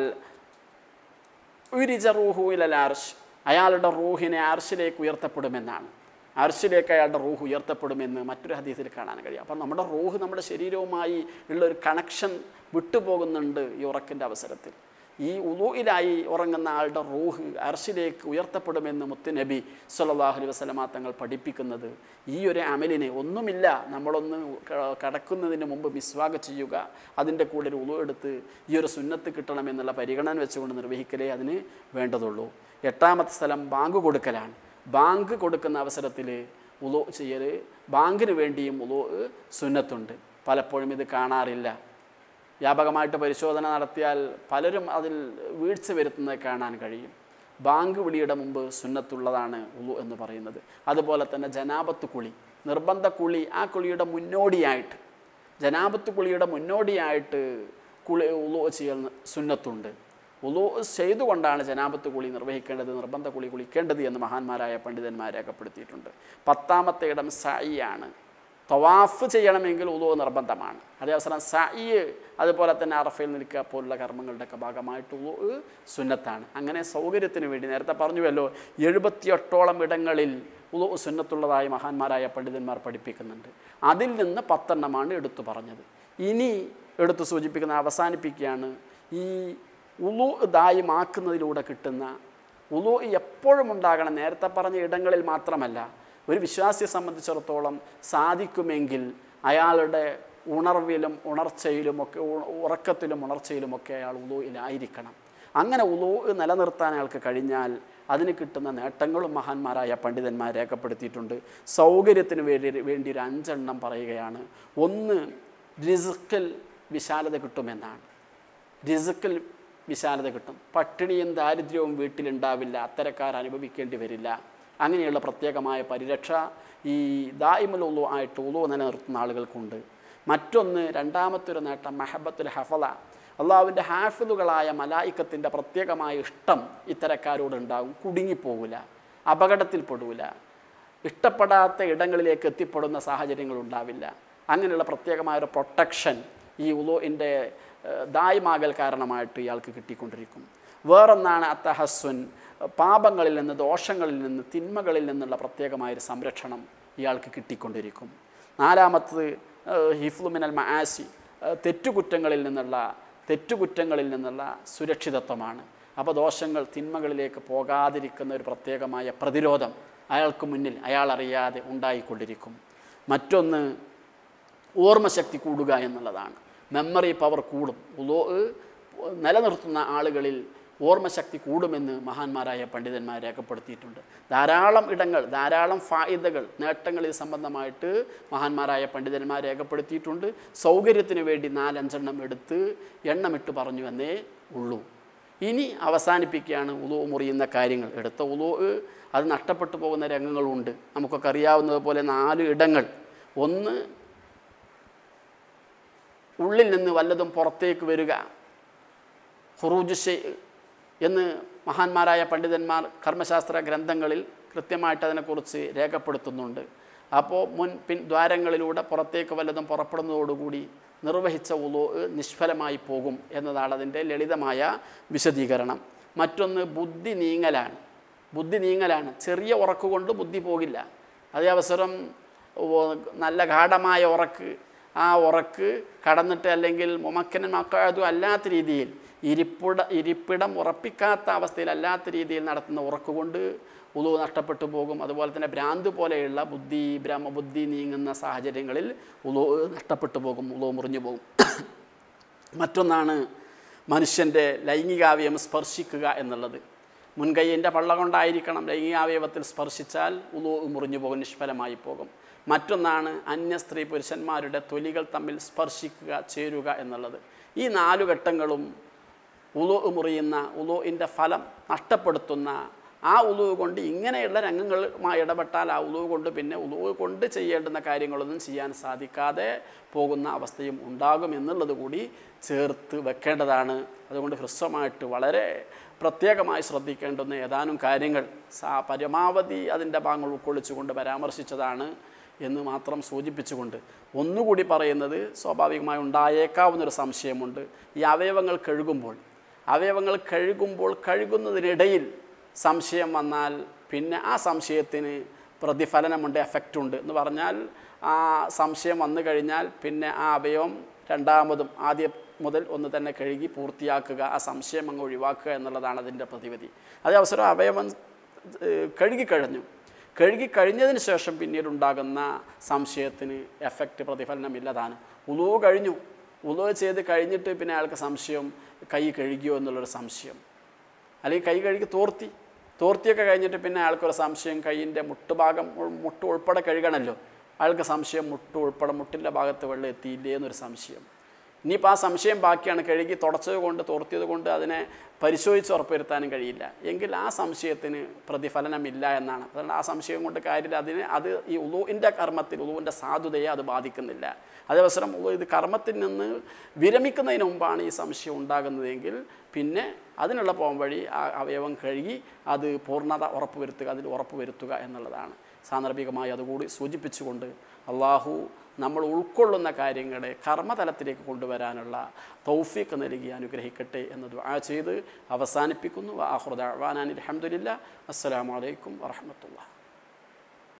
ഉരിജ റൂഹു ഇലൽ അർശ്, അയാളുടെ റൂഹിനെ അർശിലേക്ക് ഉയർത്തപ്പെടുമെന്നാണ്. അർശിലേക്ക് അയാളുടെ റൂഹ് ഉയർത്തപ്പെടുമെന്ന് മറ്റൊരു ഹദീസിൽ കാണാൻ കഴിയും. അപ്പം നമ്മുടെ റൂഹ് നമ്മുടെ ശരീരവുമായി ഉള്ളൊരു കണക്ഷൻ വിട്ടുപോകുന്നുണ്ട് ഈ ഉറക്കിൻ്റെ അവസരത്തിൽ. ഈ ഉളൂഇലായി ഉറങ്ങുന്ന ആളുടെ റൂഹ് അർശിലേക്ക് ഉയർത്തപ്പെടുമെന്ന് മുത്തുനബി സ്വല്ലല്ലാഹു അലൈഹി വസല്ലമ തങ്ങൾ പഠിപ്പിക്കുന്നത് ഈ ഒരു അമലിനെ ഒന്നുമില്ല, നമ്മളൊന്ന് കടക്കുന്നതിന് മുമ്പ് മിസ്വാക്ക് ചെയ്യുക, അതിൻ്റെ കൂടെ ഒരു ഉളൂ എടുത്ത് ഈ ഒരു സുന്നത്ത് കിട്ടണമെന്നുള്ള പരിഗണന വെച്ചുകൊണ്ട് നിർവഹിക്കലേ അതിന് വേണ്ടതുള്ളൂ. എട്ടാമത്തെ സ്ഥലം ബാങ്ക് കൊടുക്കലാണ്. ബാങ്ക് കൊടുക്കുന്ന അവസരത്തിൽ ഉളൂ ചെയ്യൽ, ബാങ്കിന് വേണ്ടിയും ഉളൂ സുന്നത്തുണ്ട്. പലപ്പോഴും ഇത് കാണാറില്ല. വ്യാപകമായിട്ട് പരിശോധന നടത്തിയാൽ പലരും അതിൽ വീഴ്ച വരുത്തുന്നത് കാണാൻ കഴിയും. ബാങ്ക് വിളിയുടെ മുമ്പ് സുന്നത്തുള്ളതാണ് ഉളൂ എന്ന് പറയുന്നത്. അതുപോലെ തന്നെ ജനാബത്ത് കുളി, നിർബന്ധ കുളി, ആ കുളിയുടെ മുന്നോടിയായിട്ട് ജനാബത്ത് കുളിയുടെ മുന്നോടിയായിട്ട് കുളി ഉളൂ ചെയ്യൽ സുന്നത്തുണ്ട്. ഉളൂ ചെയ്തുകൊണ്ടാണ് ജനാബത്ത് കുളി നിർവഹിക്കേണ്ടത്, നിർബന്ധ കുളി കുളിക്കേണ്ടത് എന്ന് മഹാന്മാരായ പണ്ഡിതന്മാർ രേഖപ്പെടുത്തിയിട്ടുണ്ട്. പത്താമത്തെ ഇടം സഅയാണ്. തവാഫ് ചെയ്യണമെങ്കിൽ ഉളൂ നിർബന്ധമാണ്. അതേ അവസരം സഅയ്, അതുപോലെ തന്നെ അറഫയിൽ നിൽക്കുക പോലുള്ള കർമ്മങ്ങളുടെയൊക്കെ ഭാഗമായിട്ട് ഉളൂ സുന്നത്താണ്. അങ്ങനെ സൗകര്യത്തിന് വേണ്ടി നേരത്തെ പറഞ്ഞുവല്ലോ, എഴുപത്തിയെട്ടോളം ഇടങ്ങളിൽ ഉളൂ സുന്നത്തുള്ളതായി മഹാന്മാരായ പണ്ഡിതന്മാർ പഠിപ്പിക്കുന്നുണ്ട്. അതിൽ നിന്ന് പത്തെണ്ണമാണ് എടുത്തു പറഞ്ഞത്. ഇനി എടുത്തു സൂചിപ്പിക്കുന്ന അവസാനിപ്പിക്കുകയാണ്, ഈ ഉളൂ ദായിമാക്കുന്നതിലൂടെ കിട്ടുന്ന ഉളൂ എപ്പോഴും ഉണ്ടാകണം. നേരത്തെ പറഞ്ഞ ഇടങ്ങളിൽ മാത്രമല്ല, ഒരു വിശ്വാസിയെ സംബന്ധിച്ചിടത്തോളം സാധിക്കുമെങ്കിൽ അയാളുടെ ഉണർവിലും ഉണർച്ചയിലുമൊക്കെ ഉറക്കത്തിലും ഉണർച്ചയിലുമൊക്കെ അയാൾ ഉളൂയിലായിരിക്കണം. അങ്ങനെ ഉളൂ നിലനിർത്താൻ അയാൾക്ക് കഴിഞ്ഞാൽ അതിന് കിട്ടുന്ന നേട്ടങ്ങളും മഹാന്മാരായ പണ്ഡിതന്മാർ രേഖപ്പെടുത്തിയിട്ടുണ്ട്. സൗകര്യത്തിന് വേണ്ടി വേണ്ടി ഒരു അഞ്ചെണ്ണം പറയുകയാണ്. ഒന്ന്, റിസ്ക്കിൽ വിശാലത കിട്ടുമെന്നാണ്. റിസ്ക്കിൽ വിശാലത കിട്ടും. പട്ടിണിയും ദാരിദ്ര്യവും വീട്ടിലുണ്ടാവില്ല, അത്തരക്കാർ അനുഭവിക്കേണ്ടി വരില്ല. അങ്ങനെയുള്ള പ്രത്യേകമായ പരിരക്ഷ ഈ ദായിമുൽ ഉളു ആയിട്ട് ഉളു നിലനിർത്തുന്ന ആളുകൾക്കുണ്ട്. മറ്റൊന്ന്, രണ്ടാമത്തെ ഒരു നേട്ടം മഹബത്തുൽ ഹഫള, അള്ളാഹുവിൻ്റെ ഹാഫിദുകളായ മലായിക്കത്തിൻ്റെ പ്രത്യേകമായ ഇഷ്ടം ഇത്തരക്കാരോടുണ്ടാകും. കുടുങ്ങിപ്പോകില്ല, അപകടത്തിൽപ്പെടില്ല, ഇഷ്ടപ്പെടാത്ത ഇടങ്ങളിലേക്ക് എത്തിപ്പെടുന്ന സാഹചര്യങ്ങളുണ്ടാവില്ല. അങ്ങനെയുള്ള പ്രത്യേകമായൊരു പ്രൊട്ടക്ഷൻ ഈ ഉളുവിൻ്റെ ദായിമാകൽ കാരണമായിട്ട് ഇയാൾക്ക് കിട്ടിക്കൊണ്ടിരിക്കും. വേറൊന്നാണ് അത്തഹസ്സുൻ, പാപങ്ങളിൽ നിന്ന്, ദോഷങ്ങളിൽ നിന്ന്, തിന്മകളിൽ നിന്നുള്ള പ്രത്യേകമായൊരു സംരക്ഷണം ഇയാൾക്ക് കിട്ടിക്കൊണ്ടിരിക്കും. നാലാമത്തത് ഹിഫ്ളു മിനൽ മആസി, തെറ്റുകുറ്റങ്ങളിൽ നിന്നുള്ള തെറ്റുകുറ്റങ്ങളിൽ നിന്നുള്ള സുരക്ഷിതത്വമാണ്. അപ്പോൾ ദോഷങ്ങൾ, തിന്മകളിലേക്ക് പോകാതിരിക്കുന്ന ഒരു പ്രത്യേകമായ പ്രതിരോധം അയാൾക്ക് മുന്നിൽ അയാൾ അറിയാതെ ഉണ്ടായിക്കൊണ്ടിരിക്കും. മറ്റൊന്ന് ഓർമ്മശക്തി കൂടുക എന്നുള്ളതാണ്. മെമ്മറി പവർ കൂടും. ഉളൂ നിലനിർത്തുന്ന ആളുകളിൽ ഓർമ്മശക്തി കൂടുമെന്ന് മഹാന്മാരായ പണ്ഡിതന്മാർ രേഖപ്പെടുത്തിയിട്ടുണ്ട്. ധാരാളം ഇടങ്ങൾ, ധാരാളം ഫായിദകൾ, നേട്ടങ്ങൾ ഇത് സംബന്ധമായിട്ട് മഹാന്മാരായ പണ്ഡിതന്മാർ രേഖപ്പെടുത്തിയിട്ടുണ്ട്. സൗകര്യത്തിന് വേണ്ടി നാലഞ്ചെണ്ണം എടുത്ത് എണ്ണമിട്ട് പറഞ്ഞു എന്നേ ഉള്ളൂ. ഇനി അവസാനിപ്പിക്കുകയാണ് ഉളൂ മുറിയുന്ന കാര്യങ്ങൾ. എടുത്ത ഉളൂ അത് നഷ്ടപ്പെട്ടു പോകുന്ന രംഗങ്ങളുണ്ട്. നമുക്കൊക്കെ അറിയാവുന്നതുപോലെ നാല് ഇടങ്ങൾ. ഒന്ന്, ഉള്ളിൽ നിന്ന് വല്ലതും പുറത്തേക്ക് വരിക, ഖുറൂജ് ഷൈഅ് എന്ന് മഹാന്മാരായ പണ്ഡിതന്മാർ കർമ്മശാസ്ത്ര ഗ്രന്ഥങ്ങളിൽ കൃത്യമായിട്ട് അതിനെക്കുറിച്ച് രേഖപ്പെടുത്തുന്നുണ്ട്. അപ്പോൾ മുൻ പിൻ ദ്വാരങ്ങളിലൂടെ പുറത്തേക്ക് വല്ലതും പുറപ്പെടുന്നതോടുകൂടി നിർവഹിച്ച ഉളൂ നിഷ്ഫലമായി പോകും എന്നതാണ് അതിൻ്റെ ലളിതമായ വിശദീകരണം. മറ്റൊന്ന് ബുദ്ധി നീങ്ങലാണ്. ബുദ്ധി നീങ്ങലാണ് ചെറിയ ഉറക്കുകൊണ്ട് ബുദ്ധി പോകില്ല. അതേ അവസരം നല്ല ഗാഢമായ ഉറക്ക്, ആ ഉറക്ക് കടന്നിട്ട് അല്ലെങ്കിൽ മുമക്കനൻ മക്കാതു അല്ലാത്ത രീതിയിൽ ഇരിപ്പിട ഇരിപ്പിടം ഉറപ്പിക്കാത്ത അവസ്ഥയിൽ അല്ലാത്ത രീതിയിൽ നടത്തുന്ന ഉറക്കുകൊണ്ട് ഉളൂ നഷ്ടപ്പെട്ടു പോകും. അതുപോലെ തന്നെ ഭ്രാന്ത് പോലെയുള്ള ബുദ്ധി ബ്രഹ്മബുദ്ധി നീങ്ങുന്ന സാഹചര്യങ്ങളിൽ ഉളൂ നഷ്ടപ്പെട്ടു പോകും, ഉളൂ മുറിഞ്ഞു പോകും. മറ്റൊന്നാണ് മനുഷ്യൻ്റെ ലൈംഗികാവയവം സ്പർശിക്കുക എന്നുള്ളത്. മുൻകൈയിൻ്റെ പള്ള കൊണ്ടായിരിക്കണം ലൈംഗികാവയവത്തിൽ സ്പർശിച്ചാൽ ഉളൂ മുറിഞ്ഞു പോകും, നിഷ്ഫലമായി പോകും. മറ്റൊന്നാണ് അന്യ സ്ത്രീ പുരുഷന്മാരുടെ തൊലികൾ തമ്മിൽ സ്പർശിക്കുക, ചേരുക എന്നുള്ളത്. ഈ നാലു ഘട്ടങ്ങളും ഉളൂ മുറിയുന്ന, ഉളൂഇൻ്റെ ഫലം നഷ്ടപ്പെടുത്തുന്ന, ആ ഉളൂ കൊണ്ട് ഇങ്ങനെയുള്ള രംഗങ്ങളുമായി ഇടപെട്ടാൽ ആ ഉളൂ കൊണ്ട് പിന്നെ ഉളൂ കൊണ്ട് ചെയ്യേണ്ടുന്ന കാര്യങ്ങളൊന്നും ചെയ്യാൻ സാധിക്കാതെ പോകുന്ന അവസ്ഥയും ഉണ്ടാകും എന്നുള്ളത് കൂടി ചേർത്ത് വെക്കേണ്ടതാണ്. അതുകൊണ്ട് ഹ്രസ്വമായിട്ട് വളരെ പ്രത്യേകമായി ശ്രദ്ധിക്കേണ്ടുന്ന ഏതാനും കാര്യങ്ങൾ സാ പരമാവധി അതിൻ്റെ ഭാഗങ്ങൾ ഉൾക്കൊള്ളിച്ചുകൊണ്ട് പരാമർശിച്ചതാണ് എന്ന് മാത്രം സൂചിപ്പിച്ചുകൊണ്ട് ഒന്നുകൂടി പറയുന്നത്, സ്വാഭാവികമായി ഉണ്ടായേക്കാവുന്നൊരു സംശയമുണ്ട്. ഈ അവയവങ്ങൾ കഴുകുമ്പോൾ അവയവങ്ങൾ കഴുകുമ്പോൾ കഴുകുന്നതിനിടയിൽ സംശയം വന്നാൽ പിന്നെ ആ സംശയത്തിന് പ്രതിഫലനമുണ്ട്, എഫക്റ്റുണ്ട് എന്ന് പറഞ്ഞാൽ ആ സംശയം വന്നു കഴിഞ്ഞാൽ പിന്നെ ആ അവയവം രണ്ടാമതും ആദ്യം മുതൽ ഒന്ന് തന്നെ കഴുകി പൂർത്തിയാക്കുക, ആ സംശയം അങ്ങ് ഒഴിവാക്കുക എന്നുള്ളതാണ് അതിൻ്റെ പ്രതിവിധി. അതേ അവസരം അവയവം കഴുകിക്കഴിഞ്ഞു കഴുകിക്കഴിഞ്ഞതിന് ശേഷം പിന്നീട് ഉണ്ടാകുന്ന സംശയത്തിന് എഫക്റ്റ് പ്രതിഫലനമില്ലതാണ്. ഉളൂ കഴിഞ്ഞു, ഉളൂ ചെയ്ത് കഴിഞ്ഞിട്ട് പിന്നെ അയാൾക്ക് സംശയം കൈ കഴുകിയോ എന്നുള്ളൊരു സംശയം, അല്ലെങ്കിൽ കൈ കഴുകി തോർത്തി തോർത്തിയൊക്കെ കഴിഞ്ഞിട്ട് പിന്നെ അയാൾക്കൊരു സംശയം കൈയിൻ്റെ മുട്ടുഭാഗം മുട്ട് ഉൾപ്പെടെ കഴുകണമല്ലോ, അയാൾക്ക് സംശയം മുട്ട് ഉൾപ്പെടെ മുട്ടിൻ്റെ ഭാഗത്ത് വെള്ളം എത്തിയില്ലേ എന്നൊരു സംശയം. ഇനിയിപ്പോൾ ആ സംശയം ബാക്കിയാണ്, കഴുകി തുടച്ചത് കൊണ്ട് തോർത്തിയത് കൊണ്ട് അതിനെ പരിശോധിച്ച് ഉറപ്പുവരുത്താനും കഴിയില്ല എങ്കിൽ ആ സംശയത്തിന് പ്രതിഫലനമില്ല എന്നാണ്. അതുകൊണ്ട് ആ സംശയം കൊണ്ട് കാര്യമില്ല. അതിന് അത് ഈ ഉളൂഇൻ്റെ കർമ്മത്തിൽ ഉളൂവിൻ്റെ സാധുതയെ അത് ബാധിക്കുന്നില്ല. അതേ അവസരം ഉളൂ ഇത് കർമ്മത്തിൽ നിന്ന് വിരമിക്കുന്നതിന് മുമ്പാണ് ഈ സംശയം ഉണ്ടാകുന്നതെങ്കിൽ പിന്നെ അതിനുള്ള പോം വഴി ആ അവയവം കഴുകി അത് പൂർണ്ണത ഉറപ്പുവരുത്തുക, അതിൽ ഉറപ്പുവരുത്തുക എന്നുള്ളതാണ്. സാന്ദർഭികമായി അതുകൂടി സൂചിപ്പിച്ചുകൊണ്ട് അള്ളാഹു നമ്മൾ ഉൾക്കൊള്ളുന്ന കാര്യങ്ങളെ കർമ്മതലത്തിലേക്ക് കൊണ്ടുവരാനുള്ള തൗഫീഖ് നൽകി അനുഗ്രഹിക്കട്ടെ എന്ന് ദുആ ചെയ്ത് അവസാനിപ്പിക്കുന്നു. വആഖിറു ദഅ്വാനാ അൽഹംദുലില്ലാഹി അസ്സലാമു അലൈക്കും വറഹ്മത്തുള്ളാഹി.